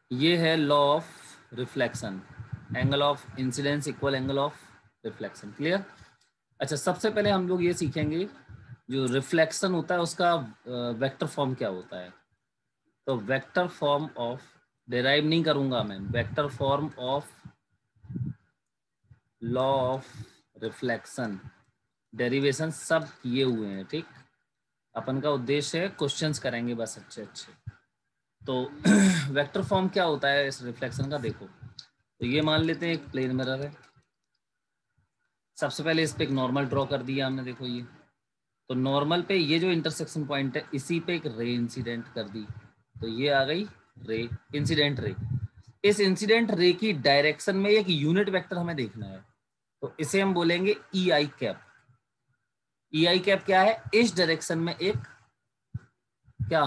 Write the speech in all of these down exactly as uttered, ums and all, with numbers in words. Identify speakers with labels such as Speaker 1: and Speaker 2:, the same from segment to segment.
Speaker 1: ये है law of reflection, angle of incidence equal angle of reflection. Clear? अच्छा, सबसे पहले हम लोग ये सीखेंगे जो रिफ्लेक्शन होता है उसका वेक्टर फॉर्म क्या होता है। तो वेक्टर फॉर्म ऑफ, डिराइव नहीं करूंगा मैं, vector form of law of reflection derivation सब किए हुए हैं। ठीक, अपन का उद्देश्य है क्वेश्चंस करेंगे बस अच्छे अच्छे। तो वेक्टर फॉर्म क्या होता है इस रिफ्लेक्शन का, देखो। तो ये मान लेते हैं एक प्लेन मिरर है। सबसे पहले इस पे एक नॉर्मल ड्रॉ कर दिया हमने, देखो ये। तो नॉर्मल पे ये जो इंटरसेक्शन पॉइंट है इसी पे एक रे इंसिडेंट कर दी, तो ये आ गई रे, इंसिडेंट रे। इस इंसिडेंट रे की डायरेक्शन में एक यूनिट वेक्टर हमें देखना है, तो इसे हम बोलेंगे ई i cap. E i cap क्या है? इस डायरेक्शन में एक क्या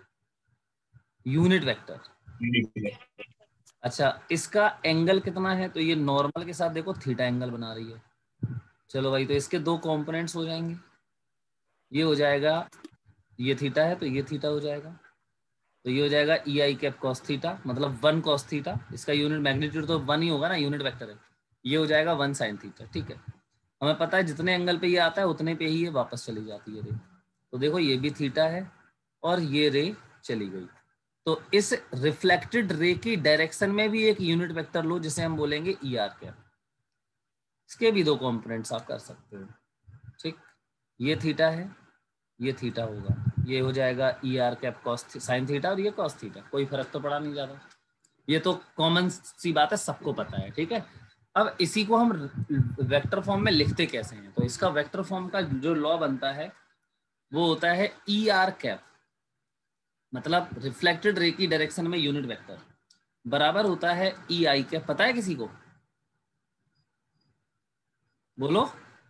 Speaker 1: यूनिट वेक्टर। अच्छा, इसका एंगल कितना है? तो ये नॉर्मल के साथ देखो थीटा एंगल बना रही है। चलो भाई, तो इसके दो कंपोनेंट्स हो जाएंगे, ये हो जाएगा, ये थीटा है तो ये थीटा हो जाएगा, तो ये हो जाएगा e i cap cos theta, मतलब वन कॉस थीटा। इसका यूनिट मैग्नीट्यूड तो वन ही होगा ना, यूनिट वेक्टर है। ये हो जाएगा वन साइन थीटा। ठीक है, हमें पता है जितने एंगल पे ये आता है उतने पे ही ये वापस चली जाती है रे। तो देखो ये भी थीटा है और ये रे चली गई। तो इस रिफ्लेक्टेड रे की डायरेक्शन में भी एक यूनिट वेक्टर लो जिसे हम बोलेंगे ई आर कैप। इसके भी दो कंपोनेंट्स आप कर सकते हो। ठीक, ये थीटा है, ये थीटा होगा, ये हो जाएगा e r cap cos sine theta, और ये कॉस थीटा। कोई फर्क तो पड़ा नहीं ज़्यादा, ये तो कॉमन सी बात है, सबको पता है। ठीक है, अब इसी को हम वेक्टर फॉर्म में लिखते कैसे हैं? तो इसका वेक्टर फॉर्म का जो लॉ बनता है वो होता है ई आर कैप, मतलब रिफ्लेक्टेड रे की डायरेक्शन में यूनिट वेक्टर, बराबर होता है ई आई कैप। पता है किसी को? बोलो।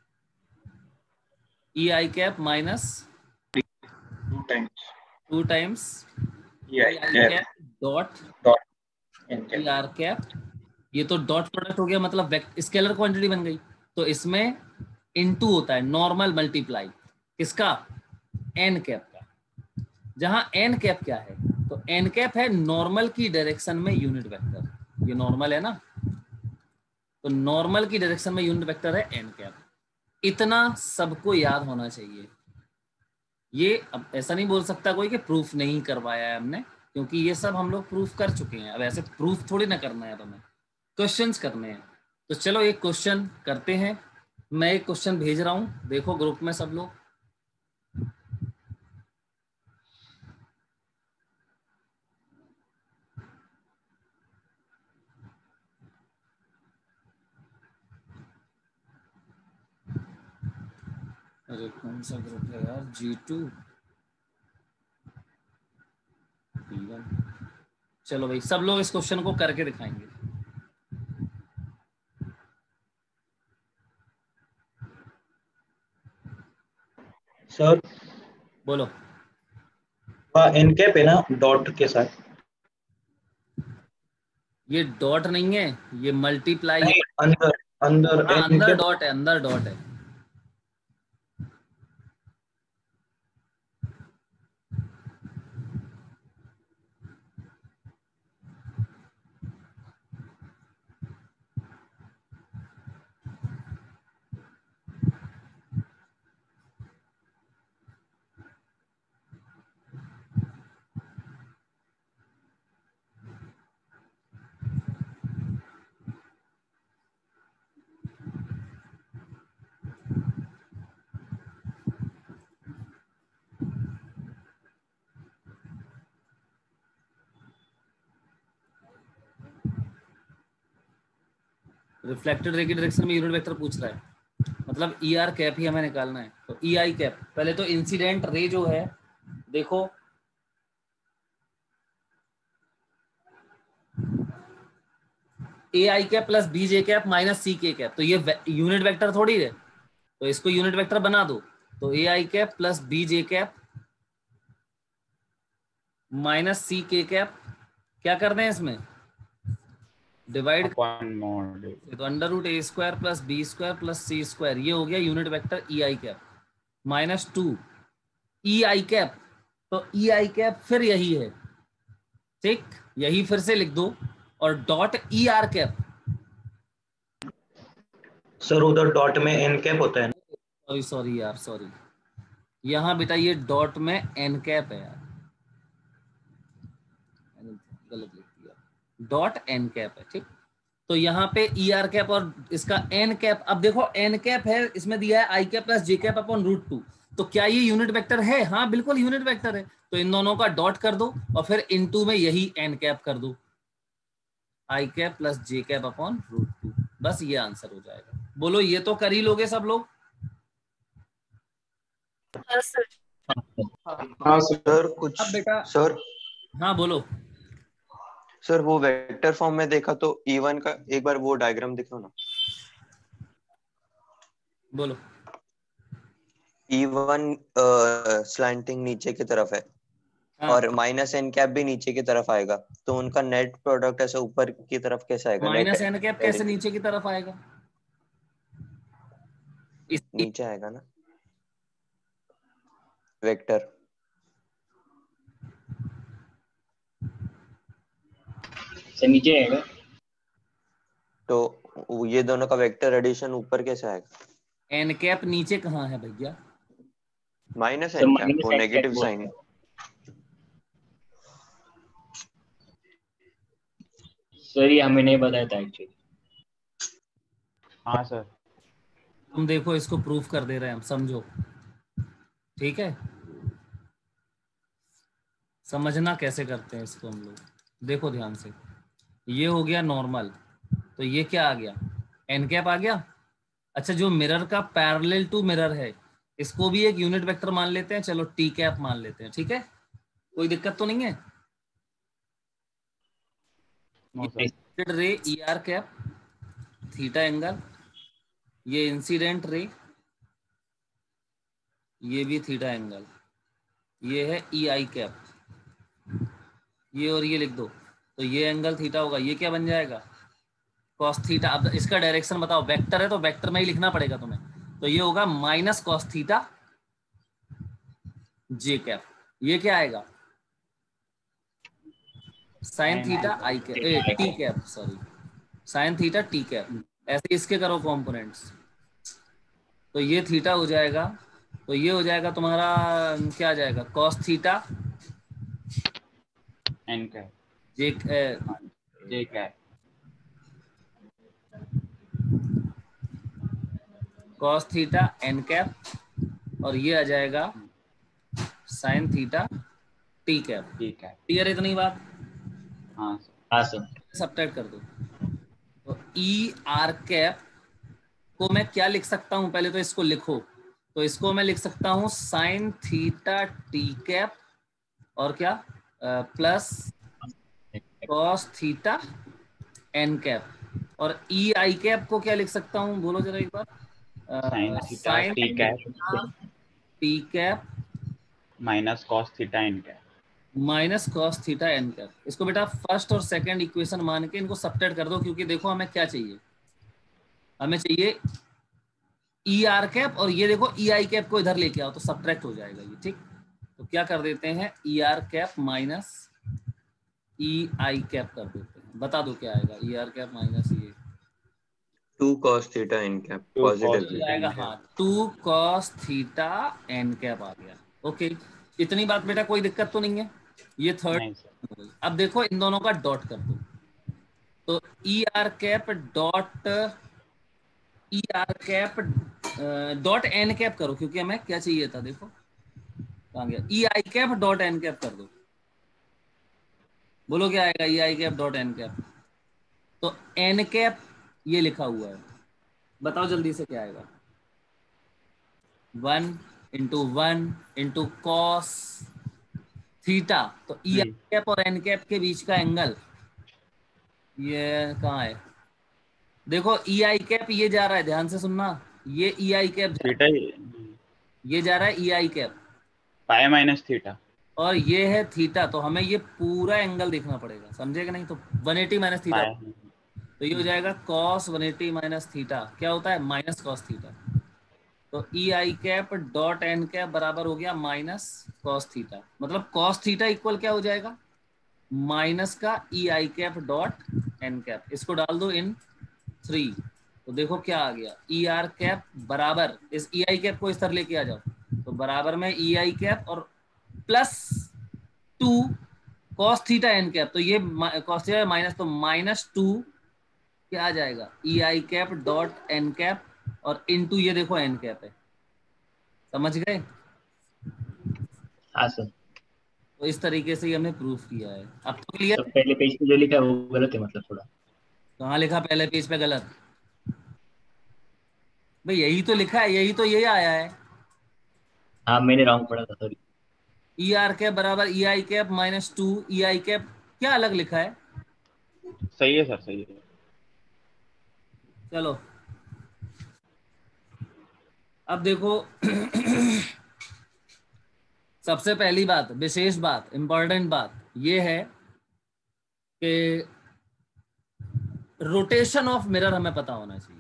Speaker 1: E i cap minus
Speaker 2: two times
Speaker 1: two times
Speaker 2: e
Speaker 1: e
Speaker 2: i
Speaker 1: i
Speaker 2: cap
Speaker 1: cap dot
Speaker 2: dot n
Speaker 1: e
Speaker 2: cap.
Speaker 1: R cap. ये तो डॉट प्रोडक्ट हो गया, मतलब स्केलर क्वांटिटी बन गई। तो इसमें इनटू होता है, नॉर्मल मल्टीप्लाई किसका? एन कैप का। जहां एन कैप क्या है? तो एन कैप है नॉर्मल की डायरेक्शन में यूनिट वेक्टर। ये नॉर्मल है ना, तो नॉर्मल की डायरेक्शन में यूनिट वेक्टर है एन कैप। इतना सबको याद होना चाहिए। ये अब ऐसा नहीं बोल सकता कोई कि प्रूफ नहीं करवाया है हमने, क्योंकि ये सब हम लोग प्रूफ कर चुके हैं। अब ऐसे प्रूफ थोड़ी ना करना है, हमें क्वेश्चंस करने हैं। तो चलो एक क्वेश्चन करते हैं। मैं एक क्वेश्चन भेज रहा हूं, देखो ग्रुप में सब लोग। अरे कौन सा ग्रुप है यार? G two D one. चलो भाई, सब लोग इस क्वेश्चन को करके दिखाएंगे।
Speaker 2: सर
Speaker 1: बोलो।
Speaker 2: एन कैप है ना डॉट के साथ?
Speaker 1: ये डॉट नहीं है, ये मल्टीप्लाई है।
Speaker 2: नहीं, अंदर अंदर
Speaker 1: हाँ,
Speaker 2: एन
Speaker 1: अंदर
Speaker 2: कैप।
Speaker 1: डॉट है, अंदर डॉट है। रिफ्लेक्टेड रे की डायरेक्शन में यूनिट वेक्टर पूछ रहा है, मतलब ई आर कैप ही हमें निकालना है। तो ई आई कैप, पहले तो इंसिडेंट रे जो है, देखो a i cap plus b j cap minus c k cap, तो ये यूनिट वेक्टर थोड़ी है, तो इसको यूनिट वेक्टर बना दो। तो a i cap plus b j cap minus c k cap, क्या कर दें इसमें? डिवाइड।
Speaker 2: Upon mod.
Speaker 1: तो under root a square plus b square plus c square, ये हो गया unit vector e i cap, minus two e i cap. तो e i cap फिर यही है, ठीक, यही फिर से लिख दो, और dot e r cap.
Speaker 2: Sir उधर डॉट में एन कैप होता है ना?
Speaker 1: सॉरी सॉरी यार सॉरी, यहाँ बेटा ये डॉट में एन कैप है यार, गलत लिख दिया, डॉट एन कैप है। ठीक, तो यहाँ पे ई आर कैप और इसका एन कैप, अब देखो एन कैप है, इसमें दिया है i cap plus j cap upon root two, तो क्या ये यूनिट वेक्टर है? हाँ बिल्कुल यूनिट वेक्टर है, तो इन दोनों का डॉट कर दो और फिर इनटू में यही एन कैप कर दो, i cap plus j cap upon root two, बस ये आंसर हो जाएगा। बोलो ये तो कर ही लोगे सब लोग?
Speaker 3: हाँ सर कुछ
Speaker 1: अब बेटा
Speaker 3: सर
Speaker 1: हाँ बोलो।
Speaker 3: सर वो वेक्टर फॉर्म में देखा तो ई वन का एक बार वो डायग्राम दिखाओ ना।
Speaker 1: बोलो।
Speaker 3: ई वन स्लैंटिंग नीचे की तरफ है,
Speaker 1: हाँ,
Speaker 3: और माइनस एन कैप भी नीचे की तरफ आएगा, तो उनका नेट प्रोडक्ट ऐसे ऊपर की तरफ कैसे आएगा? नेट
Speaker 1: माइनस एन कैप कैसे नीचे की तरफ आएगा? इसकी
Speaker 3: नीचे आएगा ना वेक्टर,
Speaker 2: से नीचे आएगा।
Speaker 3: तो ये दोनों का वेक्टर एडिशन ऊपर कैसे आएगा?
Speaker 1: एन कैप नीचे कहाँ है भैया?
Speaker 3: माइनस एन कैप, वो नेगेटिव साइन।
Speaker 2: सर ये हमें नहीं बताया था एक्चुअली।
Speaker 4: हाँ सर।
Speaker 1: तुम देखो इसको प्रूफ कर दे रहे हैं हम, समझो, ठीक है? समझना कैसे करते हैं इसको हम लोग, देखो ध्यान से। ये हो गया नॉर्मल, तो ये क्या आ गया? एन कैप आ गया। अच्छा, जो मिरर का पैरेलल टू मिरर है, इसको भी एक यूनिट वेक्टर मान लेते हैं, चलो टी कैप मान लेते हैं, ठीक है? कोई दिक्कत तो नहीं है? ये ray e r cap theta angle, ये इंसिडेंट रे, ये भी थीटा एंगल, ये है ई आई कैप, ये और ये लिख दो, तो ये एंगल थीटा होगा, ये क्या बन जाएगा? Cos theta. अब इसका डायरेक्शन बताओ, वेक्टर है तो वेक्टर में ही लिखना पड़ेगा तुम्हें, तो ये होगा minus cos theta j cap. ये क्या आएगा? Sine theta i cap, t cap, sorry sine theta t cap. ऐसे इसके करो कंपोनेंट्स, तो ये थीटा हो जाएगा, तो ये हो जाएगा तुम्हारा क्या आ जाएगा? Cos theta
Speaker 4: n cap
Speaker 1: j
Speaker 4: j cap
Speaker 1: cos theta n cap, और ये आ जाएगा साइन थीटा टी कैप।
Speaker 4: ठीक है।
Speaker 1: क्लियर है इतनी बात?
Speaker 4: हाँ सर।
Speaker 2: हाँ सर।
Speaker 1: सब्ट्रैक्ट कर दो, तो ई आर कैप को मैं क्या लिख सकता हूं? पहले तो इसको लिखो, तो इसको मैं लिख सकता हूं साइन थीटा टी कैप और क्या plus cos theta n cap, और ई आई कैप को क्या लिख सकता हूं? बोलो जरा एक बार।
Speaker 4: Sine theta
Speaker 1: sine
Speaker 4: t cap
Speaker 1: t cap
Speaker 4: minus cos theta n cap
Speaker 1: minus cos theta n cap. इसको बेटा फर्स्ट और सेकंड इक्वेशन मान के इनको सब्ट्रैक्ट कर दो, क्योंकि देखो हमें क्या चाहिए, हमें चाहिए ई आर कैप, और ये देखो ई आई कैप को इधर लेके आओ तो सब्ट्रैक्ट हो जाएगा ये, ठीक? तो क्या कर देते हैं, e r cap minus e i cap कर देते हैं, बता दो क्या आएगा? ई आर कैप माइनस ये
Speaker 3: two cos theta n cap
Speaker 4: Two
Speaker 3: positive
Speaker 4: cos
Speaker 1: आएगा, हाँ two cos theta n cap आ गया। ओके, इतनी बात बेटा, कोई दिक्कत तो नहीं है? ये थर्ड।
Speaker 4: नहीं सर।
Speaker 1: अब देखो इन दोनों का डॉट कर दो, तो e r cap dot e r cap dot n cap करो, क्योंकि हमें क्या चाहिए था, देखो कहाँ गया? E i cap dot n cap कर दो, बोलो क्या आएगा? E i cap dot n cap, तो एन कैप ये लिखा हुआ है, बताओ जल्दी से क्या आएगा? One into one into cos theta, तो ई आई कैप और एन कैप के बीच का एंगल ये कहाँ है? देखो ई आई कैप ये जा रहा है, ध्यान से सुनना, ये ई आई कैप
Speaker 4: थीटा
Speaker 1: ये जा रहा है e i cap,
Speaker 4: pi minus theta,
Speaker 1: और ये है थीटा, तो हमें ये पूरा एंगल देखना पड़ेगा, समझे कि नहीं? तो वन एटी माइनस थीटा, तो ये हो जाएगा cos one eighty minus theta, क्या होता है? Minus cos theta. तो e i cap dot n cap बराबर हो गया माइनस कॉस थीटा, मतलब कॉस थीटा इक्वल क्या हो जाएगा? माइनस का e i cap dot n cap, इसको डाल दो इन थ्री, तो देखो क्या आ गया, ई आर कैप बराबर, इस ई आई कैप को इस तरह लेके आ जाओ, तो बराबर में ई आई कैप और plus two cos theta n cap, तो ये कॉस थीटा माइनस, तो माइनस टू क्या आ जाएगा, e i cap dot n cap और इनटू ये देखो एन कैप है, समझ गए?
Speaker 5: हाँ सर।
Speaker 1: तो इस तरीके से ही हमने प्रूफ किया है। अब तो क्लियर?
Speaker 5: तो पहले पेज पे जो लिखा है वो गलत है मतलब थोड़ा।
Speaker 1: कहाँ लिखा पहले पेज पे गलत? भाई यही तो लिखा है, यही तो यही आया है,
Speaker 5: हाँ मैंने रॉन्ग पढ़ा था सॉरी।
Speaker 1: ई आर कैप बराबर e i cap minus two e i cap, क्या अलग लिखा है?
Speaker 4: सही है सर, सही है।
Speaker 1: चलो अब देखो सबसे पहली बात, विशेष बात, इंपॉर्टेंट बात ये है कि रोटेशन ऑफ मिरर हमें पता होना चाहिए।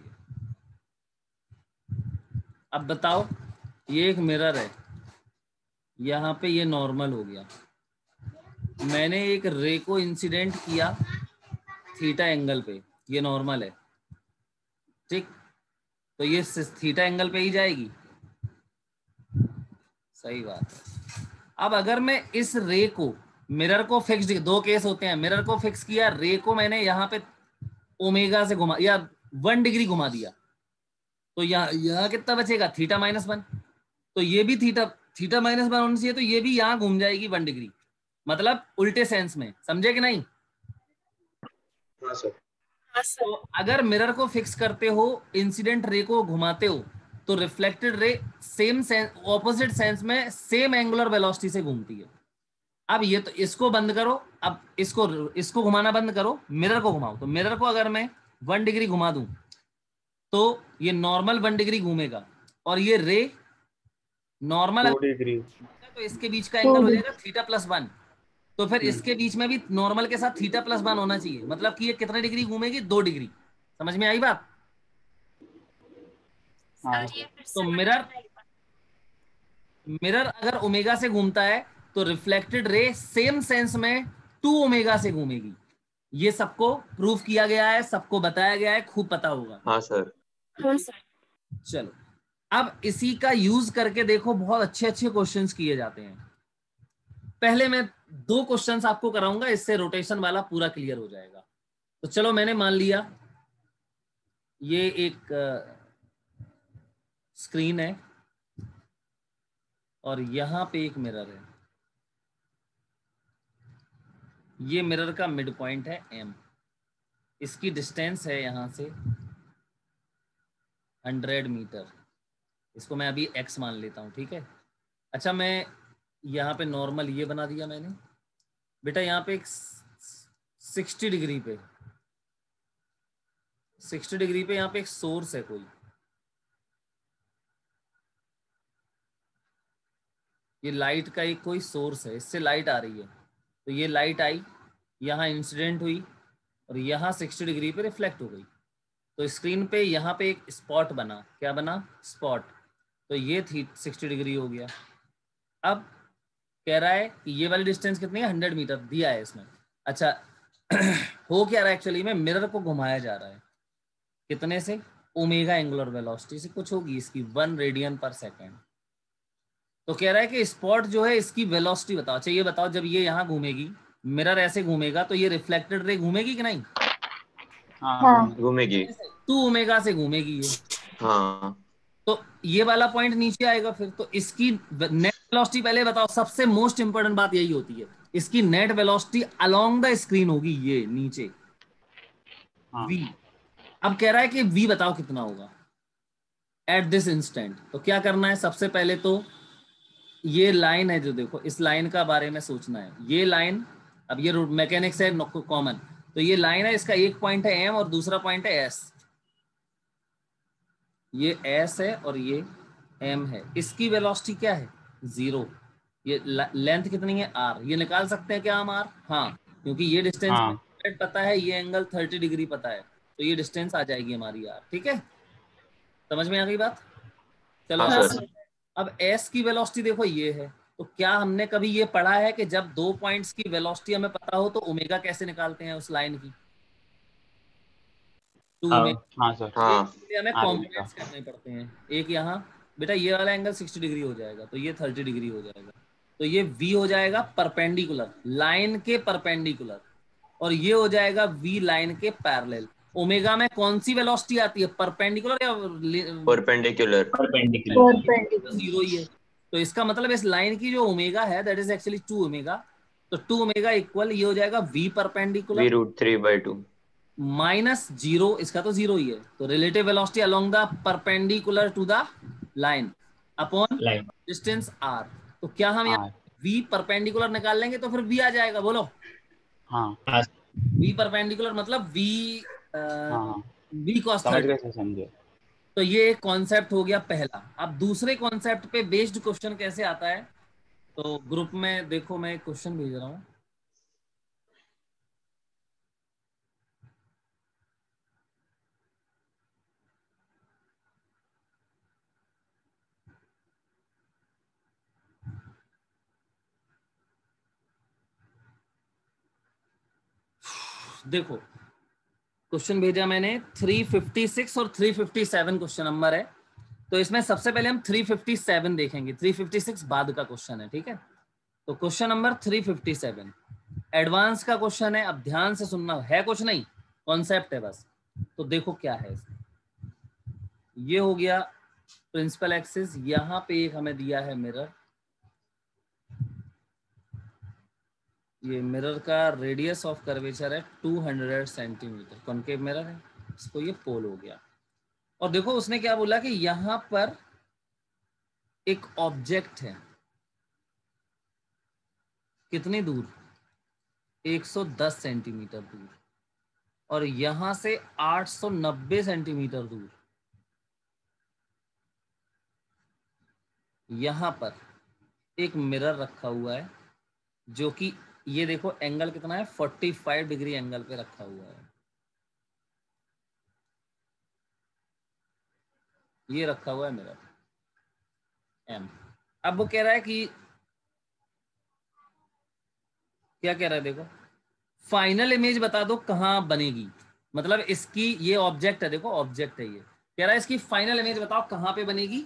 Speaker 1: अब बताओ, ये एक मिरर है, यहाँ पे ये नॉर्मल हो गया, मैंने एक रे को इंसिडेंट किया थीटा एंगल पे, ये नॉर्मल है, ठीक, तो ये थीटा एंगल पे ही जाएगी, सही बात है। अब अगर मैं इस रे को, मिरर को फिक्स, दो केस होते हैं, मिरर को फिक्स किया, रे को मैंने यहाँ पे ओमेगा से घुमा या वन डिग्री घुमा दिया, तो यहाँ यहाँ कितना बचेगा, थीटा माइनस वन, तो ये भी थीटा थीटा माइनस वन होना चाहिए, तो ये भी यहाँ घूम जाएगी वन डिग्री, मतलब उल्टे सेंस में, समझे कि नहीं?
Speaker 2: हाँ सर।
Speaker 1: तो अगर मिरर को फिक्स करते हो, इंसिडेंट रे को घुमाते हो, तो reflected ray same sense, opposite sense में सेम एंगुलर वेलोसिटी से घूमती है। अब ये तो इसको बंद करो, अब इसको इसको घुमाना बंद करो, मिरर को घुमाओ, तो मिरर को अगर मैं वन डिग्री घुमा दूं तो ये नॉर्मल वन डिग्री घूमेगा, और ये रे नॉर्मल
Speaker 4: टू डिग्री,
Speaker 1: तो इसके बीच का एंगल हो जाएगा थीटा प्लस वन, तो फिर इसके बीच में भी नॉर्मल के साथ थीटा प्लस वन होना चाहिए, मतलब कि ये कितने डिग्री घूमेगी, दो डिग्री। समझ में आई बात?
Speaker 4: हाँ
Speaker 1: तो मिरर मिरर अगर ओमेगा से घूमता है तो रिफ्लेक्टेड रे सेम सेंस में टू ओमेगा से घूमेगी। ये सबको प्रूफ किया गया है, सबको बताया गया है, खूब पता होगा।
Speaker 3: हाँ सर।
Speaker 6: हाँ सर।
Speaker 1: चलो अब इसी का यूज करके देखो, बहुत अच्छे अच्छे क्वेश्चंस किए जाते हैं। पहले मैं दो क्वेश्चंस आपको कराऊंगा, इससे रोटेशन वाला पूरा क्लियर हो जाएगा। तो चलो मैंने मान लिया ये एक स्क्रीन है और यहां पे एक मिरर है, ये मिरर का मिड पॉइंट है एम, इसकी डिस्टेंस है यहां से हंड्रेड मीटर, इसको मैं अभी एक्स मान लेता हूं, ठीक है। अच्छा मैं यहाँ पे नॉर्मल ये बना दिया मैंने, बेटा यहाँ पे एक सिक्सटी डिग्री पे सिक्सटी डिग्री पे यहाँ पे एक सोर्स है कोई, ये लाइट का एक कोई सोर्स है, इससे लाइट आ रही है, तो ये लाइट आई, यहाँ इंसिडेंट हुई और यहाँ सिक्सटी डिग्री पे रिफ्लेक्ट हो गई, तो स्क्रीन पे यहाँ पे एक स्पॉट बना, क्या बना, स्पॉट, तो ये थी सिक्सटी डिग्री हो गया। अब कह रहा है कि ये वाली डिस्टेंस कितनी है, हंड्रेड मीटर दिया है इसमें। अच्छा हो क्या रहा है, एक्चुअली में मिरर को घुमाया जा रहा है, कितने से, ओमेगा एंगुलर वेलोसिटी से, कुछ होगी इसकी वन रेडियन पर सेकेंड। तो कह रहा है कि स्पॉट जो है इसकी वेलोसिटी बताओ। अच्छा ये बताओ, जब ये यहाँ घूमेगी, मिरर ऐसे घूमेगा, तो ये रिफ्लेक्टेड रे घूमेगी कि नहीं?
Speaker 4: हाँ
Speaker 3: घूमेगी।
Speaker 1: टू ओमेगा से घूमेगी ये,
Speaker 3: हाँ
Speaker 1: तो ये वाला पॉइंट नीचे आएगा फिर, तो इसकी नेट वेलोसिटी पहले बताओ, सबसे मोस्ट इंपोर्टेंट बात यही होती है, इसकी net velocity along the screen होगी, ये नीचे
Speaker 4: हाँ।
Speaker 1: v। अब कह रहा है कि v बताओ कितना होगा एट दिस इंस्टेंट। तो क्या करना है, सबसे पहले तो ये लाइन है जो देखो, इस लाइन का बारे में सोचना है, ये लाइन, अब ये मैकेनिक्स है कॉमन, तो ये लाइन है, इसका एक पॉइंट है m और दूसरा पॉइंट है s, ये s है और ये m है, इसकी वेलोसिटी क्या है, जीरो, ये लेंथ कितनी है r, ये निकाल सकते हैं क्या हम r, हाँ, क्योंकि ये डिस्टेंस
Speaker 4: हाँ।
Speaker 1: पता है, ये एंगल थर्टी डिग्री पता है, तो ये डिस्टेंस आ जाएगी हमारी r, ठीक है, समझ में आ गई बात? चलो
Speaker 3: हाँ
Speaker 1: अब
Speaker 3: सर।
Speaker 1: अब s की वेलोसिटी देखो ये है, तो क्या हमने कभी ये पढ़ा है कि जब दो पॉइंट्स की वेलोसिटी हमें पता हो तो ओमेगा कैसे निकालते हैं उस लाइन की? टू
Speaker 5: हाँ
Speaker 1: ओमेगा।
Speaker 4: हाँ सर
Speaker 3: हाँ
Speaker 1: इसलिए हमें
Speaker 4: हाँ
Speaker 1: कॉम्पोनेंट्स करने पड़ते हैं। एक यहाँ बेटा ये वाला एंगल साठ डिग्री हो जाएगा, तो ये तीस डिग्री हो जाएगा, तो ये V हो जाएगा परपेंडिकुलर, लाइन के परपेंडिकुलर, और ये हो जाएगा V लाइन के पैरेलल। ओमेगा में कौन सी वेलोसिटी आती है, परपेंडिकुलर या
Speaker 3: परपेंडिकुलर
Speaker 5: परपेंडिकुलर।
Speaker 1: जीरो ही है? तो इसका मतलब इस लाइन की जो ओमेगा है that is actually two omega, तो टू ओमेगा इक्वल ये हो जाएगा V
Speaker 3: v
Speaker 1: perpendicular
Speaker 3: root three by two
Speaker 1: minus zero, इसका तो जीरो ही है, तो relative velocity along the perpendicular to the line upon
Speaker 5: line.
Speaker 1: Distance r। तो क्या हम यहाँ
Speaker 4: हाँ
Speaker 1: v परपेंडिकुलर निकाल लेंगे तो फिर v आ जाएगा, बोलो।
Speaker 4: हाँ
Speaker 5: हाँ
Speaker 1: v परपेंडिकुलर मतलब v
Speaker 4: हाँ
Speaker 1: v cos
Speaker 4: समझ
Speaker 1: थर्टी।
Speaker 4: गए सर, समझे।
Speaker 1: तो ये एक कॉन्सेप्ट हो गया पहला। अब दूसरे कॉन्सेप्ट पे बेस्ड क्वेश्चन कैसे आता है, तो ग्रुप में देखो मैं एक क्वेश्चन भेज रहा हूँ। देखो क्वेश्चन भेजा मैंने, तीन सौ छप्पन और तीन सौ सत्तावन क्वेश्चन नंबर है। तो इसमें सबसे पहले हम तीन सौ सत्तावन देखेंगे, तीन सौ छप्पन बाद का क्वेश्चन है, ठीक है। तो क्वेश्चन नंबर तीन सौ सत्तावन एडवांस का क्वेश्चन है। अब ध्यान से सुनना है, कुछ नहीं कॉन्सेप्ट है बस। तो देखो क्या है इसमें, ये हो गया प्रिंसिपल एक्सिस, यहाँ पे एक हमें दिया है मिरर, ये मिरर का रेडियस ऑफ कर्वेचर है दो सौ सेंटीमीटर, कॉनकेव मिरर है, इसको ये पोल हो गया। और देखो उसने क्या बोला कि यहां पर एक ऑब्जेक्ट है, कितनी दूर, एक सौ दस सेंटीमीटर दूर, और यहां से आठ सौ नब्बे सेंटीमीटर दूर यहां पर एक मिरर रखा हुआ है, जो कि ये देखो एंगल कितना है, पैंतालीस डिग्री एंगल पे रखा हुआ है। ये रखा हुआ है मिरर एम। अब वो कह रहा है कि क्या कह रहा है, देखो फाइनल इमेज बता दो कहाँ बनेगी। मतलब इसकी ये ऑब्जेक्ट है, देखो ऑब्जेक्ट है, ये कह रहा है इसकी फाइनल इमेज बताओ कहाँ पे बनेगी।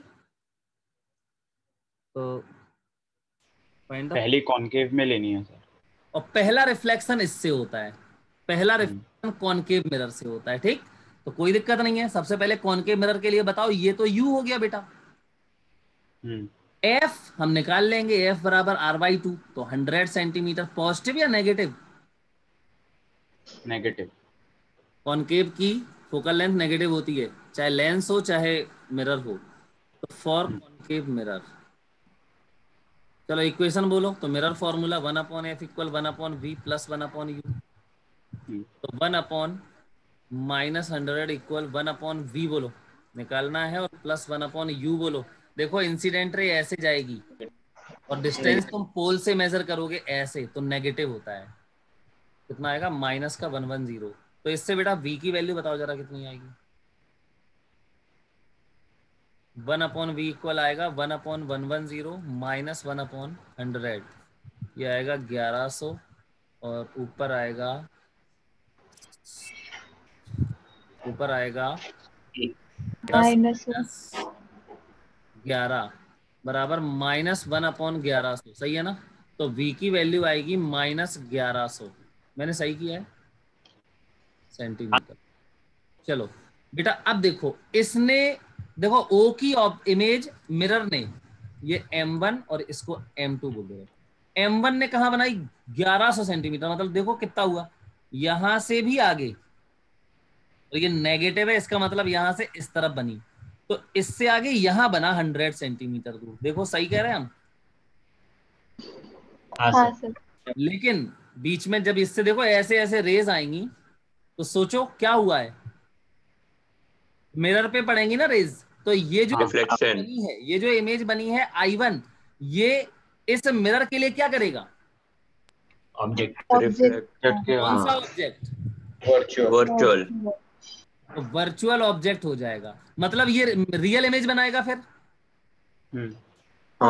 Speaker 1: तो फाइंड द,
Speaker 4: पहली कॉनकेव में लेनी है सर।
Speaker 1: और पहला रिफ्लेक्शन इससे होता है, पहला रिफ्लेक्शन कॉनकेव मिरर से होता है, ठीक। तो कोई दिक्कत नहीं है, सबसे पहले कॉनकेव मिरर के लिए बताओ, ये तो यू हो गया बेटा,
Speaker 4: हम्म
Speaker 1: एफ हम निकाल लेंगे, एफ बराबर आर बाई टू, तो हंड्रेड सेंटीमीटर। पॉजिटिव या नेगेटिव,
Speaker 4: नेगेटिव।
Speaker 1: कॉनकेव की फोकल लेंथ नेगेटिव होती है, चाहे लेंस हो चाहे मिरर हो। तो फॉर कॉनकेव मिरर, चलो इक्वेशन बोलो। तो mirror formula one upon f equal one upon v plus one upon u. तो one upon minus hundred equal one upon v बोलो, निकालना है, और प्लस वन अपॉन यू बोलो। देखो इंसिडेंट रे ऐसे जाएगी, और डिस्टेंस तुम पोल से मेजर करोगे ऐसे, तो नेगेटिव होता है। कितना आएगा, माइनस का वन वन जीरो। तो इससे बेटा v की वैल्यू बताओ जरा कितनी आएगी। वन अपॉन वी इक्वल आएगा one upon one one zero minus one upon hundred, ये आएगा ग्यारह सौ, और ऊपर आएगा ऊपर आएगा
Speaker 6: माइनस
Speaker 1: दस ग्यारह बराबर माइनस वन अपॉन ग्यारह सौ, सही है ना। तो v की वैल्यू आएगी माइनस ग्यारह सौ, मैंने सही किया है, सेंटीमीटर। चलो बेटा अब देखो, इसने देखो O की इमेज मिरर ने ये एम वन और इसको एम टू बोल रहे, एम वन ने कहा बनाई ग्यारह सौ सेंटीमीटर, मतलब देखो कितना हुआ, यहां से भी आगे, तो ये नेगेटिव है, इसका मतलब यहां से इस तरफ बनी, तो इससे आगे यहां बना हंड्रेड सेंटीमीटर दूर। देखो सही कह रहे हैं हम,
Speaker 5: हाँ
Speaker 6: हाँ
Speaker 5: सर।
Speaker 6: सर।
Speaker 1: लेकिन बीच में जब इससे देखो ऐसे ऐसे रेज आएंगी, तो सोचो क्या हुआ है, मिरर पे पड़ेंगी ना रेज, तो ये जो
Speaker 3: रिफ्लेक्शन
Speaker 1: बनी है, ये जो इमेज बनी है आई वन, ये इस मिरर के लिए क्या करेगा,
Speaker 5: ऑब्जेक्ट।
Speaker 6: ऑब्जेक्ट
Speaker 4: के
Speaker 1: कौन सा
Speaker 3: हाँ
Speaker 1: ऑब्जेक्ट,
Speaker 2: वर्चुअल
Speaker 3: वर्चुअल
Speaker 1: तो वर्चुअल ऑब्जेक्ट हो जाएगा। मतलब ये रियल इमेज बनाएगा फिर,
Speaker 4: हम्म
Speaker 3: हाँ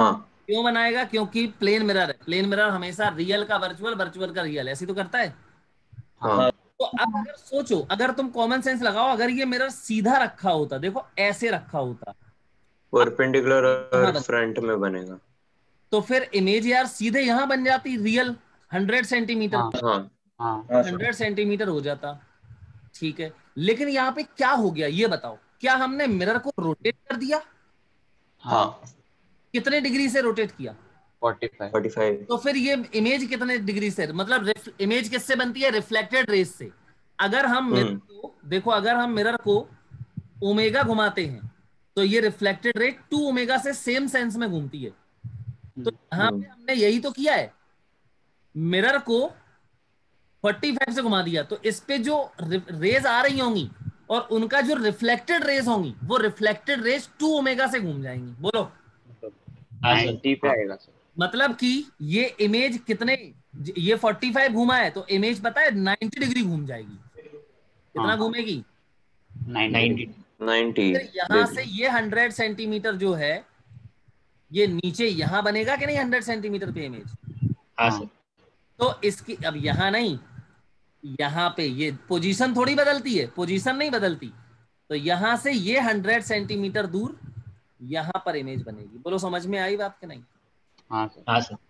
Speaker 1: क्यों बनाएगा? क्योंकि प्लेन मिरर है, प्लेन मिरर हमेशा रियल का वर्चुअल, वर्चुअल का रियल, ऐसी तो करता है।
Speaker 4: हाँ
Speaker 1: तो अब अगर सोचो, अगर तुम कॉमन सेंस लगाओ, अगर ये मिरर सीधा रखा होता, देखो ऐसे रखा होता,
Speaker 3: परपेंडिकुलर और
Speaker 1: यहाँ बन,
Speaker 3: फ्रंट में बनेगा।
Speaker 1: तो फिर इमेज यार सीधे यहाँ बन जाती रियल, हंड्रेड सेंटीमीटर,
Speaker 4: हाँ
Speaker 3: हाँ
Speaker 4: हाँ
Speaker 2: हाँ सर।
Speaker 1: हंड्रेड सेंटीमीटर हो जाता। ठीक है, लेकिन यहाँ पे क्या हो गया ये बताओ? क्या हमने मिरर को रोटेट कर दिया?
Speaker 3: हाँ
Speaker 4: हाँ
Speaker 1: कितने डिग्री से रोटेट किया?
Speaker 4: Forty five.
Speaker 3: Forty five.
Speaker 1: तो फिर ये इमेज कितने डिग्री से, मतलब इमेज किससे बनती है? रिफ्लेक्टेड रेज से। अगर हम मिरर
Speaker 3: हम्म
Speaker 1: को देखो, अगर हम मिरर को ओमेगा घुमाते हैं तो ये रिफ्लेक्टेड रे टू ओमेगा से सेम सेंस में घूमती है। तो यहां पे हमने यही तो किया है, मिरर को पैंतालीस से घुमा दिया, तो इस पे जो रेज आ रही होंगी और उनका जो रिफ्लेक्टेड रेज होंगी, वो रिफ्लेक्टेड रेज टू ओमेगा से घूम जाएंगी। बोलो,
Speaker 5: हाँ सर।
Speaker 4: नाइन्टी पे आएगा सर।
Speaker 1: मतलब कि ये इमेज कितने, ये पैंतालीस घुमा है तो इमेज पता है नब्बे डिग्री घूम जाएगी। कितना
Speaker 4: हाँ
Speaker 1: घूमेगी?
Speaker 4: नाइन्टी।
Speaker 3: नाइन्टी
Speaker 1: फिर यहां से ये हंड्रेड सेंटीमीटर जो है, ये नीचे यहां बनेगा कि नहीं हंड्रेड सेंटीमीटर पे इमेज?
Speaker 5: हाँ
Speaker 4: हाँ
Speaker 5: सर।
Speaker 1: तो इसकी अब यहां नहीं, यहां पे ये पोजीशन थोड़ी बदलती है, पोजीशन नहीं बदलती, तो यहां से ये हंड्रेड सेंटीमीटर दूर यहां पर इमेज बनेगी। बोलो समझ में आई बात कि नहीं?
Speaker 4: हाँ सर।
Speaker 5: हाँ सर।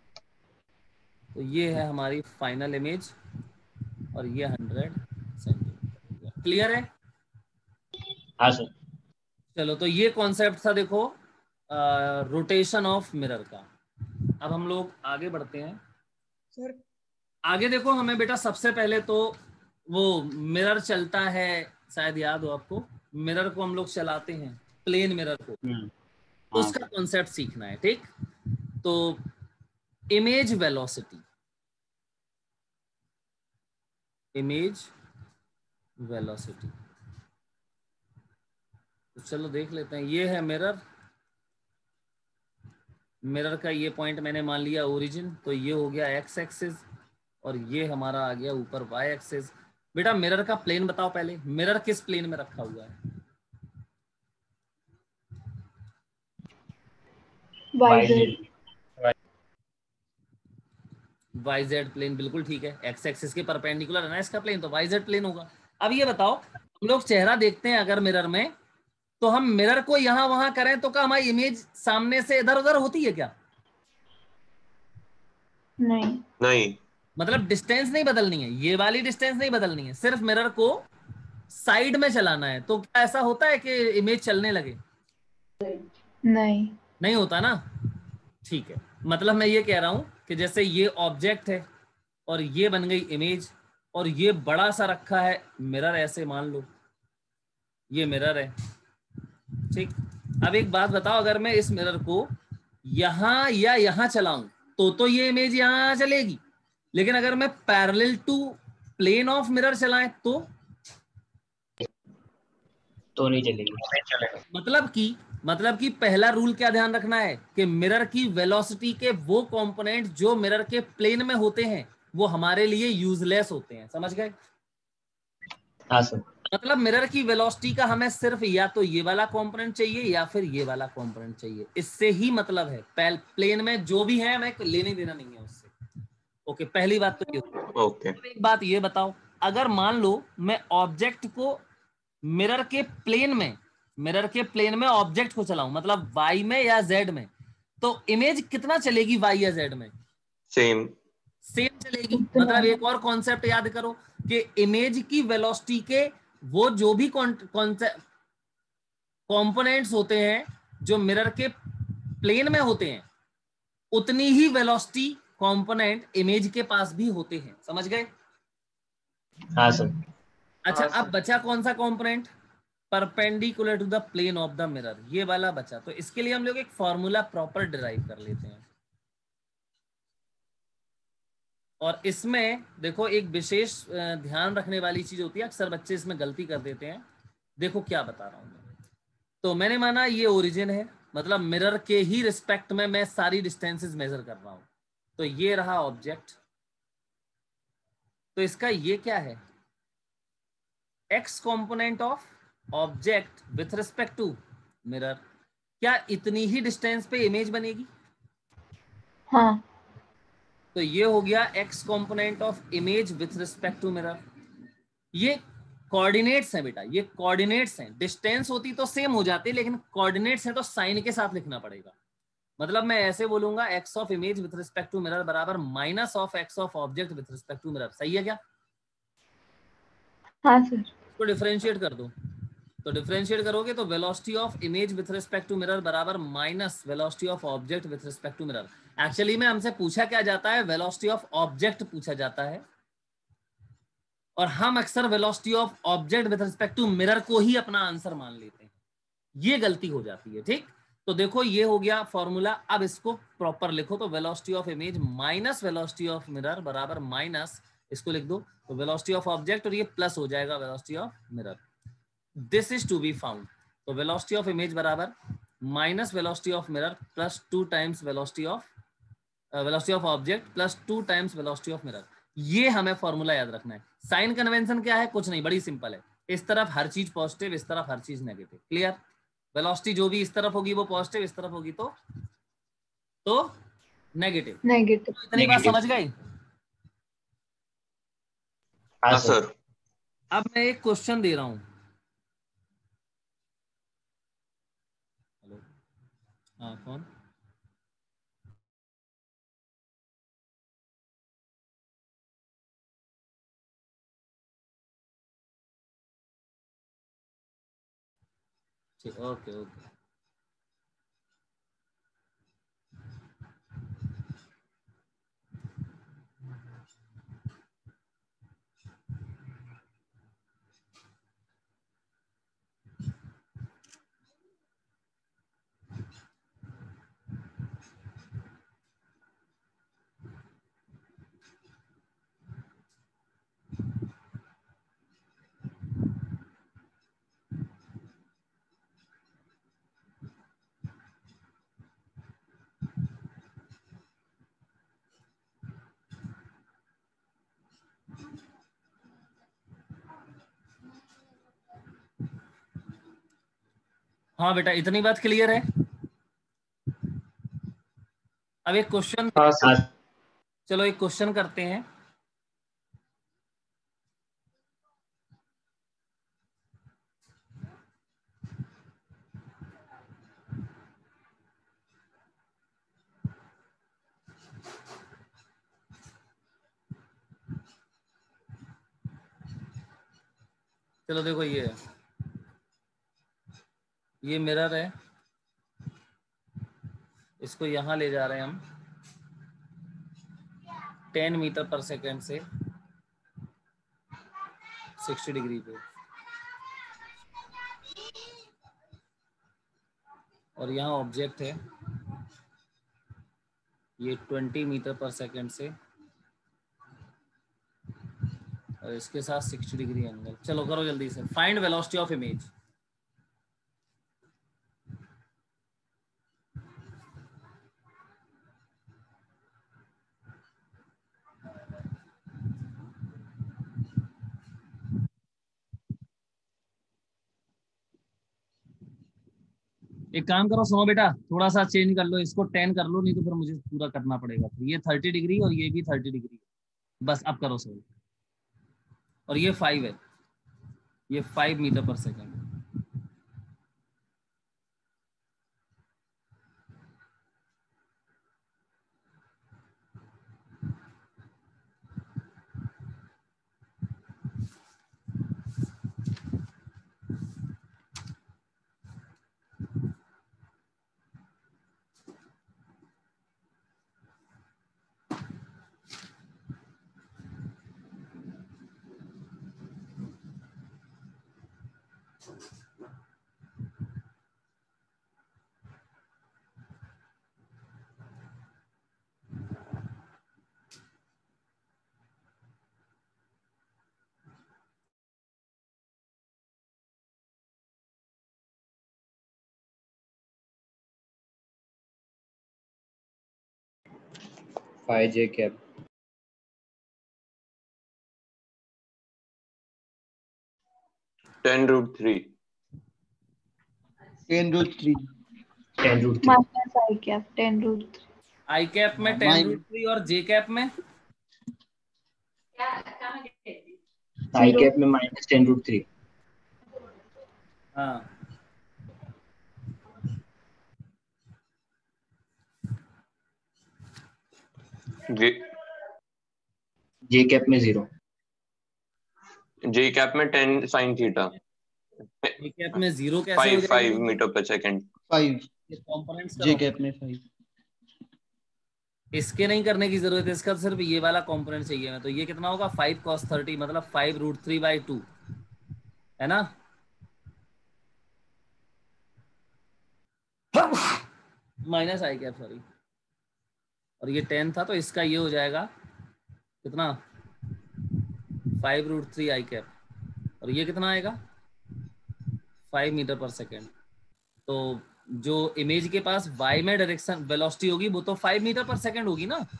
Speaker 1: तो ये है हमारी फाइनल इमेज और ये हंड्रेड सेंटीमीटर। क्लियर है?
Speaker 5: हाँ सर।
Speaker 1: चलो, तो ये कॉन्सेप्ट था देखो रोटेशन ऑफ मिरर का। अब हम लोग आगे बढ़ते हैं सर। आगे देखो, हमें बेटा सबसे पहले तो वो मिरर चलता है, शायद याद हो आपको, मिरर को हम लोग चलाते हैं, प्लेन मिरर को,
Speaker 4: हम्म, हाँ
Speaker 1: उसका कॉन्सेप्ट सीखना है। ठीक, तो इमेज वेलोसिटी, इमेज वेलोसिटी, तो चलो देख लेते हैं। ये है मिरर, मिरर का ये पॉइंट मैंने मान लिया ओरिजिन, तो ये हो गया एक्स एक्सिस और ये हमारा आ गया ऊपर वाई एक्सिस। बेटा मिरर का प्लेन बताओ पहले, मिरर किस प्लेन में रखा हुआ है?
Speaker 6: Y z.
Speaker 1: Y z plane, बिल्कुल ठीक है, एक्स एक्सिस के परपेंडिकुलर है ना इसका प्लेन, तो वाई जेड प्लेन होगा। अब ये बताओ, हम लोग चेहरा देखते हैं अगर मिरर में, तो हम मिरर को यहां वहां करें तो क्या हमारी इमेज सामने से इधर उधर होती है क्या?
Speaker 6: नहीं।
Speaker 3: नहीं।
Speaker 1: मतलब डिस्टेंस नहीं बदलनी है, ये वाली डिस्टेंस नहीं बदलनी है, सिर्फ मिरर को साइड में चलाना है। तो क्या ऐसा होता है कि इमेज चलने लगे?
Speaker 6: नहीं।
Speaker 1: नहीं होता ना। ठीक है, मतलब मैं ये कह रहा हूं कि जैसे ये ऑब्जेक्ट है और ये बन गई इमेज, और ये बड़ा सा रखा है मिरर, ऐसे मान लो ये मिरर है। ठीक, अब एक बात बताओ, अगर मैं इस मिरर को यहां या यहां चलाऊं तो तो ये इमेज यहां चलेगी, लेकिन अगर मैं parallel to plane of mirror चलाएं तो
Speaker 5: तो नहीं चलेगी।
Speaker 1: मतलब कि मतलब कि पहला रूल क्या ध्यान रखना है कि मिरर की वेलोसिटी के वो कंपोनेंट जो मिरर के प्लेन में होते हैं वो हमारे लिए यूजलेस होते हैं। समझ गए?
Speaker 5: हाँ सर।
Speaker 1: मतलब मिरर की वेलोसिटी का हमें सिर्फ या तो ये वाला कंपोनेंट चाहिए या फिर ये वाला कंपोनेंट चाहिए, इससे ही मतलब है। प्लेन में जो भी है हमें लेने देना नहीं है उससे। ओके, पहली बात तो ये।
Speaker 3: ओके।
Speaker 1: एक बात ये बताओ, अगर मान लो मैं ऑब्जेक्ट को मिरर के प्लेन में मिरर के प्लेन में ऑब्जेक्ट को चलाऊं, मतलब वाई में या जेड में, तो इमेज कितना चलेगी वाई या जेड में?
Speaker 3: सेम।
Speaker 1: सेम चलेगी।
Speaker 6: इतना।
Speaker 1: मतलब एक और कॉन्सेप्ट याद करो कि इमेज की वेलोसिटी के वो जो भी कंपोनेंट्स होते हैं जो मिरर के प्लेन में होते हैं, उतनी ही वेलोसिटी कंपोनेंट इमेज के पास भी होते हैं। समझ गए?
Speaker 5: हाँ सर।
Speaker 1: अच्छा, अब बचा कौन सा component? Perpendicular to the plane of the mirror, ये वाला बचा। तो इसके लिए हम लोग एक फॉर्मूला प्रॉपर डिराइव कर लेते हैं, और इसमें देखो एक विशेष ध्यान रखने वाली चीज होती है, अक्सर बच्चे इसमें गलती कर देते हैं। देखो क्या बता रहा हूं मैं। तो मैंने माना ये ओरिजिन है, मतलब मिरर के ही रिस्पेक्ट में मैं सारी डिस्टेंसेस मेजर कर रहा हूं। तो ये रहा ऑब्जेक्ट, तो इसका ये क्या है? X component of object with respect to mirror. क्या इतनी ही डिस्टेंस पे इमेज बनेगी?
Speaker 6: हाँ
Speaker 1: तो ये हो गया x component of image with respect to mirror. ये कोऑर्डिनेट्स हैं बेटा, ये कोऑर्डिनेट्स हैं। डिस्टेंस होती तो सेम हो जाती, लेकिन कोऑर्डिनेट्स हैं तो साइन के साथ लिखना पड़ेगा। मतलब मैं ऐसे बोलूंगा x of image with respect to mirror बराबर minus of x of object with respect to mirror. सही है क्या?
Speaker 6: हाँ सर।
Speaker 1: इसको डिफरेंशिएट कर दो, तो डिफरेंशिएट करोगे तो velocity of image with respect to mirror बराबर minus velocity of object with respect to mirror. Actually में हमसे पूछा क्या जाता है, वेलोसिटी ऑफ ऑब्जेक्ट पूछा जाता है, और हम अक्सर velocity of object with respect to mirror को ही अपना आंसर मान लेते हैं। ये गलती हो जाती है, ठीक। तो देखो ये हो गया फॉर्मूला। अब इसको प्रॉपर लिखो, तो velocity of image minus velocity of mirror बराबर माइनस, इसको लिख दो तो वेलोसिटी ऑफ ऑब्जेक्ट, और ये प्लस हो जाएगा velocity of mirror. This is to be found. तो वेलोसिटी ऑफ इमेज बराबर minus velocity of mirror plus two times velocity of velocity of object plus two times velocity of mirror. ये हमें formula याद रखना है। Sign convention क्या है? कुछ नहीं, बड़ी सिंपल है। इस तरफ हर चीज पॉजिटिव, इस तरफ हर चीज नेगेटिव। क्लियर? वेलोसिटी जो भी इस तरफ होगी वो पॉजिटिव, इस तरफ होगी तो तो नेगेटिव।
Speaker 6: नेगेटिव।
Speaker 1: तो इतनी बात समझ गए?
Speaker 5: हाँ
Speaker 3: हाँ
Speaker 5: सर।
Speaker 3: सर।
Speaker 1: अब मैं एक क्वेश्चन दे रहा हूं। हेलो, हाँ कौन? ठीक, ओके ओके। हाँ बेटा, इतनी बात क्लियर है? अब एक क्वेश्चन,
Speaker 5: हाँ सर।
Speaker 1: चलो एक क्वेश्चन करते हैं। चलो देखो, ये है, ये मिरर है, इसको यहां ले जा रहे हैं हम टेन मीटर पर सेकेंड से सिक्सटी डिग्री पे, और यहाँ ऑब्जेक्ट है ये ट्वेंटी मीटर पर सेकेंड से, और इसके साथ सिक्सटी डिग्री एंगल। चलो करो जल्दी से, फाइंड वेलोसिटी ऑफ इमेज। एक काम करो, सुनो बेटा, थोड़ा सा चेंज कर लो, इसको टेन कर लो, नहीं तो फिर मुझे पूरा करना पड़ेगा। फिर ये थर्टी डिग्री और ये भी थर्टी डिग्री, बस अब करो सही। और ये फाइव है, ये फाइव मीटर पर second.
Speaker 5: Five j cap.
Speaker 3: Ten root three.
Speaker 7: Ten root three.
Speaker 5: Ten root three.
Speaker 6: Minus i cap ten root three.
Speaker 1: I cap में
Speaker 5: हाँ,
Speaker 1: टेन
Speaker 5: माइन-
Speaker 1: रूट थ्री और जे कैप में
Speaker 5: आई कैप में minus ten root three.
Speaker 1: हाँ
Speaker 3: j
Speaker 5: j cap में zero.
Speaker 3: J cap में ten sine theta,
Speaker 1: j cap में zero कैसे हो
Speaker 3: फाइव
Speaker 1: जाएगी
Speaker 3: फाइव
Speaker 1: देखो?
Speaker 3: मीटर पर सेकेंड।
Speaker 5: फाइव
Speaker 1: ये कंपोनेंट्स
Speaker 5: जे
Speaker 1: करो,
Speaker 5: कैप में फाइव।
Speaker 1: इसके नहीं करने की जरूरत है, इसका सिर्फ ये वाला कंपोनेंट चाहिए हमें। तो ये कितना होगा फाइव कॉस थर्टी मतलब five root three by two, है ना? माइनस आई कैप सॉरी, और ये टेन था तो इसका ये हो जाएगा कितना five root three i cap, और ये कितना आएगा फाइव मीटर पर सेकेंड। तो जो इमेज के पास y में डायरेक्शन वेलोसिटी होगी वो तो फाइव मीटर पर सेकेंड होगी ना,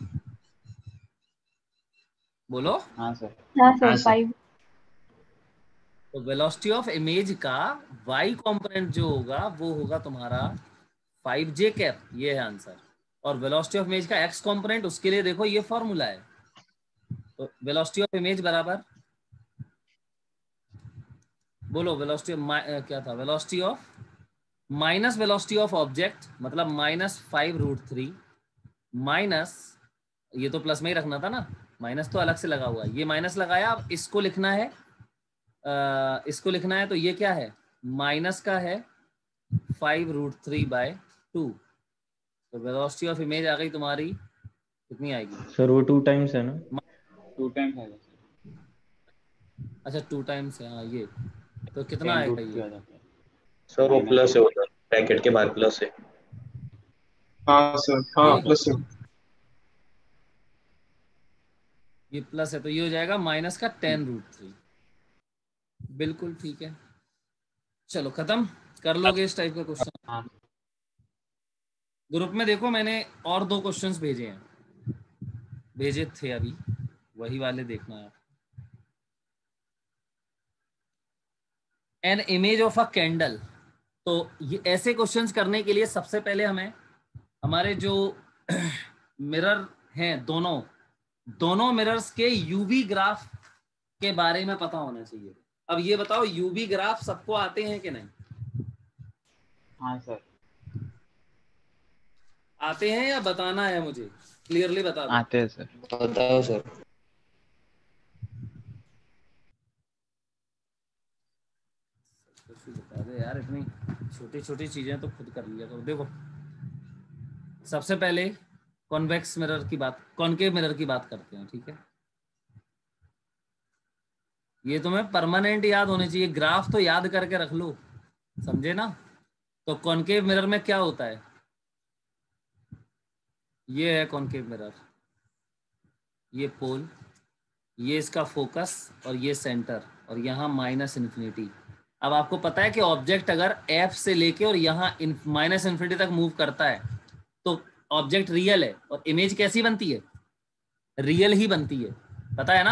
Speaker 1: बोलो।
Speaker 4: हाँ सर।
Speaker 6: हाँ
Speaker 5: हाँ
Speaker 6: सर
Speaker 5: सर।
Speaker 6: फाइव।
Speaker 1: तो वेलोसिटी ऑफ इमेज का y कंपोनेंट जो होगा वो होगा तुम्हारा फाइव जे कैप, ये है आंसर। और वेलोसिटी ऑफ इमेज का x कंपोनेंट, उसके लिए देखो ये फॉर्मूला है। तो वेलोसिटी ऑफ इमेज बराबर, बोलो वेलोसिटी ऑफ क्या था, velocity of minus velocity of object मतलब minus five root three minus, ये तो प्लस में ही रखना था ना, माइनस तो अलग से लगा हुआ है, ये माइनस लगाया। अब इसको लिखना है, आ, इसको लिखना है तो ये क्या है माइनस का है five root three by two. तो वेलोसिटी ऑफ इमेज आ गई तुम्हारी, कितनी आएगी?
Speaker 7: सर वो टू टाइम्स है ना?
Speaker 4: टू टाइम्स आएगा
Speaker 1: अच्छा टू टाइम्स है, हाँ ये तो कितना
Speaker 4: टेन
Speaker 1: आएगा
Speaker 4: रूट थ्री
Speaker 1: ये?
Speaker 4: आ जाता है।
Speaker 2: सर वो
Speaker 4: Minus
Speaker 2: प्लस है उधर, ब्रैकेट के बाहर प्लस है।
Speaker 8: हाँ सर, हाँ
Speaker 1: ये
Speaker 8: प्लस है।
Speaker 1: ये प्लस है तो ये हो जाएगा माइनस का टेन रूट थ्री। बिल्कुल ठीक है, चलो खत्म कर लोगे इस टाइप का क्वेश्चन।
Speaker 4: हाँ
Speaker 1: ग्रुप में देखो मैंने और दो क्वेश्चंस भेजे हैं, भेजे थे अभी, वही वाले देखना है। An image of a candle, तो ये ऐसे क्वेश्चंस करने के लिए सबसे पहले हमें हमारे जो मिरर हैं दोनों दोनों मिरर्स के यूवी ग्राफ के बारे में पता होना चाहिए। अब ये बताओ यूवी ग्राफ सबको आते हैं कि नहीं?
Speaker 4: हाँ सर
Speaker 1: आते हैं या बताना है मुझे? क्लियरली बता दो।
Speaker 4: आते हैं सर।
Speaker 3: बताओ सर।
Speaker 1: बता दे यार, इतनी छोटी छोटी चीजें तो खुद कर लिया करो। देखो सबसे पहले कॉन्वेक्स मिरर की बात, कॉनकेव मिरर की बात करते हैं, ठीक है? ये तुम्हें परमानेंट याद होने चाहिए, ग्राफ तो याद करके रख लो, समझे ना? तो कॉनकेव मिरर में क्या होता है, ये है कॉनकेव मिरर, ये पोल, ये इसका फोकस और ये सेंटर, और यहाँ माइनस इन्फिनिटी। अब आपको पता है कि ऑब्जेक्ट अगर एफ से लेके और यहाँ माइनस इन्फिनिटी तक मूव करता है तो ऑब्जेक्ट रियल है, और इमेज कैसी बनती है? रियल ही बनती है, पता है ना?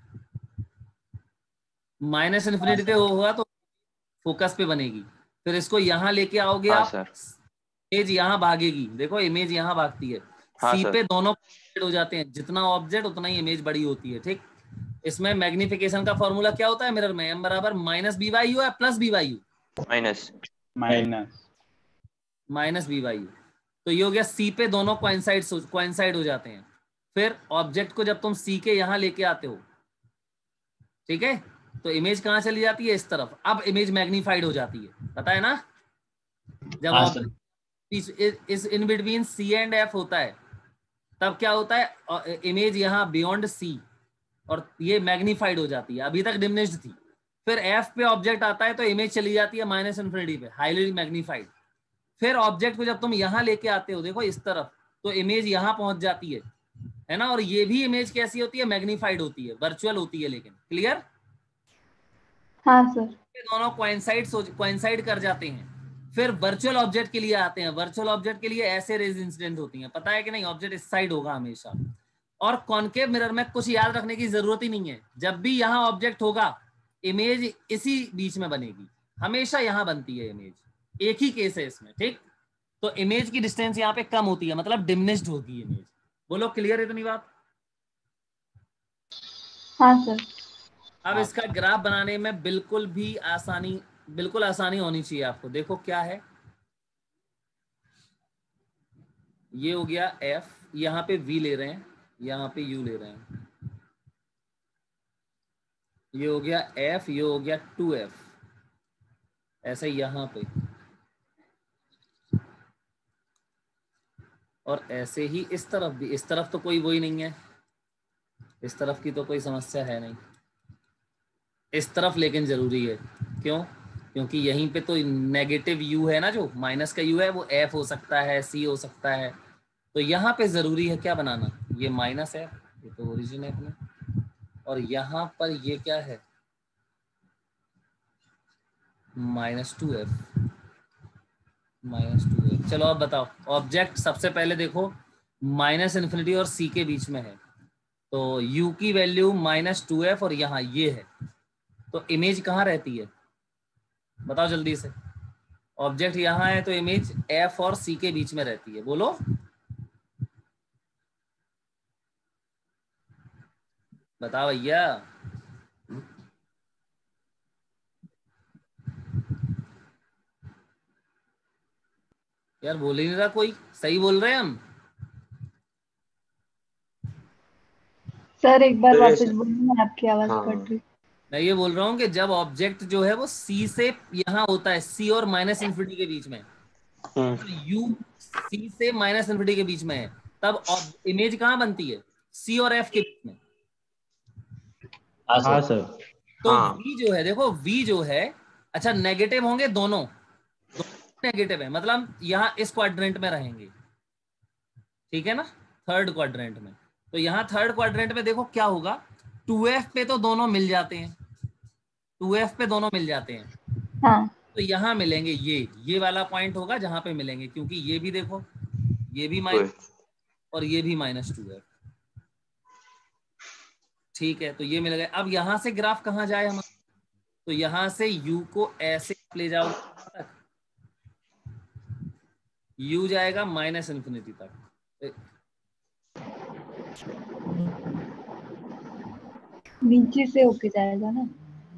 Speaker 1: माइनस इन्फिनिटी पे होगा तो फोकस पे बनेगी, फिर इसको यहाँ लेके आओगे
Speaker 3: हाँ
Speaker 1: आप,
Speaker 3: सर।
Speaker 1: इमेज यहाँ भागेगी, देखो इमेज यहाँ भागती है।
Speaker 3: हाँ
Speaker 1: सी
Speaker 3: सर।
Speaker 1: पे दोनों हो जाते हैं, जितना ऑब्जेक्ट उतना ही इमेज बड़ी होती है, ठीक? इसमें मैग्निफिकेशन का फॉर्मूला क्या होता है मिरर में? एम बराबर माइनस बी बाई यू या plus v by u?
Speaker 3: Minus
Speaker 4: minus
Speaker 1: minus v by u. तो ये हो गया सी पे दोनों कोइंसाइड कोइंसाइड हो जाते हैं। फिर ऑब्जेक्ट को जब तुम सी के यहाँ लेके आते हो, ठीक है, तो इमेज कहाँ चली जाती है? इस तरफ। अब इमेज मैग्नीफाइड हो जाती है, पता है ना? जब
Speaker 5: हाँ
Speaker 1: ऑब्जेक्ट इस in between c and f होता है तब क्या होता है? इमेज यहाँ बियॉन्ड सी और ये मैग्नीफाइड हो जाती है, अभी तक डिमिनिश्ड थी। फिर एफ पे ऑब्जेक्ट आता है तो इमेज चली जाती है माइनस इन्फिनिटी पे, हाईली मैग्नीफाइड। फिर ऑब्जेक्ट को जब तुम यहाँ लेके आते हो, देखो इस तरफ, तो इमेज यहाँ पहुंच जाती है, है ना? और ये भी इमेज कैसी होती है? मैग्नीफाइड होती है, वर्चुअल होती है, लेकिन क्लियर?
Speaker 6: हाँ सर।
Speaker 1: दोनों कोइंसाइड कोइंसाइड कर जाते हैं। फिर वर्चुअल ऑब्जेक्ट के लिए आते हैं, वर्चुअल ऑब्जेक्ट के लिए ऐसे रेज इंसिडेंट होती हैं, पता है कि नहीं? ऑब्जेक्ट इस साइड होगा हमेशा। और कॉनकेव मिरर में कुछ याद रखने की जरूरत ही नहीं है, जब भी यहाँ ऑब्जेक्ट होगा इमेज इसी बीच में बनेगी, हमेशा यहाँ बनती है इमेज, एक ही केस है इसमें, ठीक? तो इमेज की डिस्टेंस यहाँ पे कम होती है, मतलब डिमिनिश्ड होती है इमेज। बोलो क्लियर इतनी बात?
Speaker 6: हाँ सर।
Speaker 1: अब इसका ग्राफ बनाने में बिल्कुल भी आसानी बिल्कुल आसानी होनी चाहिए आपको। देखो क्या है, ये हो गया f, यहाँ पे v ले रहे हैं, यहाँ पे u ले रहे हैं, ये हो गया f, ये हो गया टू एफ, ऐसे यहाँ पे, और ऐसे ही इस तरफ भी। इस तरफ तो कोई वही नहीं है, इस तरफ की तो कोई समस्या है नहीं, इस तरफ लेकिन जरूरी है। क्यों? क्योंकि यहीं पे तो नेगेटिव u है ना, जो माइनस का u है वो f हो सकता है, c हो सकता है, तो यहाँ पे जरूरी है क्या बनाना, ये माइनस है, ये तो ओरिजिन है अपना, और यहाँ पर ये क्या है, minus two f, minus two f. चलो अब बताओ, ऑब्जेक्ट सबसे पहले देखो माइनस इन्फिनिटी और c के बीच में है, तो u की वैल्यू माइनस टू एफ और यहाँ ये है, तो इमेज कहाँ रहती है बताओ जल्दी से। ऑब्जेक्ट यहाँ है तो इमेज f और c के बीच में रहती है। बोलो बताओ भैया। यार बोल ही नहीं रहा कोई, सही बोल रहे हैं हम?
Speaker 6: सर एक बार
Speaker 3: सर,
Speaker 6: वापस
Speaker 3: ऐसे-
Speaker 6: बोलिए, मैं आपकी आवाज
Speaker 3: हाँ।
Speaker 6: कट रही।
Speaker 1: मैं ये बोल रहा हूँ कि जब ऑब्जेक्ट जो है वो c से यहाँ होता है, c और माइनस इन्फिनिटी के बीच में,
Speaker 3: हम्म,
Speaker 1: तो u c से माइनस इन्फिनिटी के बीच में है, तब इमेज कहाँ बनती है, c और f के बीच में।
Speaker 5: हाँ
Speaker 4: हाँ
Speaker 5: सर।
Speaker 4: सर।
Speaker 1: तो
Speaker 3: हाँ।
Speaker 1: v जो है, देखो v जो है, अच्छा नेगेटिव होंगे दोनों, नेगेटिव है, मतलब यहाँ इस क्वाड्रेंट में रहेंगे, ठीक है ना, थर्ड क्वाड्रेंट में। तो यहाँ थर्ड क्वाड्रेंट में देखो क्या होगा, टू एफ पे तो दोनों मिल जाते हैं, टू एफ पे दोनों मिल जाते हैं,
Speaker 6: हाँ
Speaker 1: तो यहाँ मिलेंगे, ये ये वाला पॉइंट होगा जहां पे मिलेंगे, क्योंकि ये भी देखो, ये भी माइनस और ये भी माइनस टू एफ, ठीक है, तो ये मिल गए। अब यहाँ से ग्राफ कहाँ जाए हमारा, तो यहाँ से u को ऐसे ले जाओ तक, u जाएगा माइनस इन्फिनिटी तक,
Speaker 6: नीचे से होके जाएगा ना।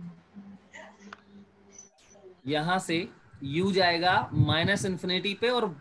Speaker 1: यहाँ से u जाएगा माइनस इन्फिनिटी पे, और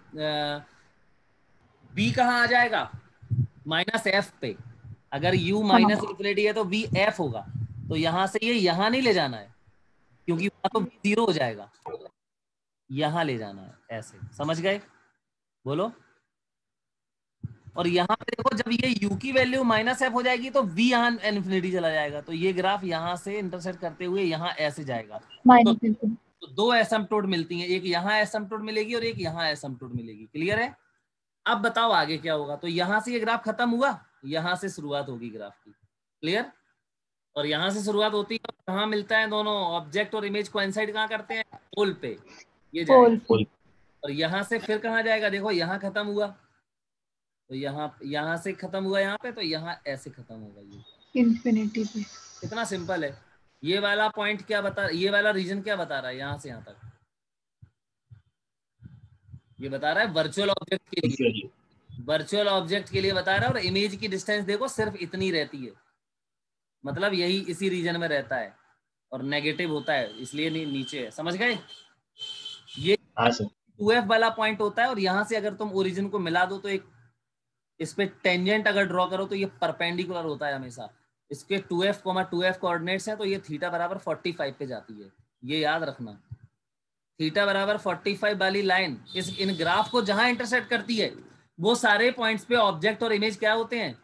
Speaker 1: b कहाँ आ जाएगा, माइनस एफ पे। अगर u माइनस इन्फिनिटी है तो v f होगा, तो यहाँ से ये यहाँ नहीं ले जाना है, क्योंकि वहां तो जीरो हो जाएगा, यहाँ ले जाना है, ऐसे समझ गए? बोलो। और यहाँ पे देखो, जब ये u की वैल्यू माइनस एफ हो जाएगी तो v यहाँ इन्फिनिटी चला जाएगा, तो ये ग्राफ यहाँ से इंटरसेक्ट करते हुए यहाँ ऐसे जाएगा, तो,
Speaker 6: माइनस इन्फिनिटी।
Speaker 1: तो दो एसिम्पटोट मिलती हैं, एक यहाँ एसिम्पटोट मिलेगी और एक यहाँ एसिम्पटोट मिलेगी। क्लियर है? अब बताओ आगे क्या होगा। तो यहाँ से ये ग्राफ खत्म हुआ, यहाँ से शुरुआत होगी ग्राफ की। क्लियर? और यहाँ से शुरुआत होती है, कहाँ मिलता है दोनों ऑब्जेक्ट और इमेज कोइंसाइड कहाँ करते हैं, पोल पे, ये
Speaker 6: पोल
Speaker 1: जाएगा। और यहाँ से फिर कहाँ जाएगा, देखो यहाँ खत्म हुआ, तो यहाँ यहाँ से खत्म हुआ यहाँ पे, तो यहाँ ऐसे खत्म होगा, ये
Speaker 6: इन्फिनिटी पे।
Speaker 1: कितना सिंपल है। ये वाला पॉइंट क्या बता, ये वाला रीजन क्या बता रहा है, यहाँ से यहाँ तक ये बता रहा है वर्चुअल ऑब्जेक्ट के लिए, वर्चुअल ऑब्जेक्ट के लिए बता रहा है। और इमेज की डिस्टेंस देखो सिर्फ इतनी रहती है, मतलब यही इसी रीजन में रहता है, और नेगेटिव होता है इसलिए नी, नीचे है। समझ गए? ये टू एफ वाला पॉइंट होता है, और यहाँ से अगर तुम ओरिजिन को मिला दो तो एक इस पे टेंजेंट अगर ड्रॉ करो तो ये परपेंडिकुलर होता है हमेशा। इसके two f comma two f coordinates हैं, तो ये थीटा बराबर फोर्टी फाइव पे जाती है, ये याद रखना। थीटा बराबर फोर्टी फाइव वाली लाइन इस इन ग्राफ को जहां इंटरसेक्ट करती है, वो सारे पॉइंट्स पे ऑब्जेक्ट और इमेज क्या होते हैं,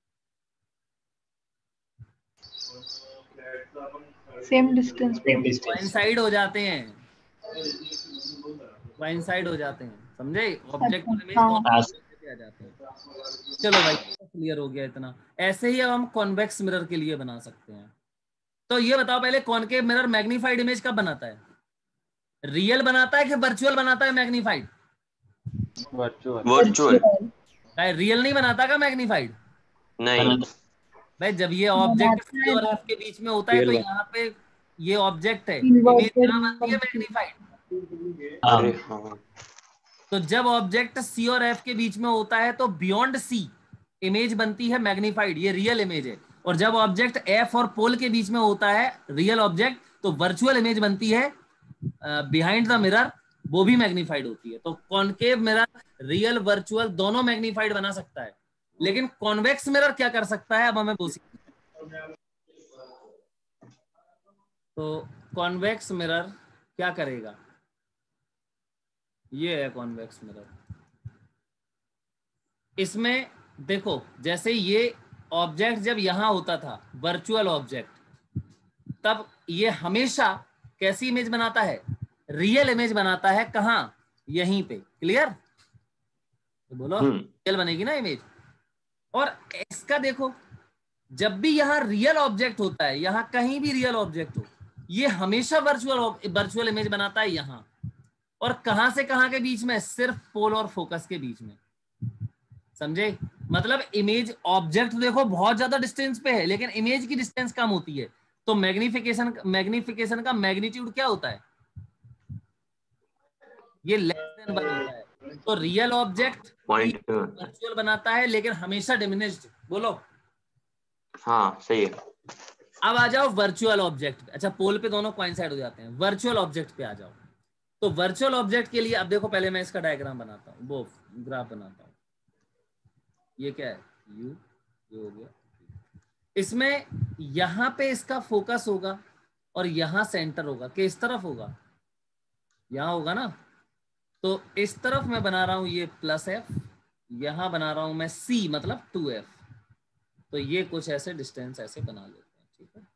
Speaker 6: सेम डिस्टेंस पे
Speaker 1: कोइंसाइड हो जाते हैं, कोइंसाइड हो जाते हैं। समझे? ऑब्जेक्ट और इमेज दोनों आ जाते हैं। चलो भाई क्लियर हो गया इतना। ऐसे ही अब हम कॉन्वेक्स मिरर के लिए बना सकते हैं। तो ये बताओ पहले, कॉनकेव मिरर मैग्नीफाइड इमेज कब बनाता है, रियल बनाता है कि वर्चुअल बनाता है मैग्नीफाइड?
Speaker 4: वर्चुअल।
Speaker 3: वर्चुअल।
Speaker 1: रियल नहीं बनाता का मैग्नीफाइड?
Speaker 3: नहीं
Speaker 1: भाई जब ये ऑब्जेक्ट सी और एफ के बीच में होता है तो यहाँ पे ये ऑब्जेक्ट है, इमेज कहाँ बनती है, मैग्नीफाइड।
Speaker 3: अरे हाँ
Speaker 1: तो जब ऑब्जेक्ट सी और एफ के बीच में होता है तो बियॉन्ड सी इमेज बनती है मैग्नीफाइड, ये रियल इमेज है। और जब ऑब्जेक्ट एफ और पोल के बीच में होता है रियल ऑब्जेक्ट, तो वर्चुअल इमेज बनती है बिहाइंड द मिरर, वो भी मैग्नीफाइड होती है। तो कॉनकेव मिरर रियल वर्चुअल दोनों मैग्नीफाइड बना सकता है, लेकिन कॉन्वेक्स मिरर क्या कर सकता है, अब हमें वो सीखना है। तो कॉन्वेक्स मिरर क्या करेगा, ये है कॉन्वेक्स मिरर। इसमें देखो जैसे ये ऑब्जेक्ट जब यहां होता था वर्चुअल ऑब्जेक्ट, तब ये हमेशा कैसी इमेज बनाता है, रियल इमेज बनाता है। कहां, यहीं पे, क्लियर? तो बोलो रियल बनेगी ना इमेज। और इसका देखो जब भी यहां रियल ऑब्जेक्ट होता है, यहां कहीं भी रियल ऑब्जेक्ट हो, ये हमेशा वर्चुअल वर्चुअल इमेज बनाता है यहां। और कहां से कहां के बीच में, सिर्फ पोल और फोकस के बीच में, समझे? मतलब इमेज ऑब्जेक्ट देखो बहुत ज्यादा डिस्टेंस पे है, लेकिन इमेज की डिस्टेंस कम होती है, तो मैग्निफिकेशन मैग्निफिकेशन का मैग्नीट्यूड क्या होता है, ये लेस देन वन होता है। तो रियल ऑब्जेक्ट
Speaker 3: पॉइंट
Speaker 1: वर्चुअल बनाता है, लेकिन हमेशा डिमिनिश्ड। बोलो
Speaker 3: हाँ सही है।
Speaker 1: अब आ जाओ वर्चुअल ऑब्जेक्ट। अच्छा पोल पे दोनों कोइंसाइड हो जाते हैं, वर्चुअल ऑब्जेक्ट पे आ जाओ। तो वर्चुअल ऑब्जेक्ट के लिए अब देखो, पहले मैं इसका डायग्राम बनाता हूँ, वो ग्राफ बनाता हूँ। ये क्या है, यू, ये हो गया। इसमें यहां पे इसका फोकस होगा और यहां सेंटर होगा, कि इस तरफ होगा, यहां होगा ना। तो इस तरफ मैं बना रहा हूं ये प्लस एफ, यहां बना रहा हूं मैं सी मतलब टू एफ। तो ये कुछ ऐसे डिस्टेंस ऐसे बना लेते हैं, ठीक है।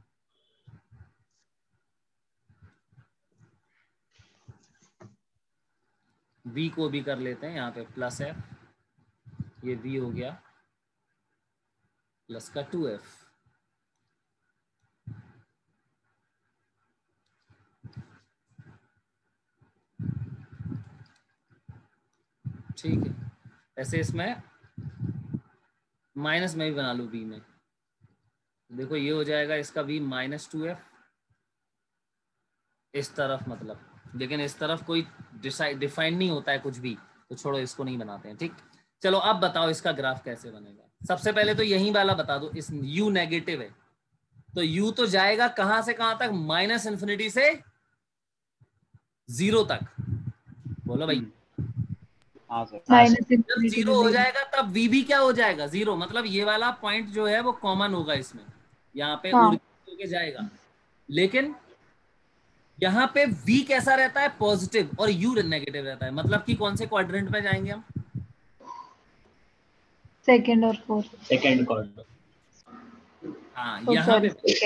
Speaker 1: V को भी कर लेते हैं यहाँ पे प्लस एफ, ये V हो गया प्लस का टू एफ। ठीक है, ऐसे इसमें माइनस में भी बना लूँ V में, देखो ये हो जाएगा इसका V माइनस टू एफ इस तरफ, मतलब लेकिन इस तरफ कोई डिफाइन नहीं होता है कुछ भी, तो छोड़ो इसको नहीं बनाते हैं, ठीक। चलो अब बताओ इसका ग्राफ कैसे बनेगा। सबसे पहले तो यही वाला बता दो, इस U नेगेटिव है, तो U तो जाएगा कहां से कहां तक, माइनस इन्फिनिटी से जीरो तक। बोलो भाई।
Speaker 4: हाँ सर।
Speaker 6: माइनस
Speaker 1: जब जीरो हो जाएगा तब V भी क्या हो जाएगा, जीरो। मतलब ये वाला पॉइंट जो है वो कॉमन होगा इसमें, यहाँ पे
Speaker 6: हाँ।
Speaker 1: होके जाएगा। लेकिन यहाँ पे V कैसा रहता है, पॉजिटिव, और U नेगेटिव रहता है। मतलब कि कौन से क्वाड्रेंट में जाएंगे हम,
Speaker 6: सेकंड और फोर्थ।
Speaker 5: Second quadrant.
Speaker 1: हाँ
Speaker 6: Oh,
Speaker 1: यहाँ
Speaker 6: sorry.
Speaker 1: पे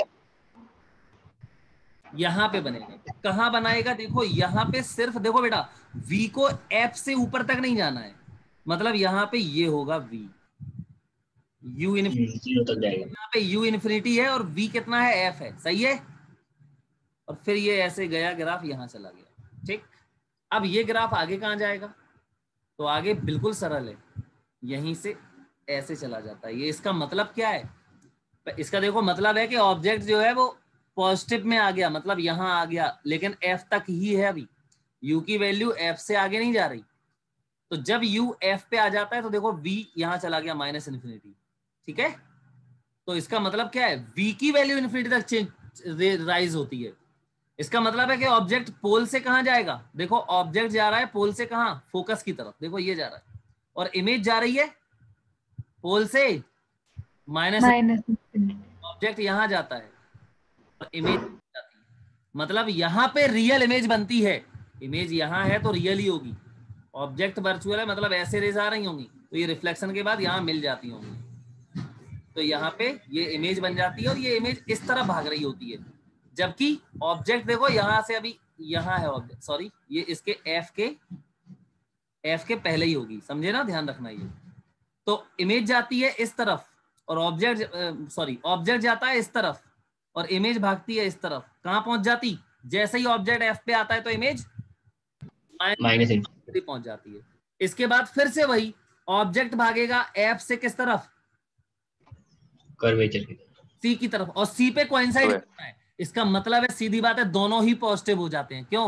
Speaker 1: यहाँ पे बनेगा। कहाँ बनाएगा, देखो यहाँ पे सिर्फ देखो बेटा, V को F से ऊपर तक नहीं जाना है, मतलब यहाँ पे ये होगा V, U इन्फिनिटी
Speaker 5: जीरो तक जाएगा।
Speaker 1: यहाँ पे U इन्फिनिटी है और V कितना है, F है, सही है। और फिर ये ऐसे गया ग्राफ, यहाँ चला गया, ठीक। अब ये ग्राफ आगे कहाँ जाएगा, तो आगे बिल्कुल सरल है, यहीं से ऐसे चला जाता है। ये इसका मतलब क्या है, इसका देखो मतलब है कि ऑब्जेक्ट जो है वो पॉजिटिव में आ गया, मतलब यहाँ आ गया, लेकिन F तक ही है अभी, U की वैल्यू F से आगे नहीं जा रही। तो जब U F पे आ जाता है तो देखो V यहाँ चला गया माइनस इन्फिनिटी, ठीक है। तो इसका मतलब क्या है, V की वैल्यू इन्फिनिटी तक चेंज राइज होती है। इसका मतलब है कि ऑब्जेक्ट पोल से कहां जाएगा, देखो ऑब्जेक्ट जा रहा है पोल से कहां, फोकस की तरफ, देखो ये जा रहा है, और इमेज जा रही है पोल से माइनस,
Speaker 6: माइनस
Speaker 1: ऑब्जेक्ट यहां जाता है और इमेज जाती है। मतलब यहां पे रियल इमेज बनती है, इमेज यहां है तो रियल ही होगी। ऑब्जेक्ट वर्चुअल है, मतलब ऐसे रेज आ रही होंगी, तो ये रिफ्लेक्शन के बाद यहां मिल जाती होंगी, तो यहाँ पे ये इमेज बन जाती है और ये इमेज इस तरह भाग रही होती है। जबकि ऑब्जेक्ट देखो यहां से अभी यहाँ है ऑब्जेक्ट, सॉरी ये इसके एफ के एफ के पहले ही होगी, समझे ना, ध्यान रखना ये। तो इमेज जाती है इस तरफ और ऑब्जेक्ट सॉरी ऑब्जेक्ट जाता है इस तरफ और इमेज भागती है इस तरफ। कहां पहुंच जाती, जैसे ही ऑब्जेक्ट एफ पे आता है तो इमेज
Speaker 5: माइनस इन्फिनिटी
Speaker 1: पहुंच जाती है। इसके बाद फिर से वही ऑब्जेक्ट भागेगा एफ से किस तरफ,
Speaker 5: कर्वेचर की
Speaker 1: सी की तरफ, और सी पे कोइंसाइड करना है। इसका मतलब है सीधी बात है दोनों ही पॉजिटिव हो जाते हैं। क्यों,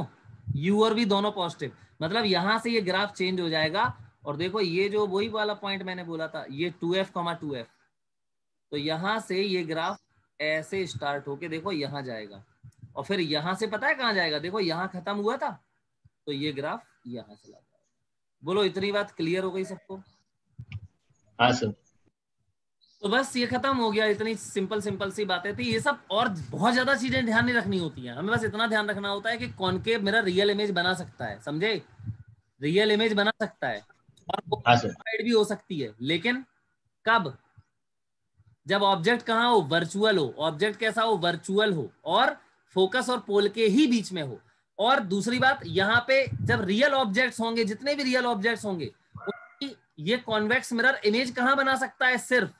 Speaker 1: यू और वी दोनों पॉजिटिव, मतलब यहां से ये ग्राफ चेंज हो जाएगा। और देखो ये जो वही वाला पॉइंट मैंने बोला था, ये two f comma two f, तो यहां से ये ग्राफ ऐसे स्टार्ट होके देखो यहाँ जाएगा, और फिर यहां से पता है कहाँ जाएगा, देखो यहाँ खत्म हुआ था तो ये ग्राफ यहाँ चला जाएगा। बोलो इतनी बात क्लियर हो गई सबको?
Speaker 5: हाँ सर।
Speaker 1: तो बस ये खत्म हो गया, इतनी सिंपल सिंपल सी बातें थी। ये सब और बहुत ज्यादा चीजें ध्यान नहीं रखनी होती हैं, हमें बस इतना ध्यान रखना होता है कि कॉनकेव मिरर रियल इमेज बना सकता है, समझे? रियल इमेज बना सकता है और वो
Speaker 5: हाँ सर।
Speaker 1: साइड भी हो सकती है, लेकिन कब? जब ऑब्जेक्ट कहाँ हो, वर्चुअल हो। ऑब्जेक्ट कैसा हो, वर्चुअल हो, और फोकस और पोल के ही बीच में हो। और दूसरी बात, यहाँ पे जब रियल ऑब्जेक्ट्स होंगे, जितने भी रियल ऑब्जेक्ट्स होंगे, ये कॉन्वेक्स मिरर इमेज कहाँ बना सकता है? सिर्फ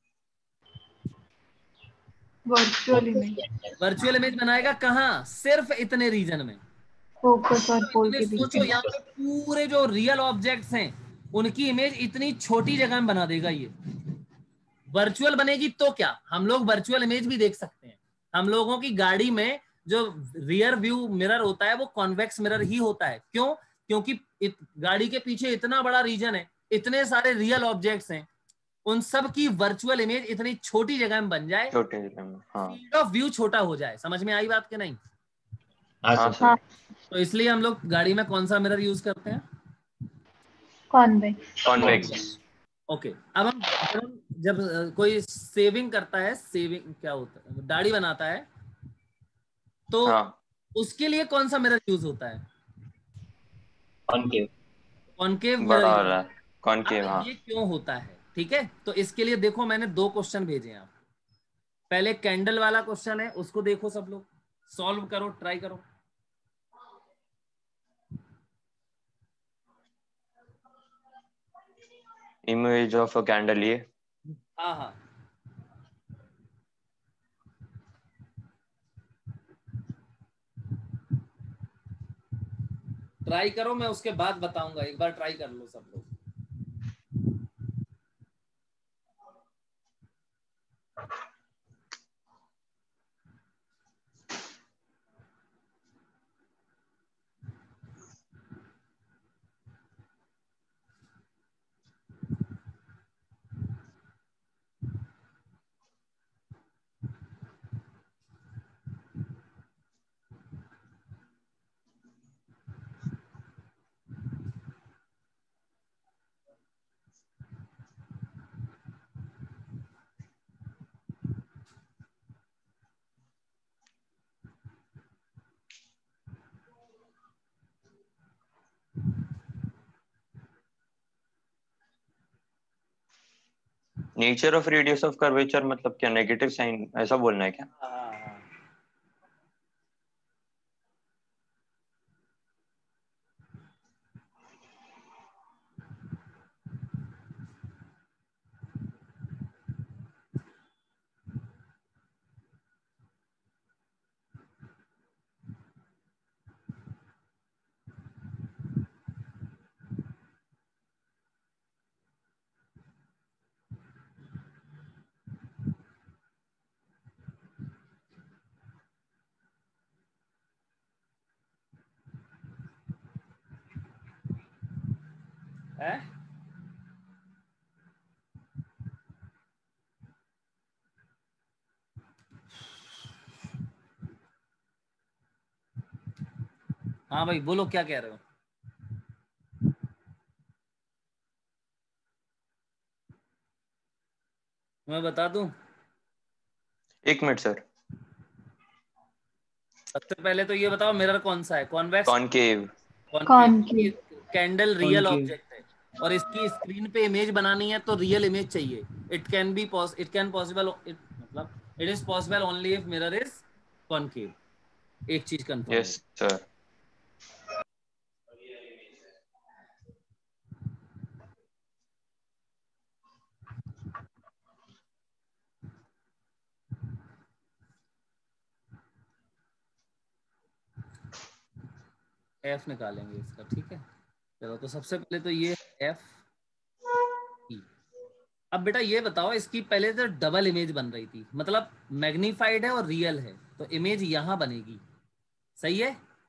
Speaker 6: वर्चुअल इमेज।
Speaker 1: वर्चुअल इमेज बनाएगा कहाँ? सिर्फ इतने रीजन में।
Speaker 6: फोकस और पोल के बीच
Speaker 1: सोचो
Speaker 6: में।
Speaker 1: यहाँ पे पूरे जो रियल ऑब्जेक्ट्स हैं उनकी इमेज इतनी छोटी जगह में बना देगा ये। वर्चुअल बनेगी तो क्या, हम लोग वर्चुअल इमेज भी देख सकते हैं। हम लोगों की गाड़ी में जो रियर व्यू मिरर होता है वो कॉन्वेक्स मिरर ही होता है। क्यों? क्योंकि इत, गाड़ी के पीछे इतना बड़ा रीजन है, इतने सारे रियल ऑब्जेक्ट्स हैं, उन सब की वर्चुअल इमेज इतनी छोटी जगह में बन जाए,
Speaker 3: छोटे में, हाँ
Speaker 1: फील्ड ऑफ व्यू छोटा हो जाए। समझ में आई बात कि नहीं?
Speaker 5: हाँ
Speaker 3: हाँ
Speaker 5: सर।
Speaker 3: सर।
Speaker 1: तो इसलिए हम लोग गाड़ी में कौन सा मिरर यूज करते हैं?
Speaker 6: कॉन्वेक्स।
Speaker 3: कॉन्वेक्स।
Speaker 1: Okay okay. अब हम जब हम जब कोई सेविंग करता है, सेविंग क्या होता है, दाढ़ी बनाता है, तो
Speaker 3: हाँ
Speaker 1: उसके लिए कौन सा मिरर यूज होता है?
Speaker 5: कॉनकेव।
Speaker 1: कॉनकेव मिरर
Speaker 3: बड़ा
Speaker 1: यूज
Speaker 3: वाला
Speaker 1: होता है।
Speaker 3: कॉनकेव,
Speaker 1: अब
Speaker 3: हाँ।
Speaker 1: ये क्यों होता है, ठीक है? तो इसके लिए देखो मैंने दो क्वेश्चन भेजे हैं आपको। पहले कैंडल वाला क्वेश्चन है, उसको देखो सब लोग, सॉल्व करो, ट्राई करो।
Speaker 3: इमेज ऑफ अ कैंडल, ये
Speaker 1: हाँ हाँ ट्राई करो, मैं उसके बाद बताऊंगा, एक बार ट्राई कर लो सब लोग।
Speaker 3: Nature of radius of curvature मतलब क्या, नेगेटिव साइन ऐसा बोलना है क्या?
Speaker 1: हाँ हाँ है। हाँ भाई बोलो, क्या कह रहे हो? मैं बता दूं?
Speaker 3: एक मिनट सर।
Speaker 1: सबसे पहले तो ये बताओ मिरर कौन सा है, convex?
Speaker 3: Concave.
Speaker 6: Concave.
Speaker 1: Candle real
Speaker 8: Concave.
Speaker 1: Object है और इसकी स्क्रीन पे इमेज बनानी है तो रियल इमेज चाहिए। It can be it can possible मतलब it is possible only if mirror is concave. एक चीज कंफर्म
Speaker 3: यस सर।
Speaker 1: एफ निकालेंगे इसका, ठीक है? चलो तो सबसे पहले तो ये एफ ई। अब बेटा ये बताओ, इसकी पहले तो डबल इमेज बन रही थी, मतलब मैग्नीफाइड है और रियल है, तो इमेज यहां बनेगी, सही है?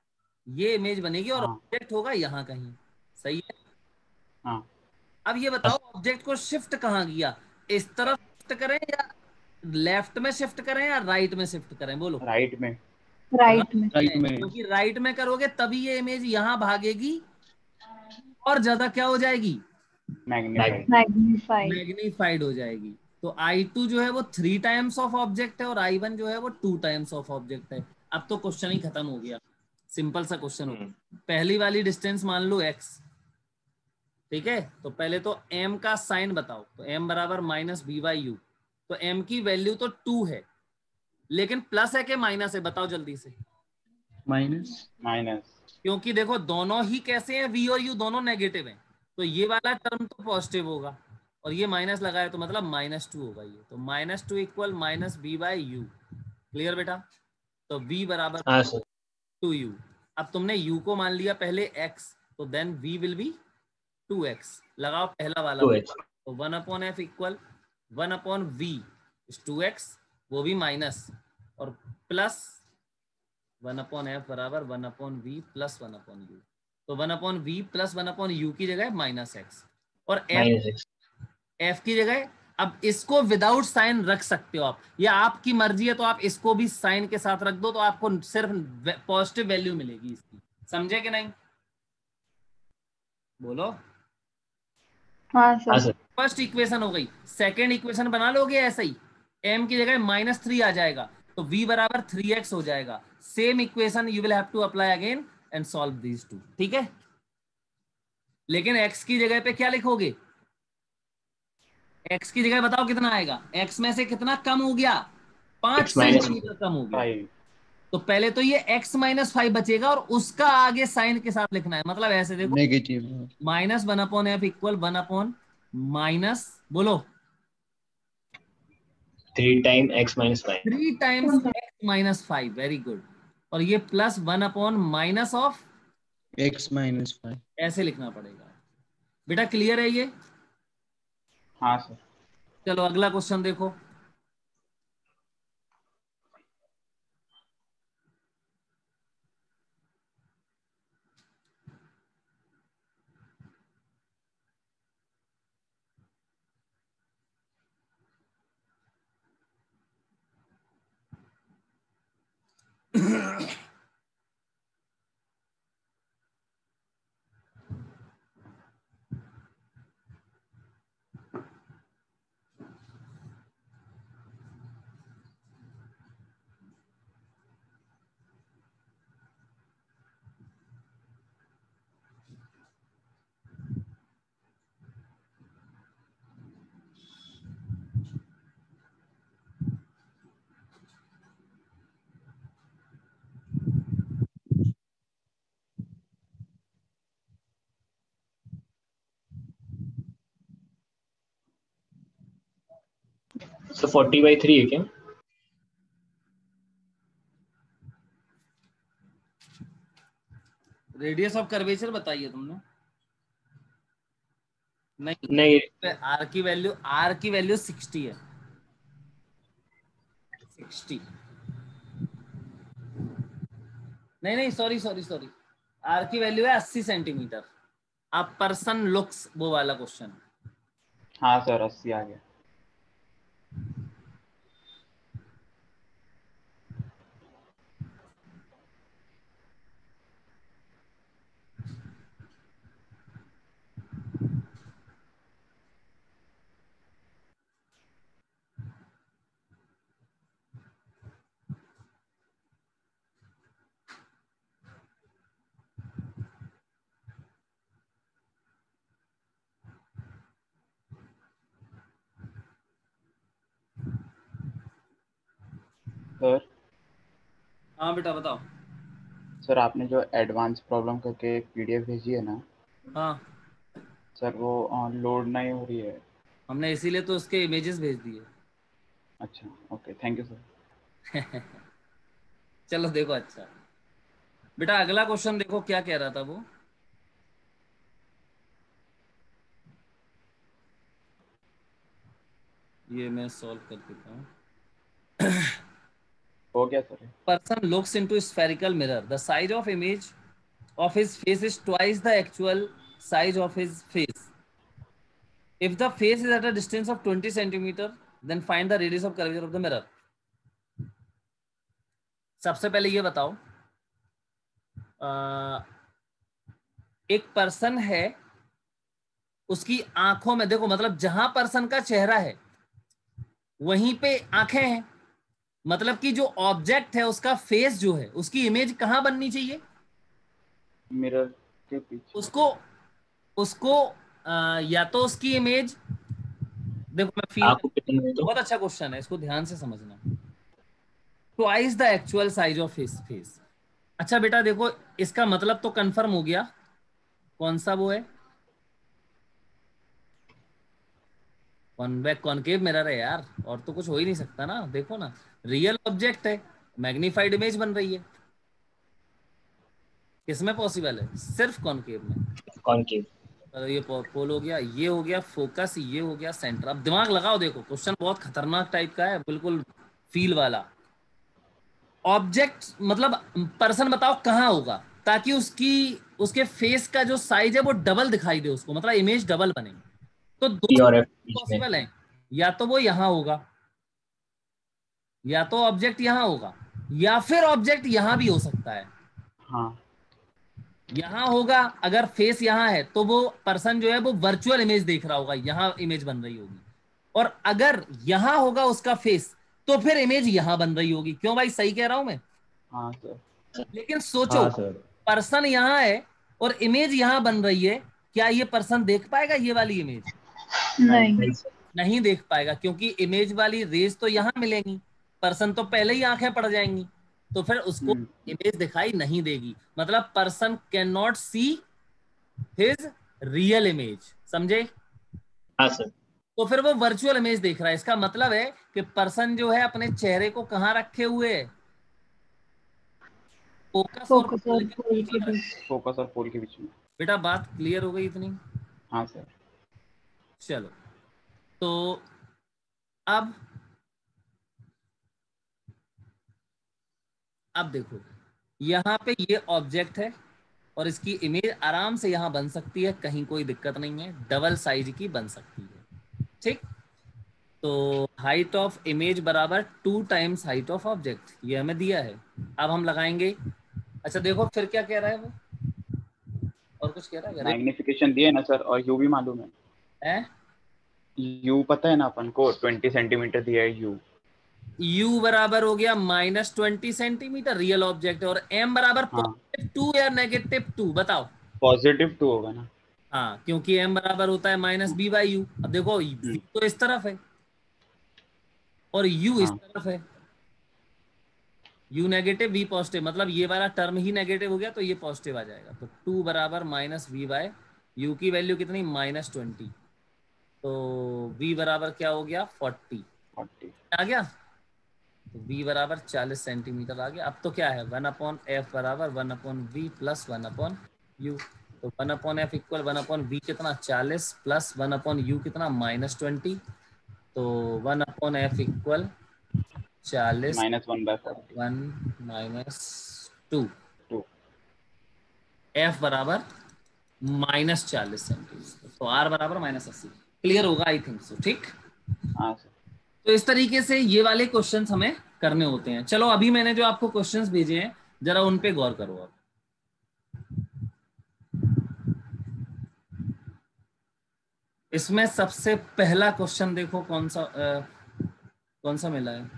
Speaker 1: ये इमेज बनेगी और
Speaker 4: हाँ।
Speaker 1: ऑब्जेक्ट होगा यहाँ कहीं, सही है।
Speaker 4: हाँ।
Speaker 1: अब ये बताओ ऑब्जेक्ट को शिफ्ट कहाँ किया, इस तरफ शिफ्ट करें या लेफ्ट में शिफ्ट करें या राइट में शिफ्ट करें, बोलो।
Speaker 4: राइट में।
Speaker 6: राइट में।
Speaker 8: राइट में।
Speaker 1: क्योंकि राइट में करोगे तभी ये इमेज यहाँ भागेगी और ज्यादा क्या हो जाएगी,
Speaker 4: मैग्नीफाइड।
Speaker 6: मैग्नीफाइड।
Speaker 1: मैग्नीफाइड हो जाएगी। तो आई टू जो है वो थ्री टाइम्स ऑफ ऑब्जेक्ट है और आई वन जो है वो टू टाइम्स ऑफ ऑब्जेक्ट है। अब तो क्वेश्चन ही खत्म हो गया, सिंपल सा क्वेश्चन हो गया। पहली वाली डिस्टेंस मान लो x, ठीक है। तो पहले तो m का साइन बताओ, तो m बराबर माइनस बी बाई यू। तो m की वैल्यू तो टू है, लेकिन प्लस है कि माइनस है, बताओ जल्दी से।
Speaker 8: माइनस।
Speaker 4: माइनस।
Speaker 1: क्योंकि देखो दोनों ही कैसे हैं, v और u दोनों नेगेटिव हैं, तो ये वाला टर्म तो पॉजिटिव होगा और ये माइनस लगा है तो मतलब माइनस टू होगा ये। तो minus two equal minus v by u. Clear बेटा। तो v बराबर
Speaker 5: हाँ सर।
Speaker 1: To you. अब तुमने u को मान लिया पहले x, तो then v will be two x. लगाओ पहला वाला,
Speaker 5: टू एक्स।
Speaker 1: तो one upon f equal one upon v two x, वो भी माइनस, और प्लस वन अपॉन एफ बराबर one upon v plus one upon u. तो one upon v plus one upon u की जगह माइनस एक्स, और f
Speaker 5: minus x.
Speaker 1: F की जगह अब इसको विदाउट साइन रख सकते हो आप, या आपकी मर्जी है तो आप इसको भी साइन के साथ रख दो, तो आपको सिर्फ पॉजिटिव वैल्यू मिलेगी इसकी। समझे कि नहीं, बोलो।
Speaker 6: हाँ
Speaker 5: हाँ
Speaker 6: सर।
Speaker 5: सर।
Speaker 1: फर्स्ट इक्वेशन हो गई। सेकेंड इक्वेशन बना लोगे ऐसा ही, m की जगह माइनस थ्री आ जाएगा, तो v बराबर थ्री एक्स हो जाएगा। Same equation you will have to apply again and solve these two, ठीक है। लेकिन x की जगह पे क्या लिखोगे, x की जगह बताओ कितना आएगा, x में से कितना कम हो गया, पांच
Speaker 5: X minus
Speaker 1: सेंटीमीटर कम हो गया।
Speaker 4: फाइव।
Speaker 1: तो पहले तो ये x माइनस फाइव बचेगा और उसका आगे साइन के साथ लिखना है, मतलब ऐसे देखो,
Speaker 8: negative.
Speaker 1: Minus one upon f equal one upon minus, बोलो,
Speaker 5: three time x minus five.
Speaker 1: Three times x minus five, very good. और ये plus one upon minus of
Speaker 8: x minus five.
Speaker 1: ऐसे लिखना पड़ेगा बेटा। क्लियर है ये।
Speaker 4: हाँ सर।
Speaker 1: चलो अगला क्वेश्चन देखो।
Speaker 5: सर फोर्टी बाई थ्री है क्या?
Speaker 1: रेडियस ऑफ कर्वेचर बताइए तुमने, नहीं
Speaker 5: नहीं।
Speaker 1: आर की वैल्यू, आर की वैल्यू सिक्सटी है, सिक्सटी। नहीं नहीं सॉरी सॉरी सॉरी, आर की वैल्यू है अस्सी सेंटीमीटर। अब पर्सन लुक्स वो वाला क्वेश्चन।
Speaker 4: हाँ सर, अस्सी आ गया। सर
Speaker 1: हाँ बेटा बताओ।
Speaker 4: सर आपने जो एडवांस प्रॉब्लम करके एक पीडीएफ भेजी है ना
Speaker 1: हाँ
Speaker 4: सर, वो लोड नहीं हो रही है।
Speaker 1: हमने इसीलिए तो उसके इमेजेस भेज दिए।
Speaker 4: अच्छा ओके, थैंक यू सर।
Speaker 1: चलो देखो, अच्छा बेटा अगला क्वेश्चन देखो क्या कह रहा था वो। ये मैं सॉल्व कर देता हूँ।
Speaker 4: हो गया sir.
Speaker 1: Person looks into spherical mirror. The size of image of his face is twice the actual size of his face. If the face is at a distance of twenty centimeter, then find the radius of curvature of the mirror. सबसे पहले ये बताओ, आ, एक person है, उसकी आंखों में देखो, मतलब जहां पर्सन का चेहरा है वहीं पे आंखें हैं, मतलब कि जो ऑब्जेक्ट है उसका फेस जो है उसकी इमेज कहां बननी चाहिए?
Speaker 4: मिरर के पीछे।
Speaker 1: उसको उसको आ, या तो उसकी इमेज, देखो मैं फील,
Speaker 5: आपको कितने में तो
Speaker 1: बहुत अच्छा क्वेश्चन है, इसको ध्यान से समझना। Twice the actual size of his face. अच्छा बेटा देखो, इसका मतलब तो कंफर्म हो गया, कौन सा वो है, कॉन्वेक्स कॉनकेव मिरर है यार, और तो कुछ हो ही नहीं सकता ना। देखो ना, रियल ऑब्जेक्ट है, मैग्नीफाइड इमेज बन रही है, किसमें पॉसिबल है? सिर्फ कॉनकेव में।
Speaker 5: कॉनकेव।
Speaker 1: तो ये पोल हो गया, ये हो गया फोकस, ये हो गया सेंटर। अब दिमाग लगाओ, देखो क्वेश्चन बहुत खतरनाक टाइप का है, बिल्कुल फील वाला। ऑब्जेक्ट मतलब पर्सन बताओ कहाँ होगा, ताकि उसकी उसके फेस का जो साइज है वो डबल दिखाई दे उसको, मतलब इमेज डबल बने। तो
Speaker 5: टी
Speaker 1: दो
Speaker 5: और एफ बीच में।
Speaker 1: पॉसिबल है, या तो वो यहाँ होगा, या तो ऑब्जेक्ट यहाँ होगा, या फिर ऑब्जेक्ट यहाँ भी हो सकता है।
Speaker 4: हाँ,
Speaker 1: यहाँ होगा, अगर फेस यहाँ है तो वो पर्सन जो है वो वर्चुअल इमेज देख रहा होगा, यहाँ इमेज बन रही होगी। और अगर यहाँ होगा उसका फेस, तो फिर इमेज यहाँ बन रही होगी। क्यों भाई, सही कह रहा हूं मैं?
Speaker 4: हाँ सर।
Speaker 1: लेकिन सोचो,
Speaker 5: हाँ सर।
Speaker 1: पर्सन यहाँ है और इमेज यहाँ बन रही है, क्या ये पर्सन देख पाएगा ये वाली इमेज?
Speaker 6: नहीं।
Speaker 5: नहीं सर।
Speaker 1: नहीं देख पाएगा, क्योंकि इमेज वाली रेज तो यहाँ मिलेंगी, पर्सन तो पहले ही आंखें पड़ जाएंगी, तो फिर उसको
Speaker 4: हम्म,
Speaker 1: इमेज दिखाई नहीं देगी। मतलब person can not see his real image, समझे?
Speaker 5: हाँ सर।
Speaker 1: तो फिर वो वर्चुअल इमेज देख रहा है। इसका मतलब है कि पर्सन जो है अपने चेहरे को कहाँ रखे हुए है? फोकस और
Speaker 6: फोकस
Speaker 1: पोल
Speaker 6: और
Speaker 1: के
Speaker 6: पोल
Speaker 1: बीच
Speaker 6: के
Speaker 1: में।
Speaker 6: बीच।
Speaker 4: फोकस और पोल के बीच में।
Speaker 1: बेटा बात क्लियर हो गई इतनी?
Speaker 4: हाँ सर।
Speaker 1: चलो, तो अब अब देखो, यहाँ पे ये ऑब्जेक्ट है और इसकी इमेज आराम से यहाँ बन सकती है, कहीं कोई दिक्कत नहीं है, डबल साइज की बन सकती है, ठीक। तो हाइट ऑफ इमेज बराबर two times height of object, ये हमें दिया है। अब हम लगाएंगे, अच्छा देखो फिर क्या कह रहा है वो, और कुछ कह रहा है?
Speaker 4: मैग्निफिकेशन दिए ना सर, और यू भी मालूम है।
Speaker 1: हैं?
Speaker 4: यू पता है ना अपन को, ट्वेंटी सेंटीमीटर दिया है यू।
Speaker 1: u बराबर हो गया minus twenty centimetre, real object है, और m बराबर
Speaker 4: हाँ,
Speaker 1: पॉजिटिव टू या नेगेटिव टू, बताओ।
Speaker 4: पॉजिटिव टू होगा ना।
Speaker 1: हाँ, क्योंकि m बराबर होता है माइनस बी बाई यू। अब देखो v तो इस तरफ है और u इस
Speaker 4: हाँ,
Speaker 1: तरफ है, u नेगेटिव v पॉजिटिव, मतलब ये वाला टर्म ही नेगेटिव हो गया तो ये पॉजिटिव आ जाएगा। तो टू बराबर माइनस वी बाय यू की वैल्यू कितनी? Minus twenty. तो v बराबर क्या हो गया? फोर्टी
Speaker 4: फोर्टी
Speaker 1: आ गया। तो v बराबर चालीस सेंटीमीटर आ गया। अब तो क्या है, वन अपॉन एफ बराबर one upon v plus one upon u. तो one upon f equal one upon v कितना? चालीस प्लस वन अपॉन यू कितना? Minus twenty. तो वन अपॉन एफ इक्वल चालीस
Speaker 4: minus one by forty.
Speaker 1: One minus two,
Speaker 4: two.
Speaker 1: F बराबर minus चालीस centimetre. तो r बराबर माइनस अस्सी। क्लियर होगा आई थिंक सो, ठीक।
Speaker 4: हाँ सर।
Speaker 1: तो इस तरीके से ये वाले क्वेश्चंस हमें करने होते हैं। चलो अभी मैंने जो आपको क्वेश्चंस भेजे हैं जरा उन पे गौर करो आप। इसमें सबसे पहला क्वेश्चन देखो कौन सा आ, कौन सा मिला है?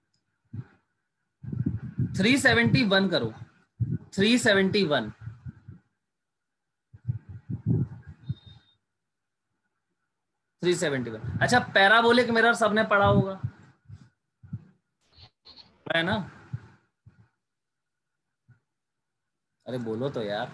Speaker 1: थ्री सेवेंटी वन करो, three seventy one. Three seventy one. अच्छा, पैराबोलिक मिरर सबने पढ़ा होगा, है ना? अरे बोलो तो यार,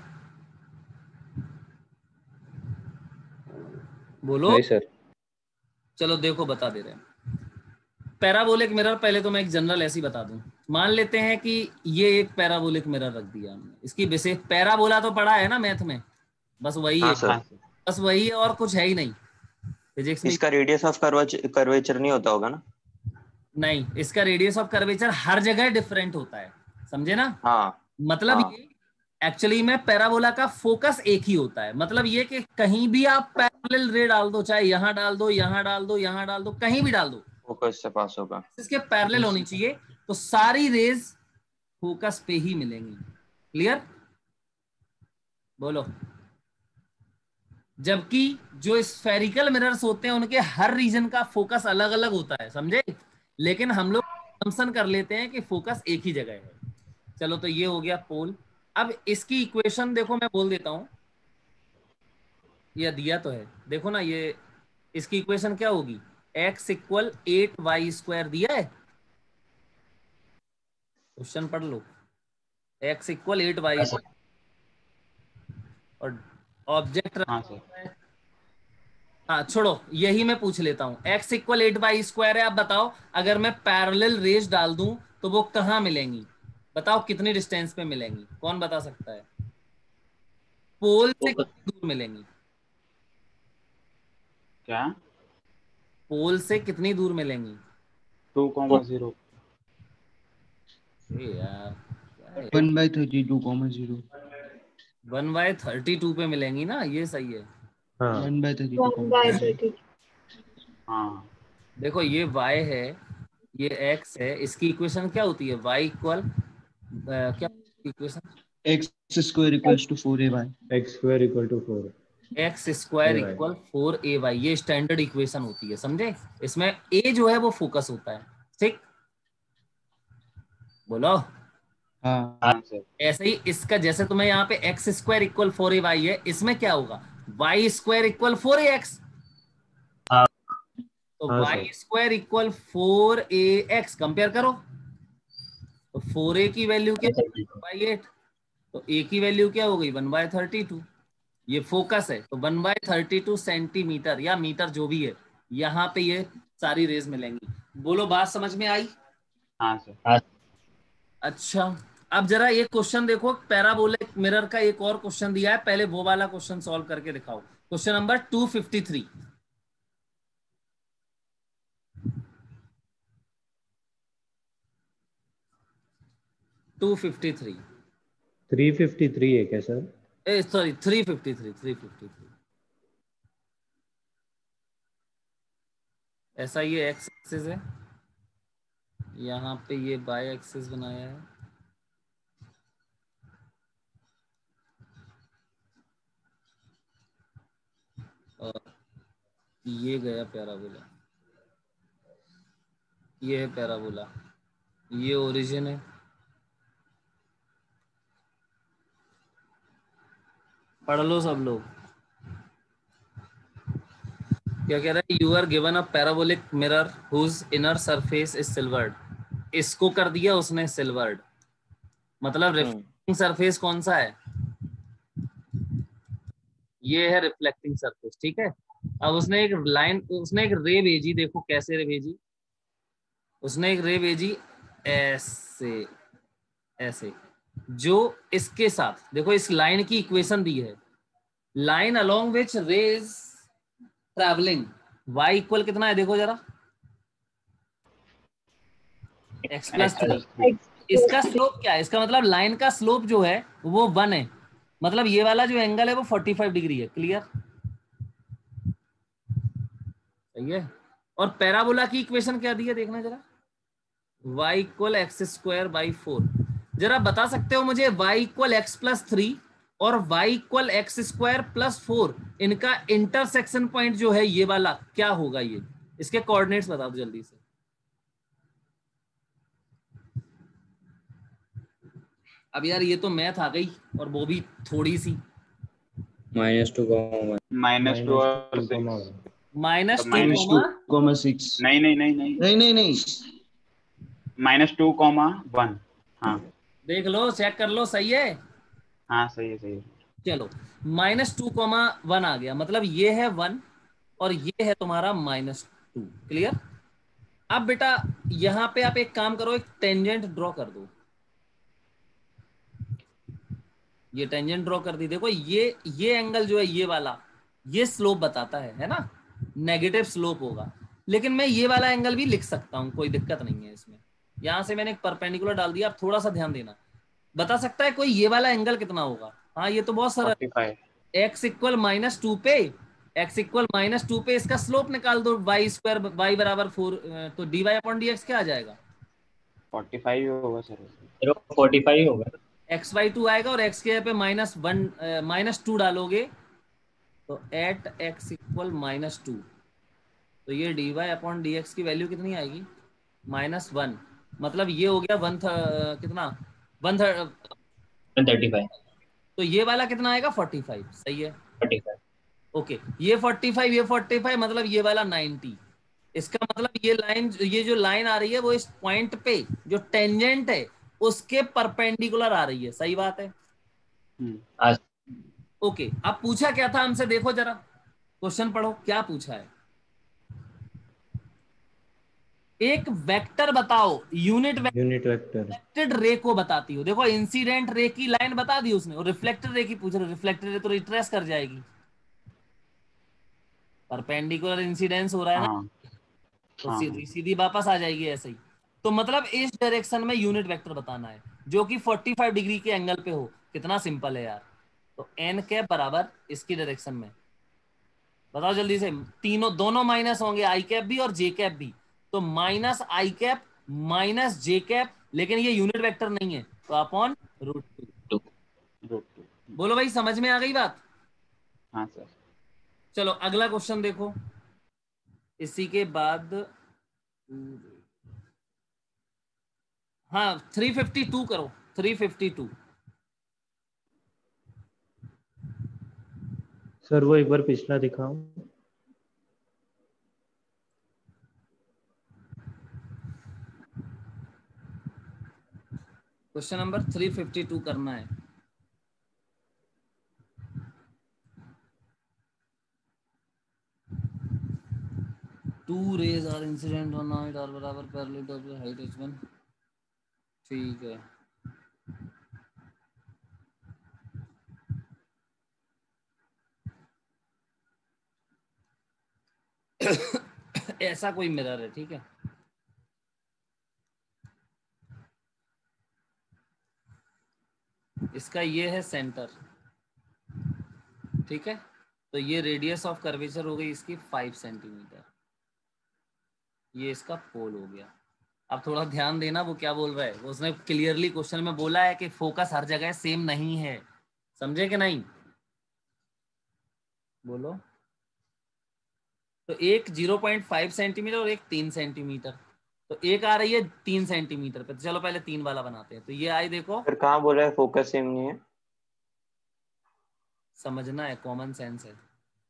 Speaker 1: बोलो।
Speaker 3: नहीं सर।
Speaker 1: चलो देखो बता दे रहे हैं। पैराबोलिक मिरर, पहले तो मैं एक जनरल ऐसी बता दूं, मान लेते हैं कि ये एक पैराबोलिक मिरर रख दिया हमने, इसकी बेसिस पैराबोला तो पढ़ा है ना मैथ में, बस वही
Speaker 3: हाँ
Speaker 1: है,
Speaker 3: सर।
Speaker 1: बस वही है और कुछ है ही नहीं फिजिक्स में।
Speaker 3: इसका रेडियस ऑफ कर्वेचर नहीं होता होगा ना?
Speaker 1: नहीं, इसका रेडियस ऑफ कर्वेचर हर जगह डिफरेंट होता है, समझे ना?
Speaker 3: हाँ
Speaker 1: मतलब
Speaker 3: हाँ।
Speaker 1: ये एक्चुअली में पैराबोला का फोकस एक ही होता है, मतलब ये कि कहीं भी आप पैरेलल रे डाल दो, चाहे यहां डाल दो, यहां डाल दो, यहां डाल दो, कहीं भी डाल दो,
Speaker 3: फोकस से पास होगा।
Speaker 1: इसके पैरेलल होनी चाहिए, तो सारी रेज फोकस पे ही मिलेंगी। क्लियर? बोलो। जबकि जो स्फेरिकल मिरर्स होते हैं उनके हर रीजन का फोकस अलग अलग होता है, समझे? लेकिन हम लोग असम्पशन कर लेते हैं कि फोकस एक ही जगह है। चलो, तो ये हो गया पोल। अब इसकी इक्वेशन देखो, मैं बोल देता हूं, ये दिया तो है, देखो ना, ये इसकी इक्वेशन क्या होगी? X equal eight y square दिया है, क्वेश्चन पढ़ लो। एक्स इक्वल एट वाई और ऑब्जेक्ट,
Speaker 4: हाँ सर।
Speaker 1: हाँ छोड़ो, यही मैं पूछ लेता हूं। X equal eight y square है, आप बताओ अगर मैं पैरेलल रेज डाल दूं तो वो कहां मिलेंगी? बताओ कितनी डिस्टेंस पे मिलेंगी, कौन बता सकता है? पोल से कितनी दूर मिलेंगी?
Speaker 4: क्या?
Speaker 1: पोल से कितनी दूर मिलेंगी?
Speaker 4: Two comma zero.
Speaker 1: यार
Speaker 8: one by thirty two comma zero.
Speaker 1: One by thirty two पे मिलेंगी ना, ये सही है।
Speaker 8: One by thirty two
Speaker 6: one by thirty.
Speaker 4: हाँ
Speaker 1: देखो ये y है, ये x है, इसकी इक्वेशन क्या होती है? y इक्वल क्या equation?
Speaker 8: X square equals to four a y.
Speaker 7: X square equal to four
Speaker 1: x square equal four a y, ये स्टैंडर्ड इक्वेशन होती है, समझे? इसमें a जो है वो फोकस होता है, ठीक? बोलो।
Speaker 8: हाँ
Speaker 4: हाँ सर।
Speaker 1: ऐसे ही इसका, जैसे तुम्हें यहाँ पे x square equal four a y है, इसमें क्या होगा? Y square equal four a x. तो
Speaker 7: हाँ,
Speaker 1: y square equal four a x, compare करो, तो फोर ए की वैल्यू क्या? By eight. तो ए की वैल्यू क्या हो गई? One by thirty two. ये फोकस है, तो one by thirty two centimetre या मीटर जो भी है, यहाँ पे ये सारी रेज मिलेंगी। बोलो, बात समझ में आई?
Speaker 4: हाँ सर।
Speaker 1: अच्छा, अब जरा एक क्वेश्चन देखो, पैराबोलिक मिरर का एक और क्वेश्चन दिया है, पहले वो वाला क्वेश्चन सॉल्व करके दिखाओ। Question number two fifty three. Two fifty three
Speaker 7: three fifty three है क्या सर?
Speaker 1: ए sorry three fifty three three fifty three. ऐसा ये एक्स एक्सिस है, यहाँ पे ये बाय एक्सिस बनाया है, और ये गया पैराबोला, ये है पैराबोला, ये ओरिजिन है। पढ़ लो सब लोग। क्या कह रहा है? You are given a parabolic mirror whose inner surface is silvered. इसको कर दिया उसने सिल्वर्ड, मतलब रिफ्लेक्टिंग सरफेस कौन सा है? ये है रिफ्लेक्टिंग सरफेस, ठीक है। अब उसने एक लाइन, उसने एक रे भेजी, देखो कैसे रे भेजी। उसने एक रे भेजी ऐसे ऐसे, जो इसके साथ, देखो इस लाइन की इक्वेशन दी है, line along which rays travelling, y equal कितना है देखो जरा, x प्लस थ्री। इसका स्लोप क्या है? इसका मतलब लाइन का स्लोप जो है वो वन है, मतलब ये वाला जो एंगल है वो फोर्टी फाइव डिग्री है। क्लियर? सही है। और पैराबोला की इक्वेशन क्या दी है देखना जरा, y equal x square by four. जरा बता सकते हो मुझे y equal x plus three और y equal x square plus four, इनका इंटरसेक्शन पॉइंट जो है ये वाला क्या होगा? ये इसके कोऑर्डिनेट्स बताओ जल्दी से। अब यार ये तो मैथ आ गई, और वो भी थोड़ी सी।
Speaker 5: Minus two comma
Speaker 4: minus two और six.
Speaker 1: Minus two
Speaker 4: minus
Speaker 8: two comma six.
Speaker 4: नहीं नहीं नहीं नहीं
Speaker 8: नहीं नहीं नहीं
Speaker 4: माइनस टू कॉमा वन। हाँ
Speaker 1: देख लो, चेक कर लो, सही है।
Speaker 4: हाँ सही है सही है।
Speaker 1: चलो, माइनस टू कॉमा वन आ गया, मतलब ये है वन और ये है तुम्हारा माइनस टू। क्लियर? अब बेटा यहां पे आप एक काम करो, एक टेंजेंट ड्रॉ कर दो। ये टेंजेंट ड्रॉ कर दी, देखो ये ये एंगल जो है ये वाला, ये स्लोप बताता है है ना, नेगेटिव स्लोप होगा। लेकिन मैं ये वाला एंगल भी लिख सकता हूं, कोई दिक्कत नहीं है इसमें। यहां से मैंने एक परपेंडिकुलर डाल दिया, आप थोड़ा सा ध्यान देना। बता सकता है कोई ये वाला एंगल कितना होगा? हाँ ये तो बहुत सरल,
Speaker 4: पैंतालीस।
Speaker 1: एक्स इक्वल माइनस टू पे, एक्स इक्वल माइनस टू पे इसका स्लोप निकाल दो, वाई स्क्वायर वाई बराबर फोर, तो d y upon d x क्या आ जाएगा?
Speaker 4: पैंतालीस ही होगा सर।
Speaker 5: चलो फोर्टी फाइव होगा।
Speaker 1: एक्स बाई टू आएगा और एक्स के पे माइनस वन माइनस टू डालोगे तो at x equal minus two, तो ये d y upon d x की वैल्यू कितनी आएगी? Minus one. मतलब ये हो गया वन कितना वन
Speaker 5: वन थर्टी फाइव।
Speaker 1: तो ये वाला कितना आएगा? Forty five. सही है,
Speaker 5: फोर्टी फाइव।
Speaker 1: ओके। ये फोर्टी फाइव ये फोर्टी फाइव मतलब ये वाला नाइंटी। इसका मतलब ये लाइन, ये जो लाइन आ रही है वो इस पॉइंट पे जो टेंजेंट है उसके परपेंडिकुलर आ रही है। सही बात है,
Speaker 5: आज
Speaker 1: ओके। अब पूछा क्या था हमसे, देखो जरा क्वेश्चन पढ़ो, क्या पूछा है? एक वेक्टर बताओ, unit
Speaker 7: unit vector
Speaker 1: reflected ray को बताती हो। देखो इंसिडेंट रे की लाइन बता दी उसने, और रिफ्लेक्टेड रे की पूछ रहे, रिफ्लेक्टेड रे तो रिट्रेस कर जाएगी, परपेंडिकुलर इंसिडेंस हो रहा है ना,
Speaker 4: हाँ
Speaker 1: तो
Speaker 4: हाँ
Speaker 1: सीधी सीधी वापस आ जाएगी ऐसे ही। तो मतलब इस डायरेक्शन में यूनिट वेक्टर बताना है जो कि पैंतालीस डिग्री के एंगल पे हो। कितना सिंपल है यार। तो एन कैप बराबर इसकी डायरेक्शन में, बताओ जल्दी से, तीनों दोनों माइनस होंगे, आई कैप भी और जे कैप भी। तो minus i cap minus j cap, लेकिन ये यूनिट वेक्टर नहीं है तो upon root two.
Speaker 5: Two.
Speaker 4: Root two.
Speaker 1: बोलो भाई, समझ में आ गई बात?
Speaker 4: हाँ सर।
Speaker 1: चलो अगला क्वेश्चन देखो। इसी के बाद हाँ थ्री फिफ्टी टू करो, थ्री फिफ्टी टू।
Speaker 7: सर वो एक बार पिछला दिखाओ।
Speaker 1: Question number three fifty two करना है। Two rays are incident on night are बराबर parallel to the height h one. ठीक है, ऐसा कोई मिरर है, ठीक है। इसका ये है सेंटर, ठीक है। तो ये रेडियस ऑफ कर्वेचर हो गई इसकी फाइव सेंटीमीटर, ये इसका पोल हो गया। अब थोड़ा ध्यान देना वो क्या बोल रहा है, उसने क्लियरली क्वेश्चन में बोला है कि फोकस हर जगह सेम नहीं है, समझे कि नहीं? बोलो। तो एक ज़ीरो पॉइंट फाइव सेंटीमीटर और एक तीन सेंटीमीटर, तो एक आ रही है तीन सेंटीमीटर पे। तो चलो पहले तीन वाला बनाते हैं। तो ये आई देखो,
Speaker 3: फिर कहाँ बोला है फोकस सेम नहीं है?
Speaker 1: समझना है, कॉमन सेंस है।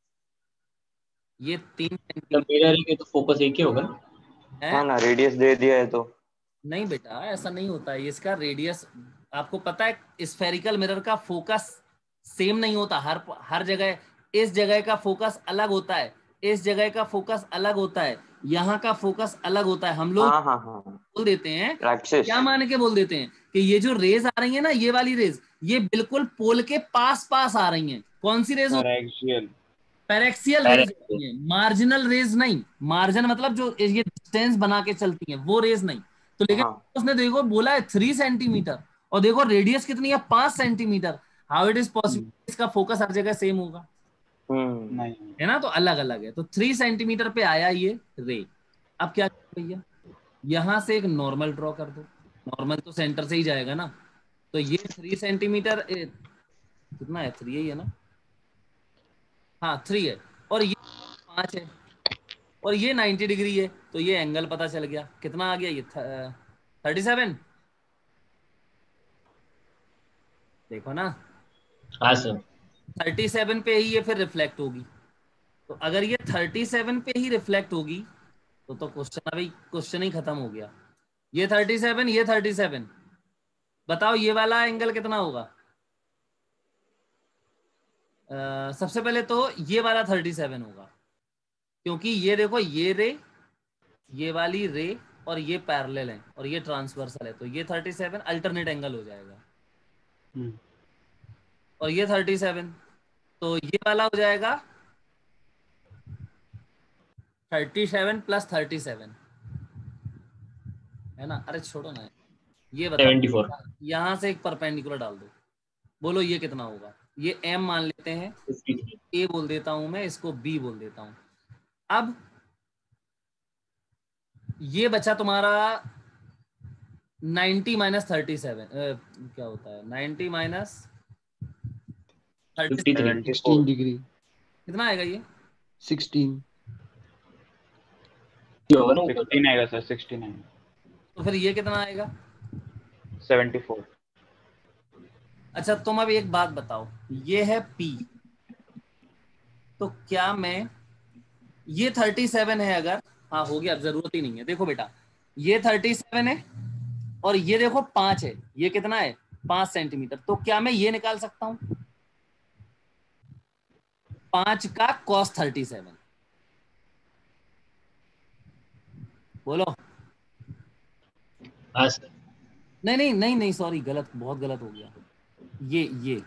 Speaker 1: ये तीन
Speaker 5: मतलब
Speaker 1: सेंटीमीटर
Speaker 5: मिरर है तो फोकस एक ही होगा ना?
Speaker 1: है।
Speaker 3: हाँ ना, रेडियस दे दिया है तो।
Speaker 1: नहीं बेटा, ऐसा नहीं होता है। इसका रेडियस आपको पता है, स्फेरिकल मिरर का फोकस सेम नहीं होता हर हर जगह। इस जगह का फोकस अलग होता है, इस जगह का फोकस अलग होता है, यहाँ का फोकस अलग होता है। हम लोग
Speaker 3: हाँ हाँ हाँ
Speaker 1: बोल देते हैं,
Speaker 3: एक्सिस।
Speaker 1: क्या मान के बोल देते हैं कि ये जो रेज आ रही है ना, ये वाली रेज, ये बिल्कुल पोल के पास पास आ रही हैं। कौन सी रेज?
Speaker 4: पैरेक्सियल।
Speaker 1: पैरेक्सियल रेज होती है, मार्जिनल रेज नहीं। मार्जिन मतलब जो ये डिस्टेंस बना के चलती हैं, वो रेज नहीं। तो लेकिन
Speaker 3: हाँ
Speaker 1: उसने देखो बोला है थ्री सेंटीमीटर, और देखो रेडियस कितनी है, पांच centimetre. How it is possible इसका फोकस हर जगह सेम होगा?
Speaker 3: हम्म
Speaker 4: नहीं।
Speaker 1: है ना, तो अलग अलग है। तो थ्री सेंटीमीटर पे आया ये रे। अब क्या भैया, यहां से एक नॉर्मल ड्रॉ कर दो। नॉर्मल तो सेंटर से ही जाएगा ना। तो ये थ्री सेंटीमीटर कितना है, थ्री ही है ना, हाँ थ्री है, और ये पांच है, और ये नाइन्टी डिग्री है। तो ये एंगल पता चल गया, कितना आ गया ये, थर्टी सेवन। देखो ना,
Speaker 5: हाँ सर।
Speaker 1: थर्टी सेवन पे ही ये फिर रिफ्लेक्ट होगी। तो अगर ये थर्टी सेवन पे ही रिफ्लेक्ट होगी तो तो क्वेश्चन, अभी क्वेश्चन ही खत्म हो गया। ये थर्टी सेवन, ये थर्टी सेवन, बताओ ये वाला एंगल कितना होगा? uh, सबसे पहले तो ये वाला थर्टी सेवन होगा, क्योंकि ये देखो, ये रे, ये वाली रे और ये पैरेलल है और ये ट्रांसवर्सल है। तो ये थर्टी सेवन अल्टरनेट एंगल हो जाएगा, और ये थर्टी सेवन, तो ये वाला हो जाएगा thirty seven plus thirty seven, है ना? अरे छोड़ो ना, ये बताओ,
Speaker 5: सेवेंटी फोर
Speaker 1: यहाँ से एक परपेंडिकुलर डाल दो, बोलो ये कितना होगा। ये m मान लेते हैं,
Speaker 5: फिफ्टी थ्री
Speaker 1: a बोल देता हूं मैं, इसको b बोल देता हूं। अब ये बचा तुम्हारा नाइन्टी माइनस थर्टी सेवन, क्या होता है ninety minus thirty
Speaker 5: fifty three
Speaker 3: seventy
Speaker 8: sixteen
Speaker 3: four
Speaker 8: degree
Speaker 1: कितना आएगा ये?
Speaker 8: सिक्सटीन
Speaker 5: होगा ना ऊपर।
Speaker 4: सिक्सटीन आएगा सर, सिक्सटीन आएगा।
Speaker 1: तो फिर ये कितना आएगा?
Speaker 4: Seventy four.
Speaker 1: अच्छा तुम अब एक बात बताओ, ये है P, तो क्या मैं ये थर्टी सेवन है अगर, हाँ हो गया, अब जरूरत ही नहीं है। देखो बेटा ये थर्टी सेवन है और ये देखो पांच है, ये कितना है? पांच सेंटीमीटर। तो क्या मैं ये निकाल सकता हूं, पांच का कॉस थर्टी सेवन? बोलो।
Speaker 5: हाँ सर।
Speaker 1: नहीं नहीं नहीं नहीं सॉरी, गलत, बहुत गलत हो गया। ये ये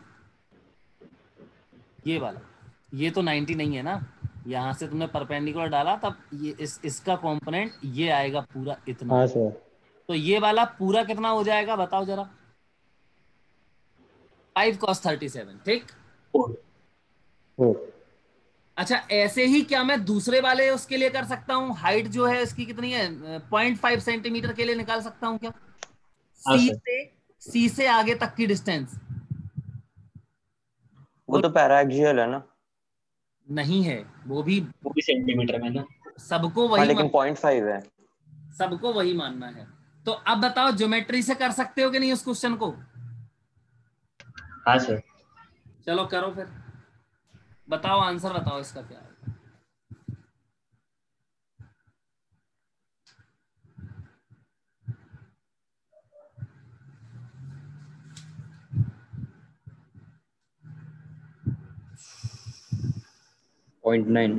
Speaker 1: ये वाला, ये तो नाइन्टी नहीं है ना, यहां से तुमने परपेंडिकुलर डाला तब ये इस इसका कंपोनेंट ये आएगा पूरा इतना।
Speaker 7: हाँ सर।
Speaker 1: तो ये वाला पूरा कितना हो जाएगा बताओ जरा? फाइव कॉस थर्टी सेवन, ठीक।
Speaker 7: हो
Speaker 1: अच्छा ऐसे ही क्या मैं दूसरे वाले उसके लिए कर सकता हूँ? हाइट जो है इसकी कितनी है, पॉइंट फाइव सेंटीमीटर के लिए निकाल सकता हूँ क्या?
Speaker 5: हाँ
Speaker 1: सी
Speaker 5: सर।
Speaker 1: से सी से आगे तक की डिस्टेंस।
Speaker 3: वो तो पैराक्सियल है ना।
Speaker 1: नहीं है, वो भी
Speaker 5: वो भी सेंटीमीटर में ना।
Speaker 1: सबको
Speaker 3: हाँ
Speaker 1: वही
Speaker 3: लेकिन
Speaker 1: मान,
Speaker 3: पॉइंट फाइव है।
Speaker 1: सबको वही मानना है। तो अब बताओ ज्योमेट्री से कर सकते हो कि नहीं उस क्वेश्चन को?
Speaker 5: हाँ सर।
Speaker 1: चलो करो फिर, बताओ आंसर बताओ इसका क्या है।
Speaker 5: Point nine.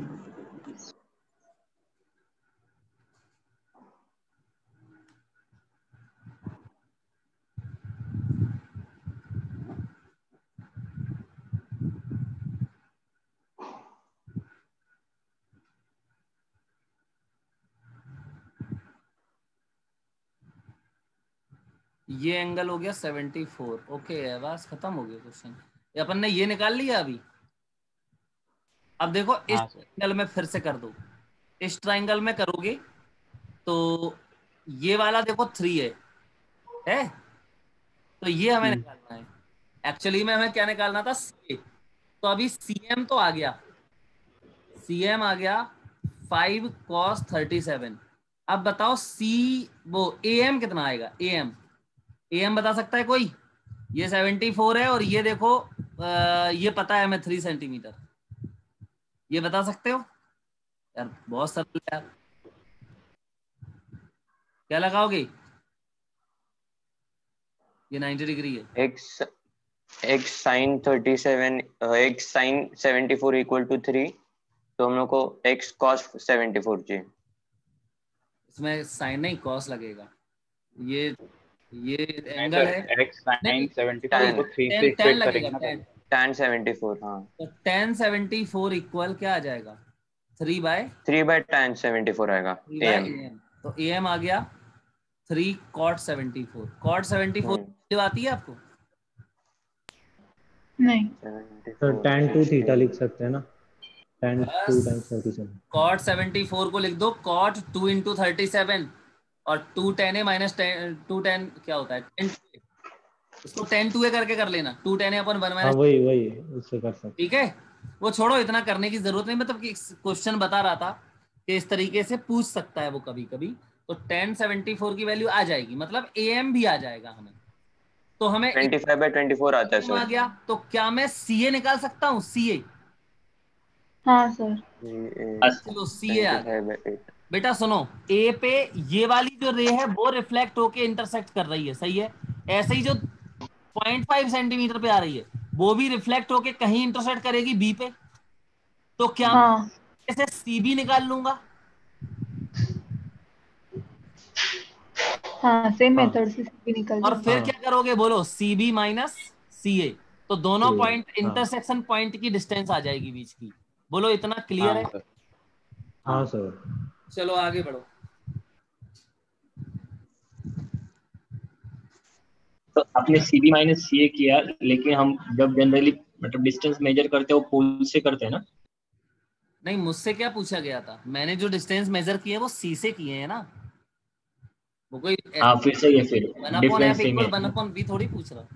Speaker 1: ये एंगल हो गया सेवेंटी फोर। ओके बस खत्म हो गया क्वेश्चन, ये अपन ने ये निकाल लिया अभी। अब देखो इस
Speaker 4: हाँ सर।
Speaker 1: ट्रायंगल में फिर से कर दो, इस ट्रायंगल में करोगे तो ये वाला देखो थ्री है, है? तो ये हमें निकालना है, एक्चुअली में हमें क्या निकालना था? सी। तो अभी सी एम तो आ गया, सी एम आ गया फाइव कॉस थर्टी सेवन। अब बताओ सी वो ए एम कितना आएगा? ए एम ए एम बता सकता है कोई? ये सेवेंटी फोर है और ये देखो आ, ये पता है हमें थ्री सेंटीमीटर, ये बता सकते हो? यार बहुत सरल यार, क्या लगाओगे? ये नाइन्टी डिग्री है।
Speaker 3: X x sine thirty seven, x sine seventy four equal to three, तो हम लोग को एक्स कॉस सेवेंटी फोर चाहिए।
Speaker 1: इसमें साइन नहीं कॉस लगेगा। ये ये
Speaker 4: नहीं
Speaker 1: एंगल
Speaker 4: सर,
Speaker 1: है,
Speaker 4: x sine seventy four
Speaker 3: tan-
Speaker 4: को थ्री से
Speaker 1: टेन टेन
Speaker 4: इक्वेट करेंगे
Speaker 1: लगेगा,
Speaker 4: ना
Speaker 1: टेन।
Speaker 4: पहले।
Speaker 3: tan सेवेंटी फोर, हाँ
Speaker 1: तो टेन सेवेंटी फोर इक्वल क्या आ जाएगा? Three by
Speaker 3: three by tan seventy four आएगा
Speaker 1: three by
Speaker 3: am।
Speaker 1: A m. तो ए एम आ गया three cot seventy four. Cot seventy four जो आती है आपको?
Speaker 6: नहीं।
Speaker 7: तो tan टू थीटा लिख सकते हैं ना, tan टू
Speaker 1: बस
Speaker 7: times thirty seven.
Speaker 1: Cot seventy four को लिख दो cot two into thirty seven, और two tan a minus two tan क्या होता है? टेन टू ए, इसको टेन टू ए करके कर लेना, two tan a upon one
Speaker 7: हाँ
Speaker 1: माइनस।
Speaker 7: वही वही उससे कर सकते।
Speaker 1: ठीक है, वो छोड़ो, इतना करने की जरूरत नहीं, मतलब कि क्वेश्चन बता रहा था कि इस तरीके से पूछ सकता है वो कभी कभी। तो टेन सेवेंटी फोर की वैल्यू आ जाएगी, मतलब ए एम भी आ जाएगा हमें। तो हमें
Speaker 3: twenty five by twenty four आता है
Speaker 1: आ
Speaker 3: सर।
Speaker 1: गया। तो क्या मैं सी ए निकाल सकता हूँ? सी ए,
Speaker 6: हाँ सर।
Speaker 1: चलो सी ए आ गया।
Speaker 3: Twenty five by eight.
Speaker 1: बेटा सुनो, ए पे ये वाली जो रे है वो रिफ्लेक्ट होके इंटरसेक्ट कर रही है, सही है? ऐसे ही जो पॉइंट फाइव सेंटीमीटर पे आ रही है वो भी रिफ्लेक्ट होके कहीं इंटरसेक्ट करेगी बी पे। तो क्या
Speaker 6: हाँ
Speaker 1: ऐसे सी बी निकाल लूंगा?
Speaker 6: हाँ सेम
Speaker 7: हाँ।
Speaker 6: मेथड से भी निकल
Speaker 1: और
Speaker 6: जाएगा।
Speaker 1: फिर
Speaker 7: हाँ।
Speaker 1: क्या करोगे बोलो? सी बी माइनस सी ए, तो दोनों
Speaker 7: ठीक है,
Speaker 1: पॉइंट
Speaker 7: हाँ।
Speaker 1: इंटरसेक्शन पॉइंट की डिस्टेंस आ जाएगी बीच की। बोलो इतना क्लियर
Speaker 4: हाँ
Speaker 1: है?
Speaker 4: सर।
Speaker 7: हाँ सर।
Speaker 1: चलो आगे बढ़ो।
Speaker 5: तो आपने सी बी माइनस सी ए किया, लेकिन हम जब जनरली मतलब डिस्टेंस मेजर करते हैं वो पोल से करते हैं ना।
Speaker 1: नहीं, मुझसे क्या पूछा गया था? मैंने जो डिस्टेंस मेजर किए वो सी से किए हैं ना, वो कोई
Speaker 5: हाँ फिर सही है, फिर
Speaker 1: one upon
Speaker 5: difference
Speaker 1: f
Speaker 5: same
Speaker 1: equal
Speaker 5: है।
Speaker 1: वन अपॉन बी थोड़ी पूछ रहा।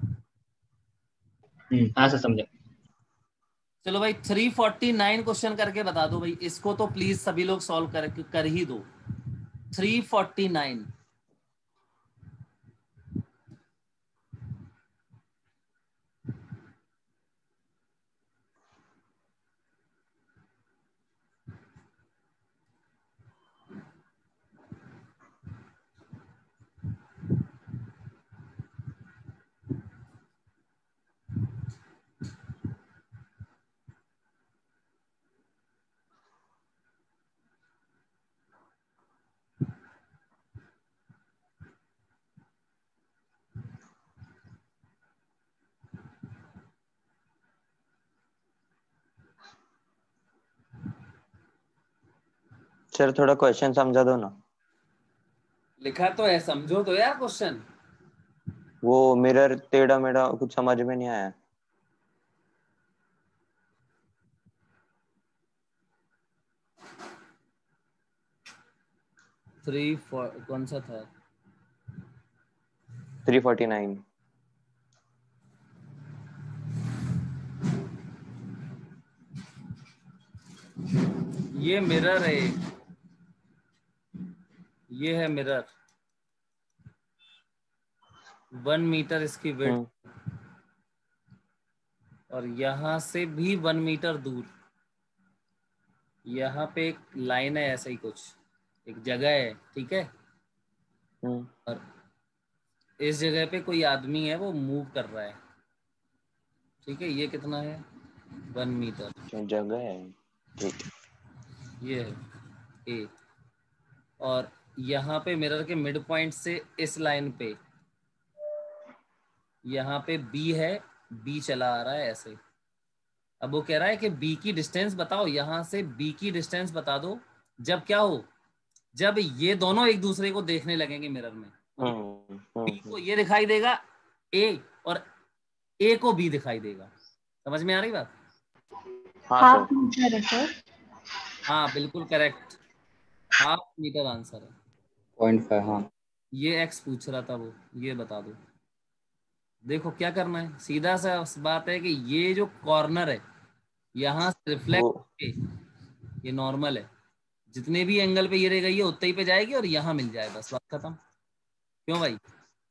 Speaker 5: हम्म, हाँ सर समझा।
Speaker 1: चलो भाई थ्री फोर्टी नाइन क्वेश्चन करके बता दो भाई, इसको तो प्लीज सभी लोग सॉल्व कर कर ही दो। Three forty nine.
Speaker 3: सर थोड़ा क्वेश्चन समझा दो ना।
Speaker 1: लिखा तो है, समझो तो यार क्वेश्चन।
Speaker 3: वो मिरर टेढ़ा मेढ़ा कुछ समझ में नहीं आया।
Speaker 1: थ्री कौन सा था?
Speaker 3: Three forty nine.
Speaker 1: ये मिरर है, ये है मिरर, वन मीटर इसकी विड्थ, और यहां से भी वन मीटर दूर यहाँ पे एक लाइन है, ऐसा ही कुछ एक जगह है, ठीक है। और इस जगह पे कोई आदमी है, वो मूव कर रहा है, ठीक है। ये कितना है? वन मीटर
Speaker 3: जगह है, ठीक।
Speaker 1: ये है ए, और यहाँ पे मिरर के मिड पॉइंट से इस लाइन पे यहाँ पे बी है, बी चला आ रहा है ऐसे। अब वो कह रहा है कि बी की डिस्टेंस बताओ, यहाँ से बी की डिस्टेंस बता दो जब क्या हो, जब ये दोनों एक दूसरे को देखने लगेंगे मिरर में। बी को ये दिखाई देगा ए, और ए को बी दिखाई देगा। समझ में आ रही बात?
Speaker 6: हाफ मीटर है सर।
Speaker 1: हाँ बिल्कुल करेक्ट, हाफ मीटर आंसर है।
Speaker 4: Point five. हाँ
Speaker 1: ये एक्स पूछ रहा था वो, ये बता दो। देखो क्या करना है, सीधा सा बात है कि ये जो कॉर्नर है यहाँ से रिफ्लेक्ट, ये नॉर्मल है, जितने भी एंगल पे ये रह गई है उतने ही पे जाएगी और यहाँ मिल जाए, बस बात खत्म। क्यों भाई?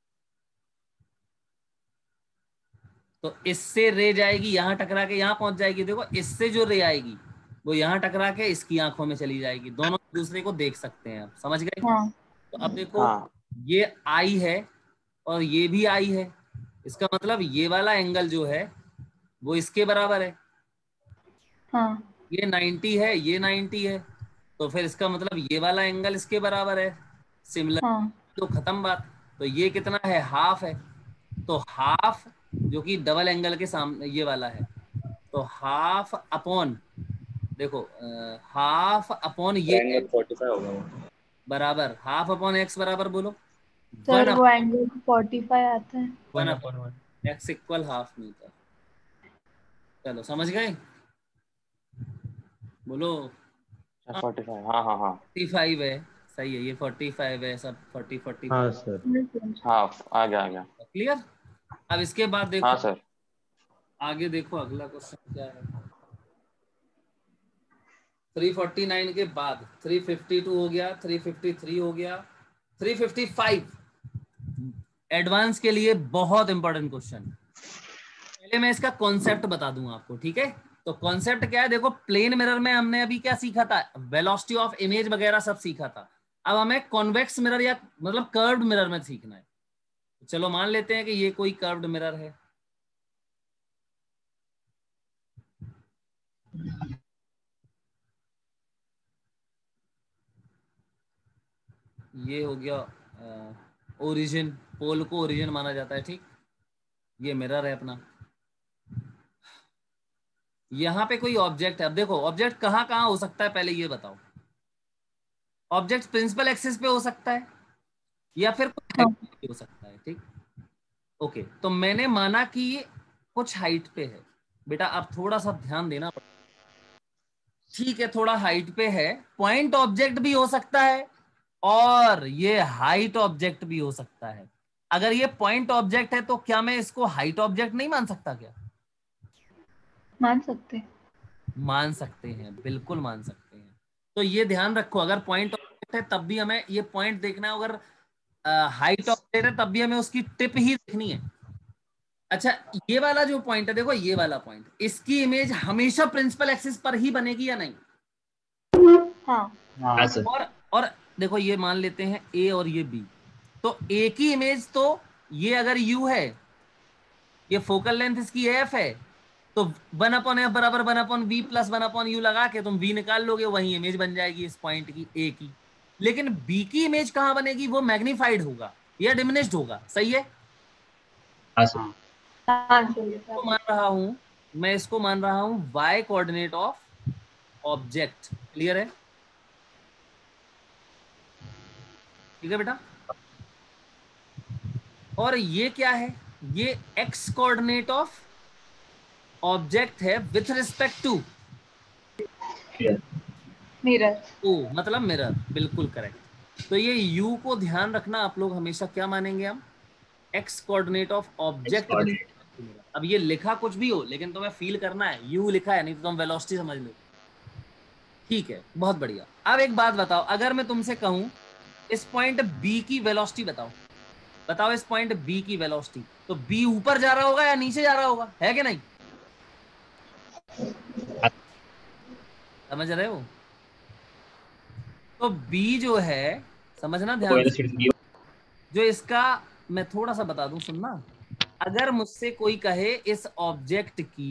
Speaker 1: तो इससे रे जाएगी, यहाँ टकरा के यहाँ पहुंच जाएगी। देखो इससे जो रे आएगी वो यहाँ टकरा के इसकी आंखों में चली जाएगी, दोनों एक दूसरे को देख सकते हैं। आप समझ गए?
Speaker 6: हाँ।
Speaker 1: तो अब देखो हाँ। ये आई है और ये भी आई है, इसका मतलब ये वाला एंगल जो है वो इसके बराबर है।
Speaker 6: हाँ।
Speaker 1: ये नाइन्टी है, ये नाइन्टी है, तो फिर इसका मतलब ये वाला एंगल इसके बराबर है, सिमिलर।
Speaker 6: हाँ।
Speaker 1: तो खत्म बात। तो ये कितना है? हाफ है। तो हाफ जो कि डबल एंगल के सामने ये वाला है, तो हाफ अपॉन, देखो हाफ अपॉन ये
Speaker 5: फोर्टी फाइव होगा
Speaker 1: बराबर, हाफ अपॉन एक्स बराबर बोलो
Speaker 6: सर वो एंगल फोर्टी फाइव आता है।
Speaker 1: One upon one, x equal half metre. चलो समझ गए? बोलो।
Speaker 3: Forty five. हाँ हाँ हाँ
Speaker 1: फोर्टी फाइव है, सही है, ये फोर्टी फाइव है, सब फोर्टी फोर्टी।
Speaker 7: हाँ सर।
Speaker 3: हाफ आ गया आ गया
Speaker 1: क्लियर? अब इसके बाद देखो,
Speaker 3: हाँ सर।
Speaker 1: आगे देखो अगला क्वेश्चन क्या है। थ्री फोर्टी नाइन के बाद थ्री फिफ्टी टू हो गया, थ्री फिफ्टी थ्री हो गया, थ्री फिफ्टी फाइव एडवांस के लिए बहुत इंपॉर्टेंट क्वेश्चन। पहले मैं इसका कॉन्सेप्ट बता दूं आपको, ठीक है। तो कॉन्सेप्ट क्या है? देखो प्लेन मिरर में हमने अभी क्या सीखा था, वेलोसिटी ऑफ इमेज वगैरह सब सीखा था। अब हमें कॉन्वेक्स मिरर या मतलब कर्व्ड मिरर में सीखना है। चलो मान लेते हैं कि ये कोई कर्व्ड मिरर है, ये हो गया ओरिजिन, पोल को ओरिजिन माना जाता है, ठीक। ये मिरर है अपना, यहाँ पे कोई ऑब्जेक्ट है। अब देखो ऑब्जेक्ट कहाँ कहाँ हो सकता है, पहले ये बताओ। ऑब्जेक्ट प्रिंसिपल एक्सिस पे हो सकता है या फिर कोई हो सकता है, ठीक। ओके, तो मैंने माना कि ये कुछ हाइट पे है। बेटा अब थोड़ा सा ध्यान देना पड़ेगा। ठीक है, थोड़ा हाइट पे है, पॉइंट ऑब्जेक्ट भी हो सकता है और ये हाइट ऑब्जेक्ट भी हो सकता है। अगर ये पॉइंट ऑब्जेक्ट है तो क्या मैं इसको हाइट ऑब्जेक्ट नहीं मान सकता? क्या
Speaker 6: मान सकते हैं।
Speaker 1: मान सकते हैं, बिल्कुल मान सकते हैं। तो ये ध्यान रखो, अगर पॉइंट ऑब्जेक्ट है तब भी हमें ये पॉइंट देखना है, अगर हाइट ऑब्जेक्ट है तब भी हमें उसकी टिप ही देखनी है। अच्छा, ये वाला जो पॉइंट है, देखो ये वाला पॉइंट, इसकी इमेज हमेशा प्रिंसिपल एक्सिस पर ही बनेगी या नहीं?
Speaker 6: हाँ
Speaker 4: हाँ
Speaker 5: सर।
Speaker 1: और और देखो ये मान लेते हैं ए और ये बी, तो ए की इमेज तो ये अगर यू है, ये फोकल लेंथ इसकी एफ है, तो वन अपॉन एफ बराबर one upon v plus one upon u लगा के तुम वी निकाल लोगे, वही इमेज बन जाएगी इस पॉइंट की, ए की। लेकिन बी की इमेज कहां बनेगी? वो मैग्नीफाइड होगा या डिमिनिश्ड होगा, सही है?
Speaker 5: हाँ सर।
Speaker 6: हाँ सही है।
Speaker 1: तो मान रहा हूं मैं इसको मान रहा हूं y coordinate of object. Clear है? ठीक है बेटा। और ये क्या है? ये x कोऑर्डिनेट ऑफ ऑब्जेक्ट है विथ रिस्पेक्ट टू
Speaker 6: मिरर।
Speaker 1: ओ, मतलब मिरर, बिल्कुल करेक्ट। तो ये u को ध्यान रखना, आप लोग हमेशा क्या मानेंगे हम? x coordinate of object. अब ये लिखा कुछ भी हो लेकिन तुम्हें फील करना है, u लिखा है, नहीं तो तुम वेलोसिटी समझ लो। ठीक है, बहुत बढ़िया। अब एक बात बताओ, अगर मैं तुमसे कहूं इस पॉइंट B की वेलोसिटी बताओ, बताओ इस पॉइंट B की वेलोसिटी, तो B ऊपर जा रहा होगा या नीचे जा रहा होगा, है कि नहीं? समझ रहे हो? तो B जो है, समझना ध्यान से, जो इसका, मैं थोड़ा सा बता दूं, सुनना। अगर मुझसे कोई कहे इस ऑब्जेक्ट की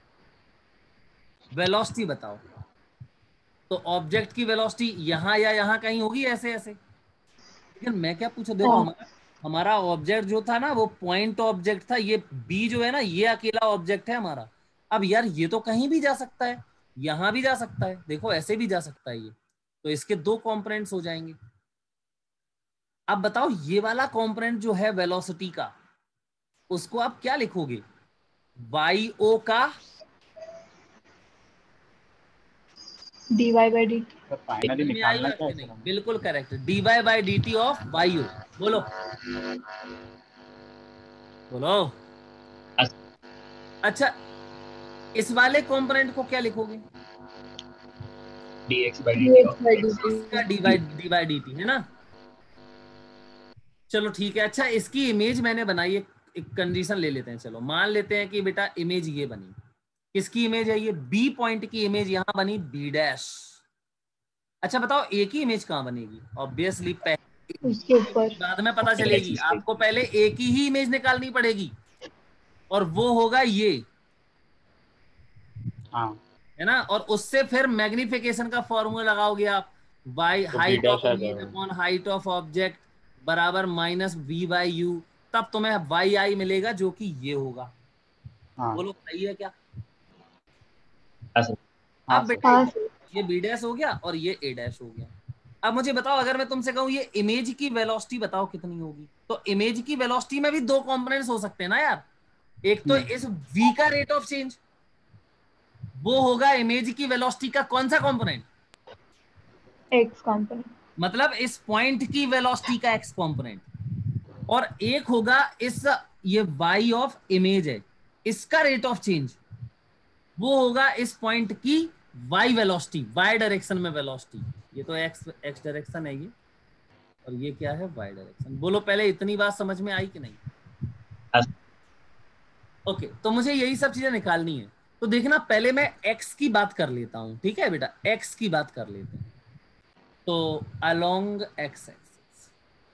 Speaker 1: वेलोसिटी बताओ, तो ऑब्जेक्ट की वेलोसिटी यहां या यहां कहीं होगी, ऐसे ऐसे। लेकिन मैं क्या पूछा, देखो हमारा हमारा ऑब्जेक्ट जो था ना वो पॉइंट ऑब्जेक्ट था, ये बी जो है ना ये अकेला ऑब्जेक्ट है हमारा। अब यार ये तो कहीं भी जा सकता है, यहां भी जा सकता है, देखो ऐसे भी जा सकता है ये, तो इसके दो कंपोनेंट्स हो जाएंगे। अब बताओ ये वाला कंपोनेंट जो है वेलोसिटी का, उसको आप क्या लिखोगे? वाई ओ का
Speaker 6: d y by d t.
Speaker 4: तो फाइनली
Speaker 1: में आई
Speaker 4: निकालना
Speaker 1: बात
Speaker 4: क्या है
Speaker 1: कि नहीं?
Speaker 4: सर हमें?
Speaker 1: बिल्कुल correct, d y by d t of y o. बोलो बोलो। अच्छा, इस वाले कंपोनेंट को क्या लिखोगे?
Speaker 5: dx by
Speaker 6: d
Speaker 5: dt
Speaker 6: x
Speaker 5: of
Speaker 6: by d
Speaker 5: x
Speaker 6: t.
Speaker 1: इसका d by d by d t है ना? चलो ठीक है। अच्छा, इसकी इमेज मैंने बनाई है, एक कंडीशन ले लेते हैं, चलो मान लेते हैं कि बेटा इमेज ये बनी। किसकी इमेज है ये? बी पॉइंट की इमेज यहां बनी, बी डैश। अच्छा बताओ ए की इमेज कहां बनेगी? ऑब्वियसली
Speaker 6: उसके ऊपर।
Speaker 1: बाद में पता चलेगी, आपको पहले ए की ही इमेज निकालनी पड़ेगी, और वो होगा ये,
Speaker 4: हाँ
Speaker 1: है ना? और उससे फिर मैग्निफिकेशन का फॉर्मूला लगाओगे आप, बाई
Speaker 4: तो
Speaker 1: हाइट
Speaker 4: बी
Speaker 1: ऑफ
Speaker 4: डैश आ
Speaker 1: इमेज
Speaker 4: जाएगा।
Speaker 1: अपॉन हाइट ऑफ ऑब्जेक्ट बराबर माइनस वी बाई यू, तब तुम्हें वाई आई मिलेगा जो कि ये होगा।
Speaker 4: हाँ
Speaker 1: बोलो सही है क्या?
Speaker 5: हाँ सर।
Speaker 4: हाँ
Speaker 1: अब
Speaker 4: सर।
Speaker 1: बेटा
Speaker 6: हाँ
Speaker 1: ये बी डैश हो गया और ये ए डैश हो गया। अब मुझे बताओ, अगर मैं तुमसे कहूं ये इमेज की वेलोसिटी बताओ कितनी होगी, तो इमेज की वेलोसिटी में भी दो कंपोनेंट्स हो सकते हैं ना यार। एक तो इस v का रेट ऑफ चेंज, वो होगा इमेज की वेलोसिटी का कौन सा कंपोनेंट?
Speaker 6: X component.
Speaker 1: मतलब इस पॉइंट की वेलोसिटी का एक्स कंपोनेंट। और एक होगा इस, ये y ऑफ इमेज है, इसका रेट ऑफ चेंज, वो होगा इस पॉइंट की y वेलोसिटी, y डायरेक्शन में वेलोसिटी। ये तो x x डायरेक्शन है ये, और ये क्या है? y direction. बोलो पहले इतनी बात समझ में आई कि नहीं? ओके, तो मुझे यही सब चीजें निकालनी है। तो देखना, पहले मैं x की बात कर लेता हूं, ठीक है बेटा? x की बात कर लेते हैं। तो अलोंग x एक्सिस,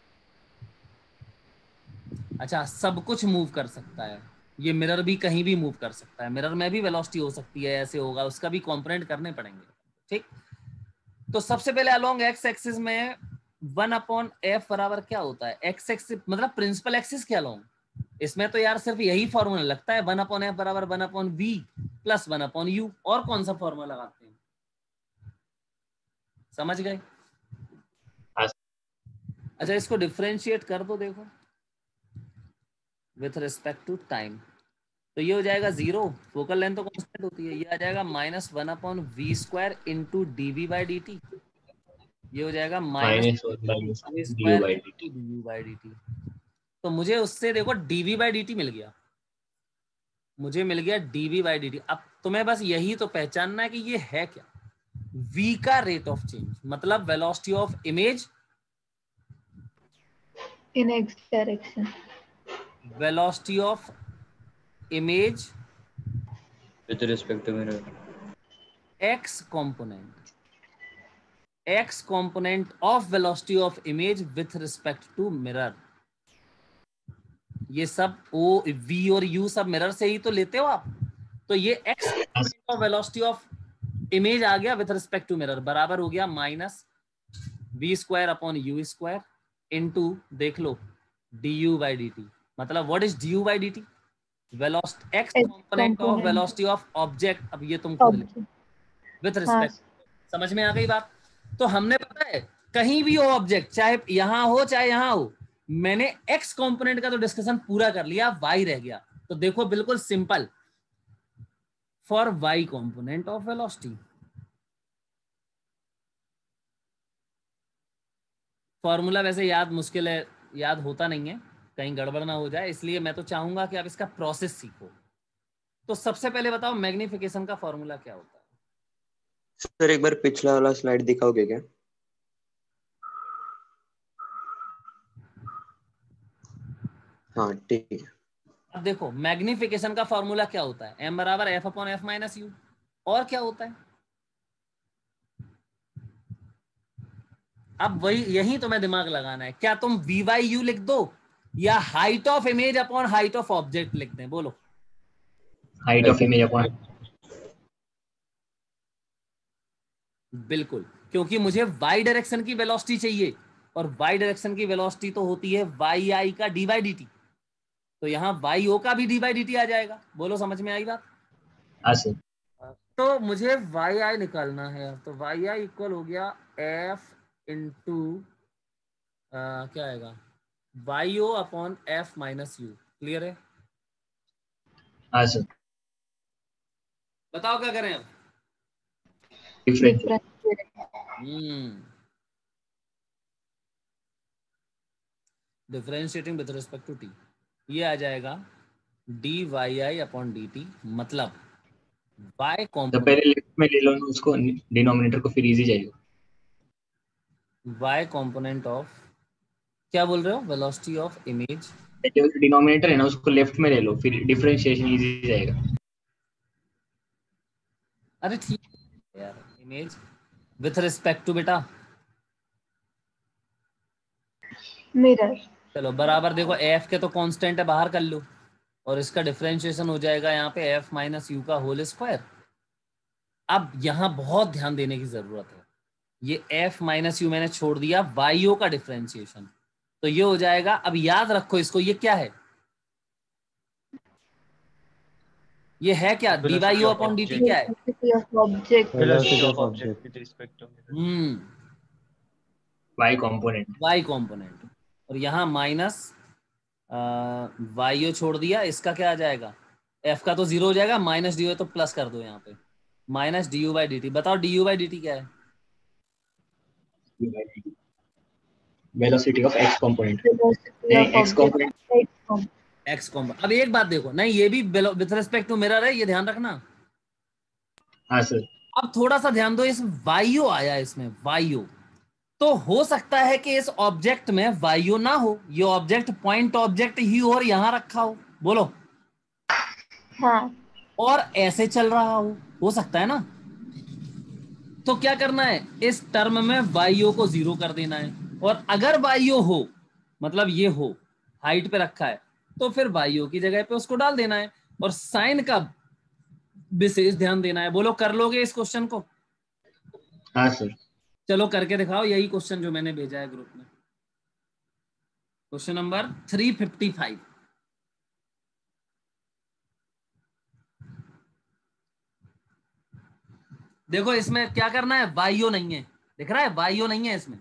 Speaker 1: अच्छा सब कुछ मूव कर सकता है, ये मिरर भी कहीं भी मूव कर सकता है, मिरर में भी वेलोसिटी हो सकती है, ऐसे होगा, उसका भी कंपोनेंट करने पड़ेंगे, ठीक? तो सबसे पहले अलोंग एक्स एक्सिस में वन अपॉन एफ बराबर क्या होता है? एक्स एक्सिस मतलब प्रिंसिपल एक्सिस के अलोंग, इसमें तो यार सिर्फ यही फॉर्मूला लगता है, वन अपॉन एफ बराबर one upon v plus one upon u. और कौन सा फॉर्मूला लगाते हैं? समझ गए? अच्छा, इसको डिफरेंशिएट कर दो, देखो विथ रिस्पेक्ट टू टाइम। तो ये हो जाएगा जीरो, फोकल लेंथ तो कांस्टेंट होती है, ये आ जाएगा minus one upon v square into d v by d t. ये हो जाएगा minus
Speaker 5: minus one minus
Speaker 1: v
Speaker 5: d u
Speaker 1: square
Speaker 5: by d
Speaker 1: into d u by d t. तो मुझे उससे देखो डीवी बाई डी टी मिल गया, मुझे मिल गया डीवी बाई डी टी। अब तुम्हें बस यही तो पहचानना है कि ये है क्या। v का रेट ऑफ चेंज मतलब velocity of image
Speaker 6: in x direction,
Speaker 1: velocity of image
Speaker 3: with respect to mirror.
Speaker 1: x component x component of velocity of image with respect to mirror। ये सब o v और u सब mirror से ही तो लेते हो आप, तो ये x component of velocity of image आ गया विथ रिस्पेक्ट टू मिरर, बराबर हो गया minus v square upon u square into देख लो d u by d t. मतलब what is d u by d t? Velocity x component of velocity of object. अब ये तुम खुद लिखो विथ रिस्पेक्ट, समझ में आ गई बात? तो हमने पता है कहीं भी हो ऑब्जेक्ट, चाहे यहां हो चाहे यहां हो, मैंने x कंपोनेंट का तो डिस्कशन पूरा कर लिया, y रह गया। तो देखो बिल्कुल simple, for y component of velocity, formula वैसे याद मुश्किल है, याद होता नहीं है, कहीं गड़बड़ ना हो जाए, इसलिए मैं तो चाहूंगा कि आप इसका प्रोसेस सीखो। तो सबसे पहले बताओ मैग्निफिकेशन का फॉर्मूला क्या होता है?
Speaker 3: सर एक बार पिछला वाला स्लाइड दिखाओगे क्या? हाँ ठीक है।
Speaker 1: अब देखो मैग्निफिकेशन का फॉर्मूला क्या होता है, m बराबर f upon f minus u. और क्या होता है? अब वही यही तुम्हें दिमाग लगाना है, क्या तुम वी वाई यू लिख दो या height of image upon height of object लिख दें? बोलो।
Speaker 5: हाइट ऑफ इमेज अपॉन,
Speaker 1: बिल्कुल, क्योंकि मुझे y डायरेक्शन की वेलोसिटी चाहिए और y डायरेक्शन की वेलोसिटी तो होती है वाई आई का डी बाई डी टी, तो यहाँ वाई ओ का भी डी बाई डी टी आ जाएगा। बोलो समझ में आई बात?
Speaker 5: हाँ सर।
Speaker 1: तो मुझे वाई आई निकालना है, तो वाई आई इक्वल हो गया एफ इंटू क्या आएगा y o upon f minus u. Clear है?
Speaker 5: हाँ सर।
Speaker 1: बताओ क्या करें अब?
Speaker 5: Different.
Speaker 1: Hmm differentiating with respect to t, ये आ जाएगा d y i upon d t, मतलब y
Speaker 5: तो
Speaker 1: कॉम्पोनेंट,
Speaker 5: पहले लेफ्ट में ले लो ना उसको, डिनोमिनेटर को, फिर इजी जाएगा।
Speaker 1: y कॉम्पोनेंट ऑफ, क्या बोल रहे हो? वेलोसिटी ऑफ इमेज,
Speaker 5: जो डिनोमिनेटर है ना उसको लेफ्ट में ले लो, फिर डिफरेंशिएशन इजी जाएगा।
Speaker 1: अरे ठीक है यार, इमेज विथ रिस्पेक्ट टू बेटा
Speaker 6: मिरर,
Speaker 1: चलो बराबर, देखो f के तो कांस्टेंट है, बाहर कर लो, और इसका डिफरेंशिएशन हो जाएगा यहाँ पे f माइनस यू का होल स्क्वायर। अब यहाँ बहुत ध्यान देने की जरूरत है, ये f माइनस यू मैंने छोड़ दिया, वाई ओ का डिफरेंशिएशन, तो ये हो जाएगा, अब याद रखो इसको, ये क्या है? ये है क्या? D y o upon d t क्या है?
Speaker 6: Object,
Speaker 7: velocity of object.
Speaker 1: Hmm
Speaker 5: y component,
Speaker 1: y component, और यहाँ माइनस वाई ओ छोड़ दिया, इसका क्या आ जाएगा? एफ का तो जीरो हो जाएगा, माइनस डी यू तो प्लस कर दो यहाँ पे, minus d u by d t. बताओ d u by d t क्या है?
Speaker 5: Velocity of x component, x component,
Speaker 1: x component. अब एक बात देखो, नहीं ये भी विथ रिस्पेक्ट टू मिरर है, ये ध्यान रखना।
Speaker 5: हाँ सर।
Speaker 1: अब थोड़ा सा ध्यान दो, इस वाईओ आया इसमें, वाईओ, तो हो सकता है कि इस ऑब्जेक्ट में वाईओ ना हो, ये ऑब्जेक्ट पॉइंट ऑब्जेक्ट ही हो और यहां रखा हो। बोलो।
Speaker 6: हाँ,
Speaker 1: और ऐसे चल रहा हो हो सकता है ना? तो क्या करना है, इस टर्म में वाईओ को जीरो कर देना है, और अगर वाईओ हो मतलब ये हो, हाइट पे रखा है, तो फिर वाईओ की जगह पे उसको डाल देना है, और साइन का विशेष ध्यान देना है। बोलो, कर लोगे इस क्वेश्चन को?
Speaker 5: हाँ सर।
Speaker 1: चलो करके दिखाओ, यही क्वेश्चन जो मैंने भेजा है ग्रुप में, question number three fifty five. देखो इसमें क्या करना है, वाईओ नहीं है, दिख रहा है वाईओ नहीं है इसमें,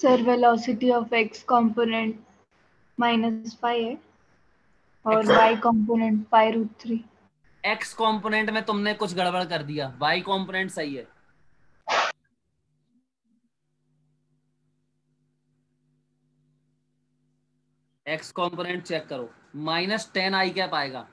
Speaker 6: sir velocity of x component minus five है और
Speaker 1: X-
Speaker 6: y component five root three.
Speaker 1: X component में तुमने कुछ गड़बड़ कर दिया, वाई कंपोनेंट सही है। एक्स कंपोनेंट चेक करो, माइनस टेन आई कैप आएगा।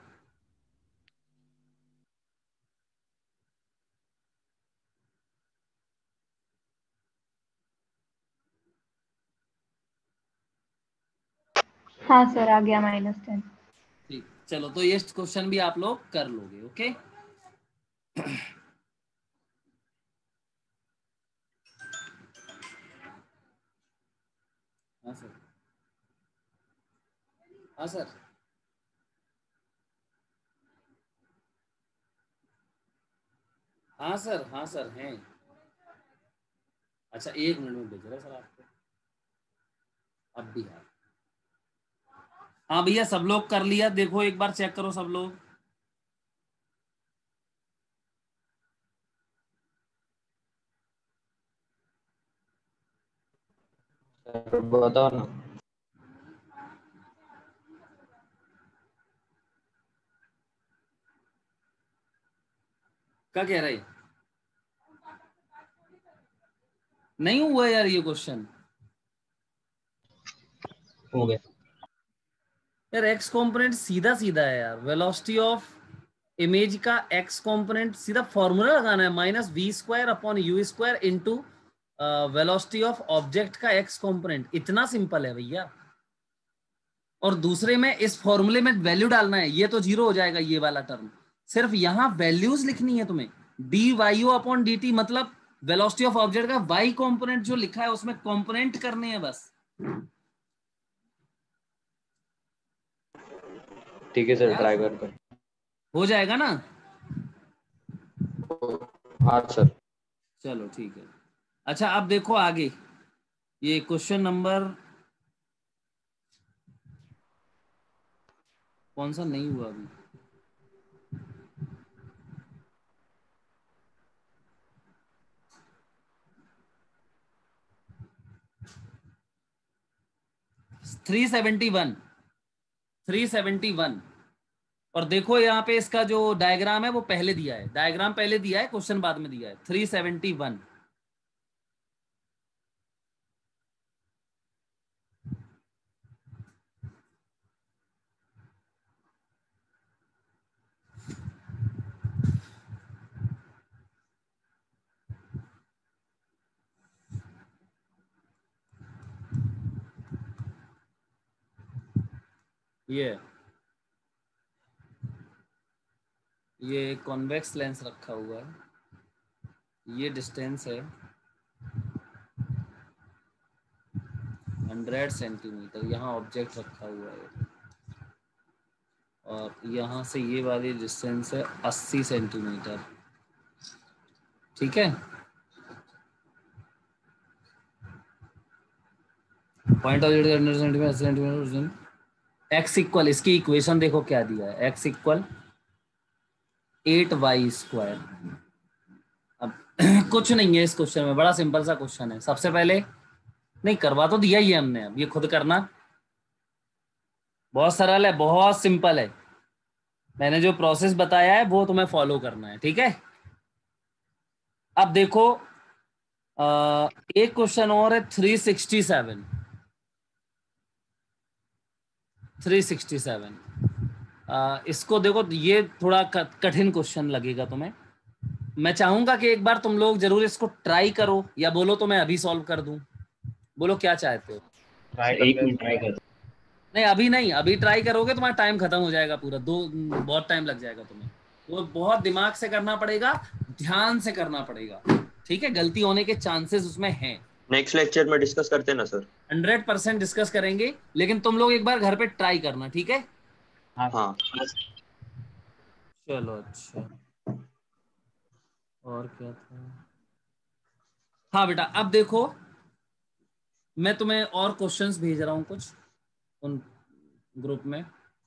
Speaker 6: हाँ सर आ गया माइनस टेन।
Speaker 1: ठीक, चलो तो ये क्वेश्चन भी आप लोग कर लोगे। ओके, हाँ सर, हाँ सर, हाँ सर, हाँ सर हैं। अच्छा एक मिनट में भेज रहा सर आपको, अब भी है। हाँ भैया सब लोग कर लिया, देखो एक बार चेक करो सब लोग।
Speaker 3: बताओ ना।
Speaker 1: क्या कह रहे, नहीं हुआ यार ये क्वेश्चन?
Speaker 5: हो गया।
Speaker 1: यार एक्स कंपोनेंट सीधा सीधा है यार, वेलोसिटी ऑफ इमेज का एक्स कंपोनेंट सीधा फॉर्मूला लगाना है, minus v square upon u square into velocity of object का एक्स कंपोनेंट। इतना सिंपल है भैया। और दूसरे में इस फॉर्मूले में वैल्यू डालना है, ये तो जीरो हो जाएगा ये वाला टर्म। सिर्फ यहां वैल्यूज लिखनी है तुम्हें, d y o upon d t, मतलब वेलोसिटी ऑफ ऑब्जेक्ट का वाई कंपोनेंट जो लिखा है उसमें कंपोनेंट करने हैं बस।
Speaker 3: ठीक है सर, ट्राई करते हैं।
Speaker 1: हो जाएगा ना?
Speaker 3: हाँ सर।
Speaker 1: चलो ठीक है। अच्छा अब देखो आगे, ये क्वेश्चन नंबर कौन सा नहीं हुआ अभी? Three seventy one, three seventy one. और देखो यहाँ पे इसका जो डायग्राम है वो पहले दिया है, डायग्राम पहले दिया है, क्वेश्चन बाद में दिया है। थ्री सेवेंटी वन, ये ये कॉन्वेक्स लेंस रखा हुआ है, ये डिस्टेंस है हंड्रेड सेंटीमीटर, यहाँ ऑब्जेक्ट रखा हुआ है, और यहाँ से ये वाली डिस्टेंस है अस्सी सेंटीमीटर। ठीक है, point of hundred centimetre centimetre. X equal, इसकी इक्वेशन देखो क्या दिया है, x equal eight y square. अब कुछ नहीं है इस क्वेश्चन में, बड़ा सिंपल सा क्वेश्चन है। सबसे पहले नहीं करवा तो दिया ही है हमने, अब ये खुद करना। बहुत सरल है, बहुत सिंपल है। मैंने जो प्रोसेस बताया है वो तुम्हें फॉलो करना है, ठीक है? अब देखो आ, एक क्वेश्चन और है, three sixty seven, three sixty seven. इसको देखो, ये थोड़ा कठिन क्वेश्चन लगेगा तुम्हें। मैं चाहूंगा कि एक बार तुम लोग जरूर इसको ट्राई करो, या बोलो तो मैं अभी सॉल्व कर दूं, बोलो क्या चाहते हो?
Speaker 4: ट्राई
Speaker 5: सर एक
Speaker 4: करते
Speaker 5: मिनट ट्राई
Speaker 4: हैं।
Speaker 5: करते
Speaker 1: नहीं अभी नहीं, अभी ट्राई करोगे तुम्हारा टाइम खत्म हो जाएगा पूरा, दो बहुत टाइम लग जाएगा तुम्हें। वो बहुत दिमाग से करना पड़ेगा, ध्यान से करना पड़ेगा, ठीक है? गलती होने के चांसेस उसमें हैं।
Speaker 3: नेक्स्ट लेक्चर में डिस्कस करते हैं ना सर?
Speaker 1: हंड्रेड परसेंट डिस्कस करेंगे, लेकिन तुम लोग एक बार घर पे ट्राई करना, ठीक है?
Speaker 4: हाँ
Speaker 3: हाँ।
Speaker 1: चलो अच्छा, और क्या था? हाँ बेटा अब देखो, मैं तुम्हें और क्वेश्चंस भेज रहा हूँ कुछ उन ग्रुप में।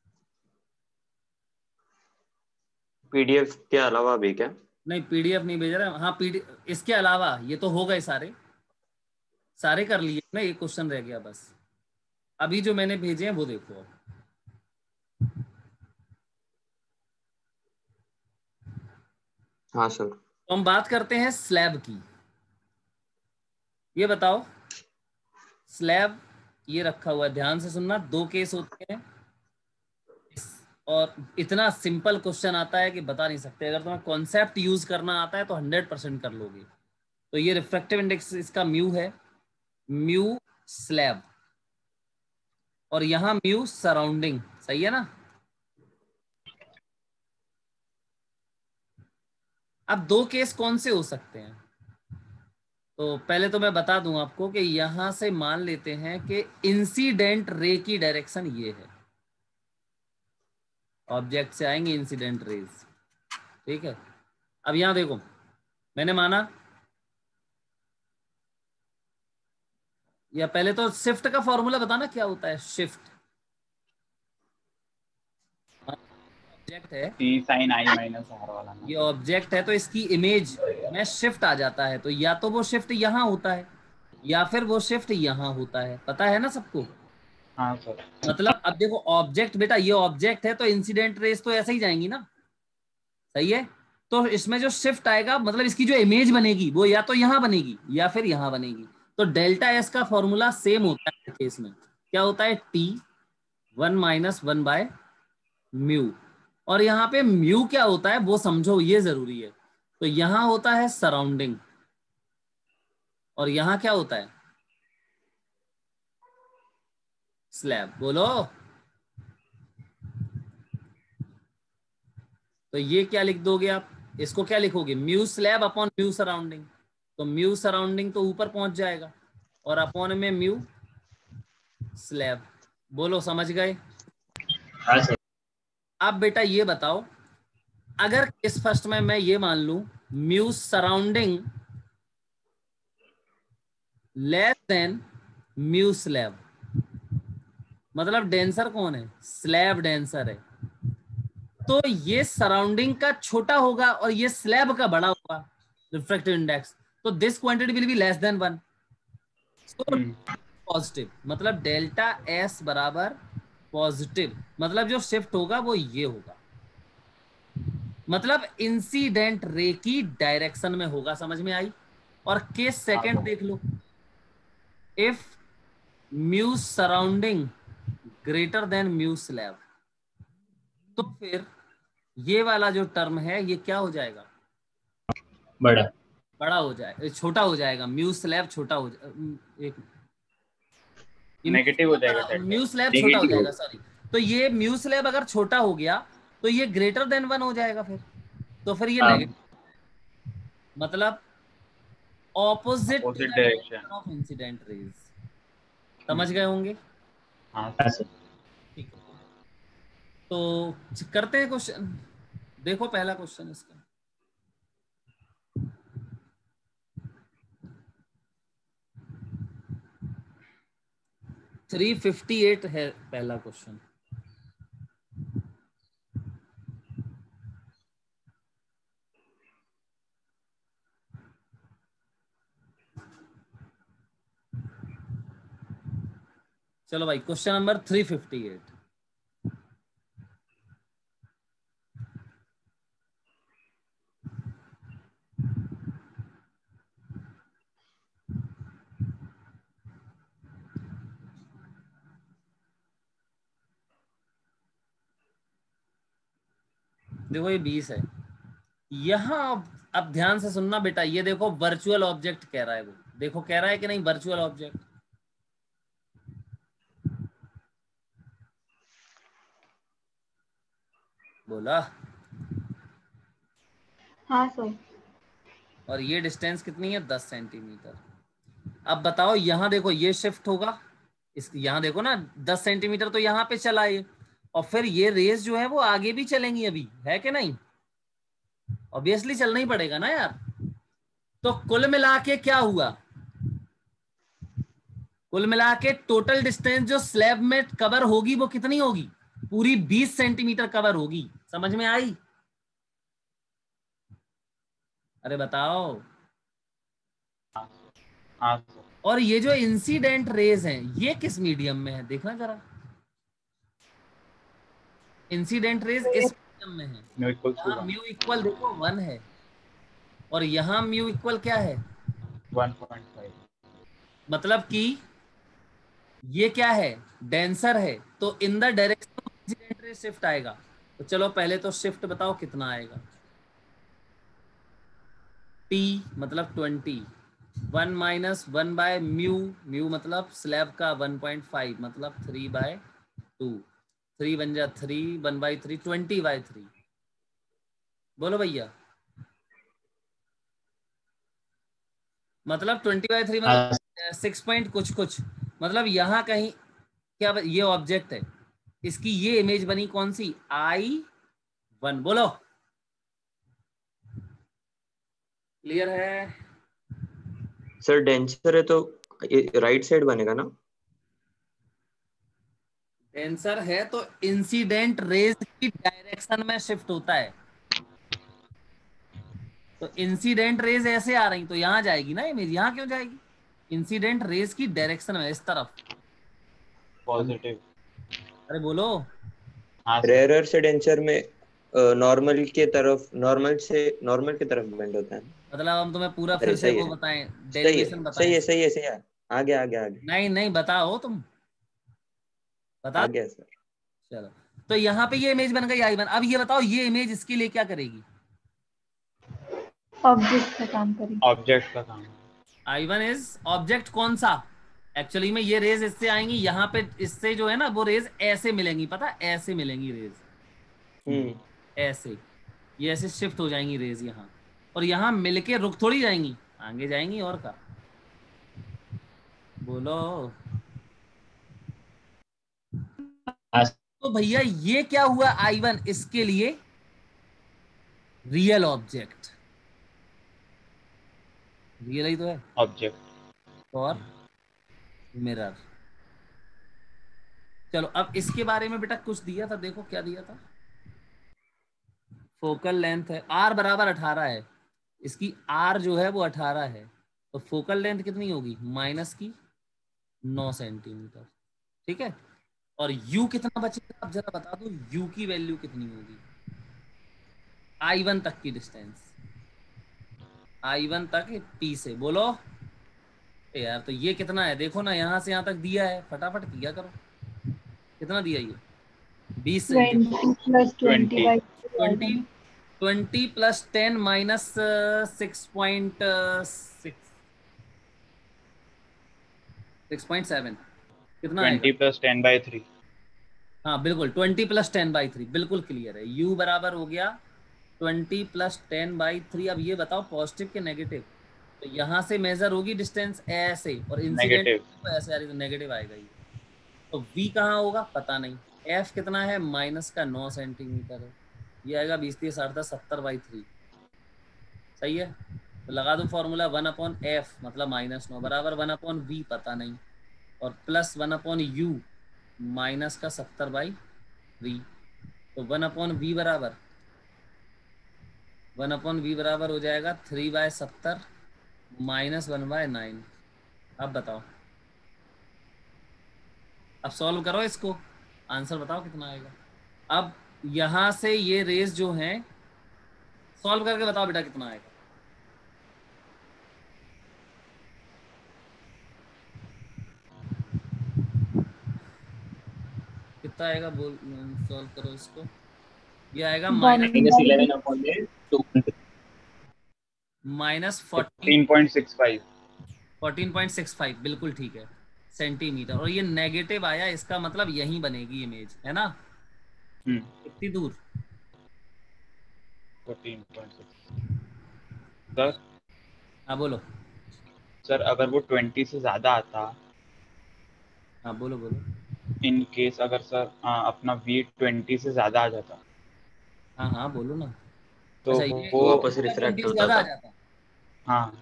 Speaker 3: पीडीएफ के अलावा भी क्या?
Speaker 1: नहीं पीडीएफ नहीं भेज रहा, हाँ पीडी इसके अलावा, ये तो हो गए सारे, सारे कर लिए ना, एक क्वेश्चन रह गया बस। अभी जो मैंने भेजे हैं वो देखो अब।
Speaker 3: हाँ सर।
Speaker 1: तो हम बात करते हैं स्लैब की। ये बताओ, स्लैब ये रखा हुआ है, ध्यान से सुनना, दो केस होते हैं और इतना सिंपल क्वेश्चन आता है कि बता नहीं सकते। अगर तुम्हें कॉन्सेप्ट यूज करना आता है तो हंड्रेड परसेंट कर लोगे। तो ये रिफ्रैक्टिव इंडेक्स इसका म्यू है, म्यू स्लैब, और यहां म्यू सराउंडिंग, सही है ना। अब दो केस कौन से हो सकते हैं, तो पहले तो मैं बता दूं आपको कि यहां से मान लेते हैं कि इंसिडेंट रे की डायरेक्शन ये है, ऑब्जेक्ट से आएंगे इंसिडेंट रेज, ठीक है। अब यहां देखो, मैंने माना, या पहले तो शिफ्ट का फॉर्मूला बताना क्या होता है। शिफ्ट ऑब्जेक्ट है,
Speaker 4: t sine i minus r वाला ना।
Speaker 1: ये ऑब्जेक्ट है तो इसकी इमेज में शिफ्ट आ जाता है, तो या तो वो शिफ्ट यहां होता है या फिर वो शिफ्ट यहां होता है, पता है ना सबको।
Speaker 4: हाँ सर।
Speaker 1: मतलब अब देखो ऑब्जेक्ट, बेटा ये ऑब्जेक्ट है तो इंसिडेंट रेस तो ऐसे ही जाएंगी ना, सही है। तो इसमें जो शिफ्ट आएगा, मतलब इसकी जो इमेज बनेगी वो या तो यहां बनेगी या फिर यहां बनेगी। तो डेल्टा एस का फॉर्मूला सेम होता है केस में, क्या होता है, t one minus one by mu. और यहाँ पे म्यू क्या होता है वो समझो, ये जरूरी है। तो यहां होता है सराउंडिंग और यहां क्या होता है, स्लैब। बोलो, तो ये क्या लिख दोगे आप, इसको क्या लिखोगे, mu slab upon mu surrounding. तो म्यू सराउंडिंग तो ऊपर पहुंच जाएगा और अपॉन में म्यू स्लैब। बोलो, समझ गए।
Speaker 5: हाँ सर।
Speaker 1: अब बेटा ये बताओ, अगर इस फर्स्ट में मैं ये मान लूं mu surrounding less than mu slab, मतलब डेंसर कौन है, स्लैब डेंसर है, तो ये सराउंडिंग का छोटा होगा और ये स्लैब का बड़ा होगा रिफ्रैक्टिव इंडेक्स। तो this quantity will be less than one, so positive, मतलब डेल्टा एस बराबर पॉजिटिव, मतलब जो शिफ्ट होगा वो ये होगा, मतलब इंसिडेंट रे की डायरेक्शन में होगा। समझ में आई। और केस सेकंड देख लो, if mu surrounding greater than mu slab, तो फिर ये वाला जो टर्म है ये क्या हो जाएगा,
Speaker 5: बड़ा
Speaker 1: बड़ा हो जाएगा, छोटा हो जाएगा, म्यू स्लैब छोटा हो जाएगा, एक
Speaker 4: नेगेटिव हो जाएगा सर।
Speaker 1: म्यू स्लैब छोटा हो जाएगा, सॉरी। तो ये म्यू स्लैब अगर छोटा हो गया तो ये ग्रेटर देन वन हो जाएगा फिर, तो फिर ये
Speaker 5: हाँ।
Speaker 1: नेगेटिव, मतलब opposite
Speaker 4: Opposite direction.
Speaker 1: Of incident rays. समझ गए होंगे।
Speaker 4: हाँ
Speaker 5: हाँ सर।
Speaker 1: ठीक है, तो करते हैं क्वेश्चन। देखो पहला क्वेश्चन इसका, थ्री फिफ्टी एट है पहला क्वेश्चन। चलो भाई, question number three fifty eight. देखो ये बीस है। यहां अब, अब ध्यान से सुनना बेटा, ये देखो वर्चुअल ऑब्जेक्ट कह रहा है वो, देखो कह रहा है कि नहीं वर्चुअल ऑब्जेक्ट, बोला।
Speaker 6: हाँ सर।
Speaker 1: और ये डिस्टेंस कितनी है, दस सेंटीमीटर। अब बताओ यहां देखो ये शिफ्ट होगा, इस यहां देखो ना दस सेंटीमीटर तो यहां पे चला ये, और फिर ये रेस जो है वो आगे भी चलेंगी अभी, है कि नहीं, ऑब्वियसली चलना ही पड़ेगा ना यार। तो कुल मिला के क्या हुआ, कुल मिला के टोटल डिस्टेंस जो स्लैब में कवर होगी वो कितनी होगी, पूरी बीस सेंटीमीटर कवर होगी। समझ में आई, अरे बताओ।
Speaker 4: हाँ सर।
Speaker 1: और ये जो इंसिडेंट रेज हैं ये किस मीडियम में है, देखना जरा। इंसिडेंट रेज इस मीडियम में है,
Speaker 4: म्यू इक्वल टू
Speaker 1: यहाँ म्यू इक्वल देखो वन है और यहाँ म्यू इक्वल क्या है
Speaker 4: वन पॉइंट फाइव।
Speaker 1: मतलब कि ये क्या है, डेंसर है, तो in the direction of incident rays shift आएगा। तो चलो पहले तो शिफ्ट बताओ कितना आएगा। T मतलब twenty, one minus one by mu, mu मतलब स्लैब का वन पॉइंट फाइव मतलब थ्री बाय टू, थ्री बन जा three, one by three, twenty by three. बोलो भैया, मतलब ट्वेंटी बाई थ्री मतलब सिक्स पॉइंट कुछ कुछ, मतलब यहाँ कहीं क्या ये ऑब्जेक्ट है, इसकी ये इमेज बनी कौन सी, आई वन। बोलो क्लियर है?
Speaker 3: सर डेंसर है तो राइट साइड बनेगा ना?
Speaker 1: डेंसर है तो इंसिडेंट रेज की डायरेक्शन में शिफ्ट होता है। तो इंसिडेंट रेज ऐसे आ रही तो यहाँ जाएगी ना इमेज, यहाँ क्यों जाएगी, इंसिडेंट रेज की डायरेक्शन में, इस तरफ
Speaker 4: पॉजिटिव।
Speaker 1: अरे बोलो।
Speaker 4: हाँ
Speaker 3: रेयर से डेंसर में नॉर्मल के तरफ, नॉर्मल से नॉर्मल की तरफ बेंड होता है।
Speaker 1: मतलब हम तुम्हें पूरा
Speaker 3: अरे
Speaker 1: फिर से
Speaker 3: सही
Speaker 1: वो
Speaker 3: है,
Speaker 1: बताएं,
Speaker 3: सही
Speaker 1: डेरिवेशन
Speaker 3: है,
Speaker 1: बताएं।
Speaker 3: सही है, सही है, सही है, आगे आगे आगे
Speaker 1: नहीं नहीं बताओ तुम, बता।
Speaker 3: आगे सर।
Speaker 1: चलो तो यहाँ पे ये इमेज बन गई आई वन। अब ये बताओ ये इमेज इसके लिए क्या करेगी,
Speaker 6: ऑब्जेक्ट का काम करेगी।
Speaker 4: ऑब्जेक्ट का काम।
Speaker 1: आई वन इज ऑब्जेक्ट कौन सा, एक्चुअली में ये रेज इससे आएंगी यहाँ पे, इससे जो है ना वो रेज ऐसे मिलेंगी, पता ऐसे मिलेंगी रेज,
Speaker 3: हम्म
Speaker 1: ऐसे, ये ऐसे शिफ्ट हो जाएंगी रेज यहाँ, और यहाँ मिलके रुक थोड़ी जाएंगी, आगे जाएंगी और का। बोलो। तो भैया ये क्या हुआ आई वन, इसके लिए रियल ऑब्जेक्ट, रियल ही तो है
Speaker 4: ऑब्जेक्ट
Speaker 1: और मिरर। चलो अब इसके बारे में बेटा कुछ दिया था, देखो क्या दिया था। फोकल लेंथ है आर बराबर अठारह है, इसकी आर जो है वो अठारह है, तो फोकल लेंथ कितनी होगी, माइनस की नौ सेंटीमीटर, ठीक है। और u कितना बचेगा, अब जरा बता दो u की वैल्यू कितनी होगी, आई वन तक की डिस्टेंस, आई वन तक p से। बोलो ए यार, तो ये कितना है देखो ना, यहाँ से यहाँ तक दिया है, फटाफट किया करो, कितना दिया ये, बीस
Speaker 6: twenty plus twenty by
Speaker 1: twenty, twenty plus ten minus six point six, six point seven, कितना आएगा,
Speaker 4: twenty plus ten by three.
Speaker 1: हाँ बिल्कुल twenty plus ten by three, बिल्कुल क्लियर है। u बराबर हो गया twenty plus ten by three. अब ये बताओ पॉजिटिव के नेगेटिव, तो यहाँ से मेजर होगी डिस्टेंस ऐसे, और इंसिडेंट तो ऐसे आ रही तो नेगेटिव आएगा ये। तो v कहाँ होगा पता नहीं, f कितना है, माइनस का नौ सेंटीमीटर है, ये आएगा बीस तीस साठ दस सत्तर बाई थ्री, सही है। तो लगा दो फॉर्मूला, वन अपॉन एफ मतलब माइनस नौ बराबर वन अपॉन वी पता नहीं, और plus one upon u minus का सत्तर बाई थ्री, तो वन अपॉन वी बराबर, वन अपॉन वी बराबर हो जाएगा थ्री बाय सत्तर माइनस वन बाय नाइन। अब बताओ, अब सॉल्व करो इसको, आंसर बताओ कितना आएगा। अब यहाँ से ये रेज जो हैं सॉल्व करके बताओ बेटा कितना आएगा। कितना आएगा बोल, सॉल्व करो इसको। ये आएगा minus
Speaker 5: eleven upon two
Speaker 1: minus
Speaker 4: fourteen point six five,
Speaker 1: fourteen point six five, बिल्कुल ठीक है सेंटीमीटर। और ये नेगेटिव आया, इसका मतलब यहीं बनेगी इमेज, है ना, कितनी दूर,
Speaker 4: फोर्टीन पॉइंट सिक्स। सर
Speaker 1: हाँ बोलो।
Speaker 4: सर अगर वो ट्वेंटी से ज्यादा आता,
Speaker 1: हाँ बोलो बोलो।
Speaker 4: इन केस अगर सर आ, अपना v ट्वेंटी से ज्यादा आ जाता,
Speaker 1: हाँ हाँ बोलो ना।
Speaker 4: तो
Speaker 1: अच्छा, ये
Speaker 4: वो
Speaker 3: वापस रिफ्रैक्ट होता
Speaker 1: ज्यादा आ
Speaker 3: था,
Speaker 1: जाता,
Speaker 4: हाँ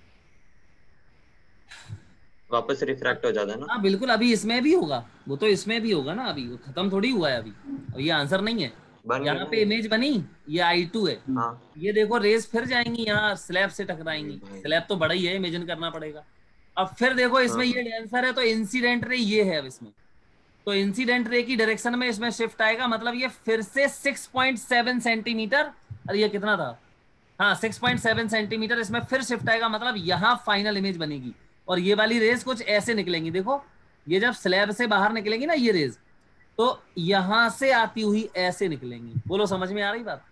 Speaker 3: वापस रिफ्रैक्ट हो जाता ना।
Speaker 1: हाँ बिल्कुल, अभी इसमें भी होगा, वो तो इसमें भी होगा ना, अभी वो खत्म थोड़ी हुआ है अभी, अब ये आंसर नहीं है।
Speaker 3: बन
Speaker 1: यहाँ
Speaker 3: गया
Speaker 1: पे
Speaker 3: ना।
Speaker 1: इमेज बनी, ये आई टू है,
Speaker 3: हाँ
Speaker 1: ये देखो रेज फिर जाएंगी यहाँ स्लैब से टकराएंगी,
Speaker 3: भाई।
Speaker 1: स्लैब तो बड़ा ही है, इमेजिन करना पड़ेगा। अब फिर देखो इसमें
Speaker 3: हाँ।
Speaker 1: ये आंसर है, तो इंसिडेंट रे ये है अब इसमें, तो इंसिडेंट रे की डायरेक्शन में इसमें शिफ्ट आएगा, मतलब ये फिर से सिक्स पॉइंट सेवन सेंटीमीटर, और ये कितना था, हाँ सिक्स पॉइंट सेवन सेंटीमीटर इसमें फिर शिफ्ट आएगा, मतलब यहाँ फाइनल इमेज बनेगी। और ये वाली रेज कुछ ऐसे निकलेंगी, देखो ये जब स्लैब से बाहर निकलेंगी ना ये रेज, तो यहां से आती हुई ऐसे निकलेंगी। बोलो समझ में आ रही बात?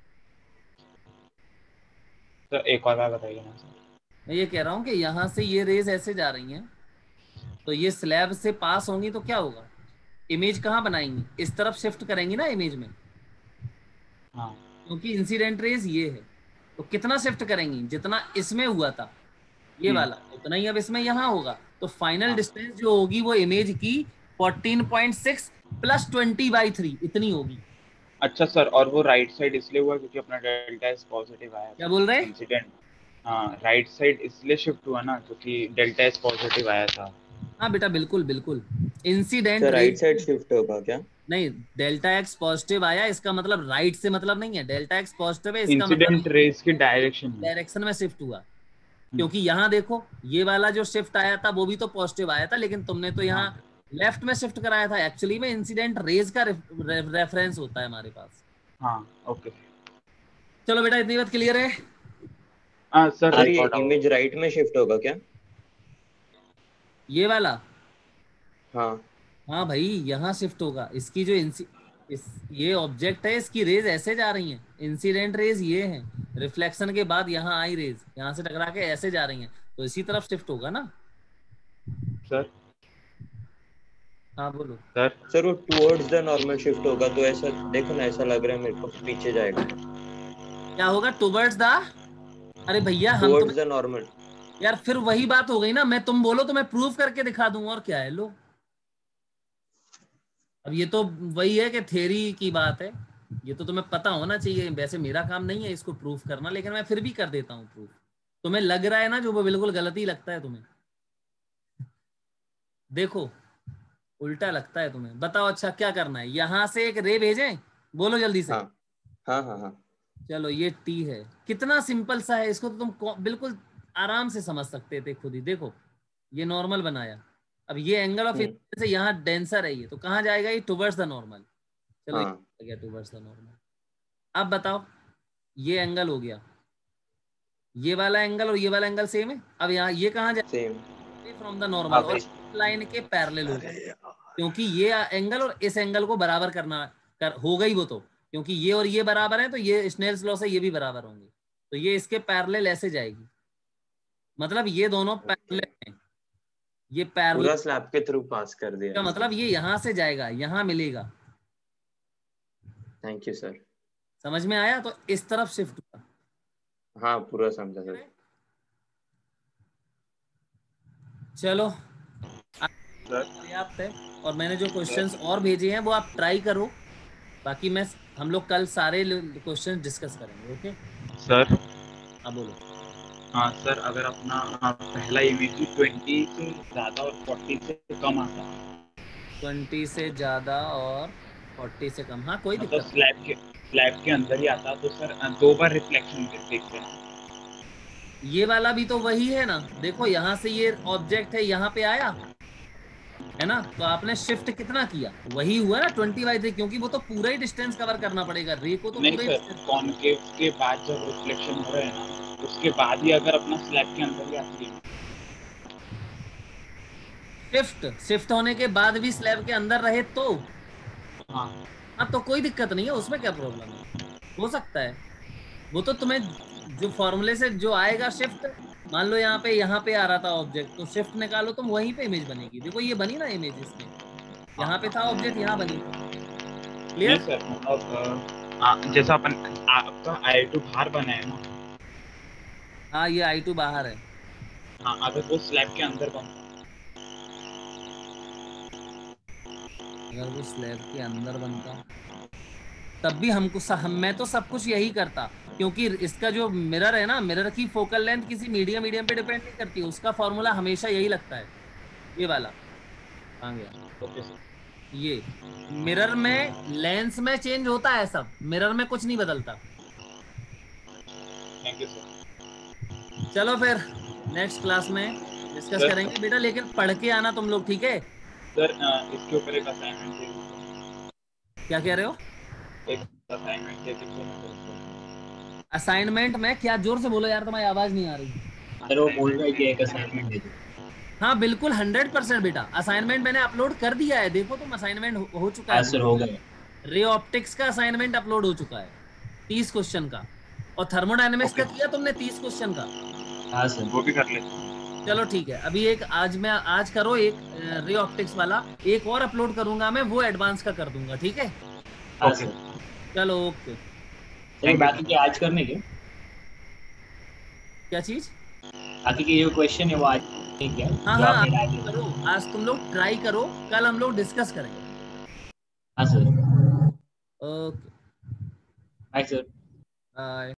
Speaker 4: तो एक और बार बताइए ना सर।
Speaker 1: मैं ये कह रहा हूं कि यहां से ये रेज ऐसे जा रही हैं, तो ये स्लैब से पास होंगी, तो क्या होगा, इमेज कहाँ बनाएंगी, इस तरफ शिफ्ट करेंगी ना इमेज में,
Speaker 4: हाँ
Speaker 1: क्योंकि इंसिडेंट रेज ये है, तो कितना शिफ्ट करेंगी, जितना इसमें हुआ था ये वाला उतना ही अब इसमें यहाँ होगा, तो फाइनल
Speaker 4: हाँ।
Speaker 1: डिस्टेंस जो होगी वो इमेज की fourteen point six plus twenty by three इतनी होगी।
Speaker 4: अच्छा सर, और वो राइट साइड इसलिए हुआ क्योंकि अपना डेल्टा एस पॉजिटिव आया
Speaker 1: क्या बोल रहे हैं?
Speaker 4: इंसिडेंट। हाँ राइट साइड इसलिए शिफ्ट हुआ ना क्योंकि डेल्टा एस पॉजिटिव आया था।
Speaker 1: हाँ बेटा बिल्कुल बिल्कुल, इंसिडेंट
Speaker 3: तो राइट साइड शिफ्ट होगा क्या?
Speaker 1: नहीं, डेल्टा एक्स पॉजिटिव आया, इसका मतलब राइट से मतलब नहीं है, डेल्टा एक्स पॉजिटिव है, इसका
Speaker 4: इंसिडेंट
Speaker 1: मतलब
Speaker 4: रेज की डायरेक्शन में
Speaker 1: डायरेक्शन में शिफ्ट हुआ, क्योंकि यहाँ देखो ये वाला जो शिफ्ट आया था वो भी तो पॉजिटिव आया था, लेकिन तुमने तो यहाँ लेफ्ट में शिफ्ट कराया था। एक्चुअली में इंसिडेंट रेज का रेफरेंस होता है हमारे पास।
Speaker 4: हाँ ओके
Speaker 1: चलो बेटा इतनी बात क्लियर है?
Speaker 4: हाँ सर।
Speaker 3: सर ये इमेज राइट में शिफ्ट होगा क्या?
Speaker 1: ये वाला
Speaker 3: हाँ
Speaker 1: हाँ भाई यहाँ शिफ्ट होगा, इसकी जो इंसी इस ये ऑब्जेक्ट है, इसकी रेज ऐसे जा रही हैं, इंसिडेंट रेज ये हैं, रिफ्लेक्शन के बाद यहाँ आई रेज यहाँ से टकरा के ऐसे जा रही हैं, तो इसी तरफ शिफ्ट होगा ना
Speaker 4: सर।
Speaker 1: हाँ बोलो
Speaker 4: सर
Speaker 3: सर वो टुवर्ड्स द नॉर्मल शिफ्ट होगा, तो ऐसा देखो ना, ऐसा लग रहा है मेरे को पीछे जाएगा।
Speaker 1: क्या होगा? टुवर्ड्स द, अरे भैया हम
Speaker 3: टुवर्ड्स
Speaker 1: तो
Speaker 3: द नॉर्मल।
Speaker 1: यार फिर वही बात हो गई ना, मैं तुम बोलो तो मैं प्रूव करके दिखा दूं, और क्या है लो। अब ये तो वही है कि थ्योरी की बात है, ये तो तुम्हें पता होना चाहिए, वैसे मेरा काम नहीं है इसको प्रूफ करना, लेकिन मैं फिर भी कर देता हूँ प्रूफ। तुम्हें लग रहा है ना जो वो बिल्कुल गलत ही लगता है तुम्हें, देखो उल्टा लगता है तुम्हें। बताओ अच्छा क्या करना है, यहां से एक रे भेजें, बोलो जल्दी से।
Speaker 3: हाँ हाँ हाँ हाँ
Speaker 1: चलो ये टी है, कितना सिंपल सा है, इसको तो तुम बिल्कुल आराम से समझ सकते थे खुद ही। देखो ये नॉर्मल बनाया, अब ये एंगल ऑफ इंसिडेंस से यहाँ डेंसर है ये, तो कहाँ जाएगा ये? Towards the normal. चलो
Speaker 3: हाँ।
Speaker 1: ये गया टुवर्ड्स द नॉर्मल। अब बताओ ये एंगल हो गया, ये वाला एंगल और ये वाला एंगल सेम है, अब यहाँ ये कहाँ जाए?
Speaker 3: सेम
Speaker 1: फ्रॉम द नॉर्मल, और लाइन के पैरेलल हो गया, क्योंकि ये एंगल और इस एंगल को बराबर करना कर हो गई वो, तो क्योंकि ये और ये बराबर है तो ये स्नेल्स लॉ से ये भी बराबर होंगे, तो ये इसके पैरेलल ऐसे जाएगी, मतलब ये दोनों पैरेलल हैं, ये पैरेलल
Speaker 3: पूरा स्लैब के थ्रू पास कर दिया
Speaker 1: का मतलब ये यहां से जाएगा यहां मिलेगा।
Speaker 3: Thank you sir.
Speaker 1: समझ में आया? तो इस तरफ शिफ्ट हुआ।
Speaker 3: हाँ पूरा समझा सर।
Speaker 1: चलो पर्याप्त है, और मैंने जो क्वेश्चंस और भेजे हैं वो आप ट्राई करो, बाकी मैं हम लोग कल सारे क्वेश्चंस डिस्कस करेंगे। Okay
Speaker 4: sir.
Speaker 1: हाँ बोलो।
Speaker 4: हाँ सर, अगर अपना हाँ, पहला इमेज ट्वेंटी से ज्यादा और फोर्टी से कम आता,
Speaker 1: ट्वेंटी से ज्यादा और फोर्टी से कम, हाँ कोई
Speaker 4: मतलब
Speaker 1: दिक्कत
Speaker 4: स्लैब के स्लैब के अंदर ही आता, तो सर दो बार रिफ्लेक्शन देखते हैं।
Speaker 1: ये वाला भी तो वही है ना, देखो यहाँ से ये ऑब्जेक्ट है यहाँ पे आया है ना, तो आपने शिफ्ट कितना किया, वही हुआ ना ट्वेंटी बाई थ्री, क्योंकि वो तो पूरा ही डिस्टेंस कवर करना पड़ेगा, रे को तो
Speaker 4: नहीं
Speaker 1: पूरा
Speaker 4: सर, कॉनकेव के बाद जब रिफ्लेक्शन हो रहा है ना, उसके बाद ही अगर अपना स्लैब के अंदर ही आती है,
Speaker 1: शिफ्ट शिफ्ट होने के बाद भी स्लैब के अंदर रहे तो
Speaker 4: हाँ
Speaker 1: हाँ तो कोई दिक्कत नहीं है, उसमें क्या प्रॉब्लम है, हो सकता है। वो तो तुम्हें जो फॉर्मूले से जो आएगा शिफ्ट, मान लो यहाँ पे यहाँ पे आ रहा था ऑब्जेक्ट, तो शिफ्ट निकालो तुम, वहीं पे इमेज बनेगी। देखो ये बनी ना इमेज, इसमें यहाँ पे था ऑब्जेक्ट, यहाँ बनी। Clear
Speaker 4: sir? मतलब जैसा अपन आपका आई टू बाहर बना है ना,
Speaker 1: हाँ ये आई टू बाहर है,
Speaker 4: हाँ अगर वो स्लैब के अंदर बनता,
Speaker 1: अगर वो स्लैब के अंदर बनता तब भी हमको हम मैं तो सब कुछ यही करता, क्योंकि इसका जो मिरर है ना, मिरर की फोकल लेंथ किसी मीडियम मीडियम पे डिपेंड नहीं करती, उसका फॉर्मूला हमेशा यही लगता है, ये वाला आ गया।
Speaker 4: Okay sir.
Speaker 1: ये मिरर में लेंस में चेंज होता है सब, मिरर में कुछ नहीं बदलता।
Speaker 4: Thank you sir.
Speaker 1: चलो फिर नेक्स्ट क्लास में डिस्कस
Speaker 4: सर-
Speaker 1: करेंगे बेटा, लेकिन पढ़ के आना तुम लोग, ठीक है?
Speaker 4: सर अ, इसके ऊपर एक असाइनमेंट दे दीजिए।
Speaker 1: क्या कह रहे हो?
Speaker 4: एक असाइनमेंट दे दीजिए।
Speaker 1: असाइनमेंट में क्या? जोर से बोलो यार, तुम्हारी आवाज नहीं आ रही।
Speaker 5: सर वो बोल रहा है कि एक असाइनमेंट दे दो।
Speaker 1: हाँ बिल्कुल, हंड्रेड परसेंट बेटा, असाइनमेंट मैंने अपलोड कर दिया है, देखो तुम, असाइनमेंट हो, हो चुका
Speaker 5: हाँ
Speaker 1: है।
Speaker 5: सर हो गया।
Speaker 1: रे ऑप्टिक्स का असाइनमेंट अपलोड हो चुका है, तीस क्वेश्चन का, और थर्मोडायनेमिक्स का किया तुमने तीस क्वेश्चन का।
Speaker 5: हाँ सर
Speaker 4: वो भी कर लेते हैं।
Speaker 1: चलो ठीक है, अभी एक आज मैं आज करो, एक रे ऑप्टिक्स वाला एक और अपलोड करूंगा मैं, वो एडवांस का कर दूंगा, ठीक है?
Speaker 5: हाँ
Speaker 4: ओके।
Speaker 5: सर।
Speaker 1: चलो ओके।
Speaker 5: सर बाकी के आज करने के,
Speaker 1: क्या चीज?
Speaker 5: बाकी के जो क्वेश्चन है वो आज नहीं किया।
Speaker 1: हाँ
Speaker 5: जो
Speaker 1: हाँ,
Speaker 5: आपने
Speaker 1: आज
Speaker 5: आज-
Speaker 1: करो, आज तुम लोग ट्राई करो, कल हम लोग डिस्कस करेंगे।
Speaker 5: हाँ sir.
Speaker 1: Okay
Speaker 5: bye sir.
Speaker 1: Bye.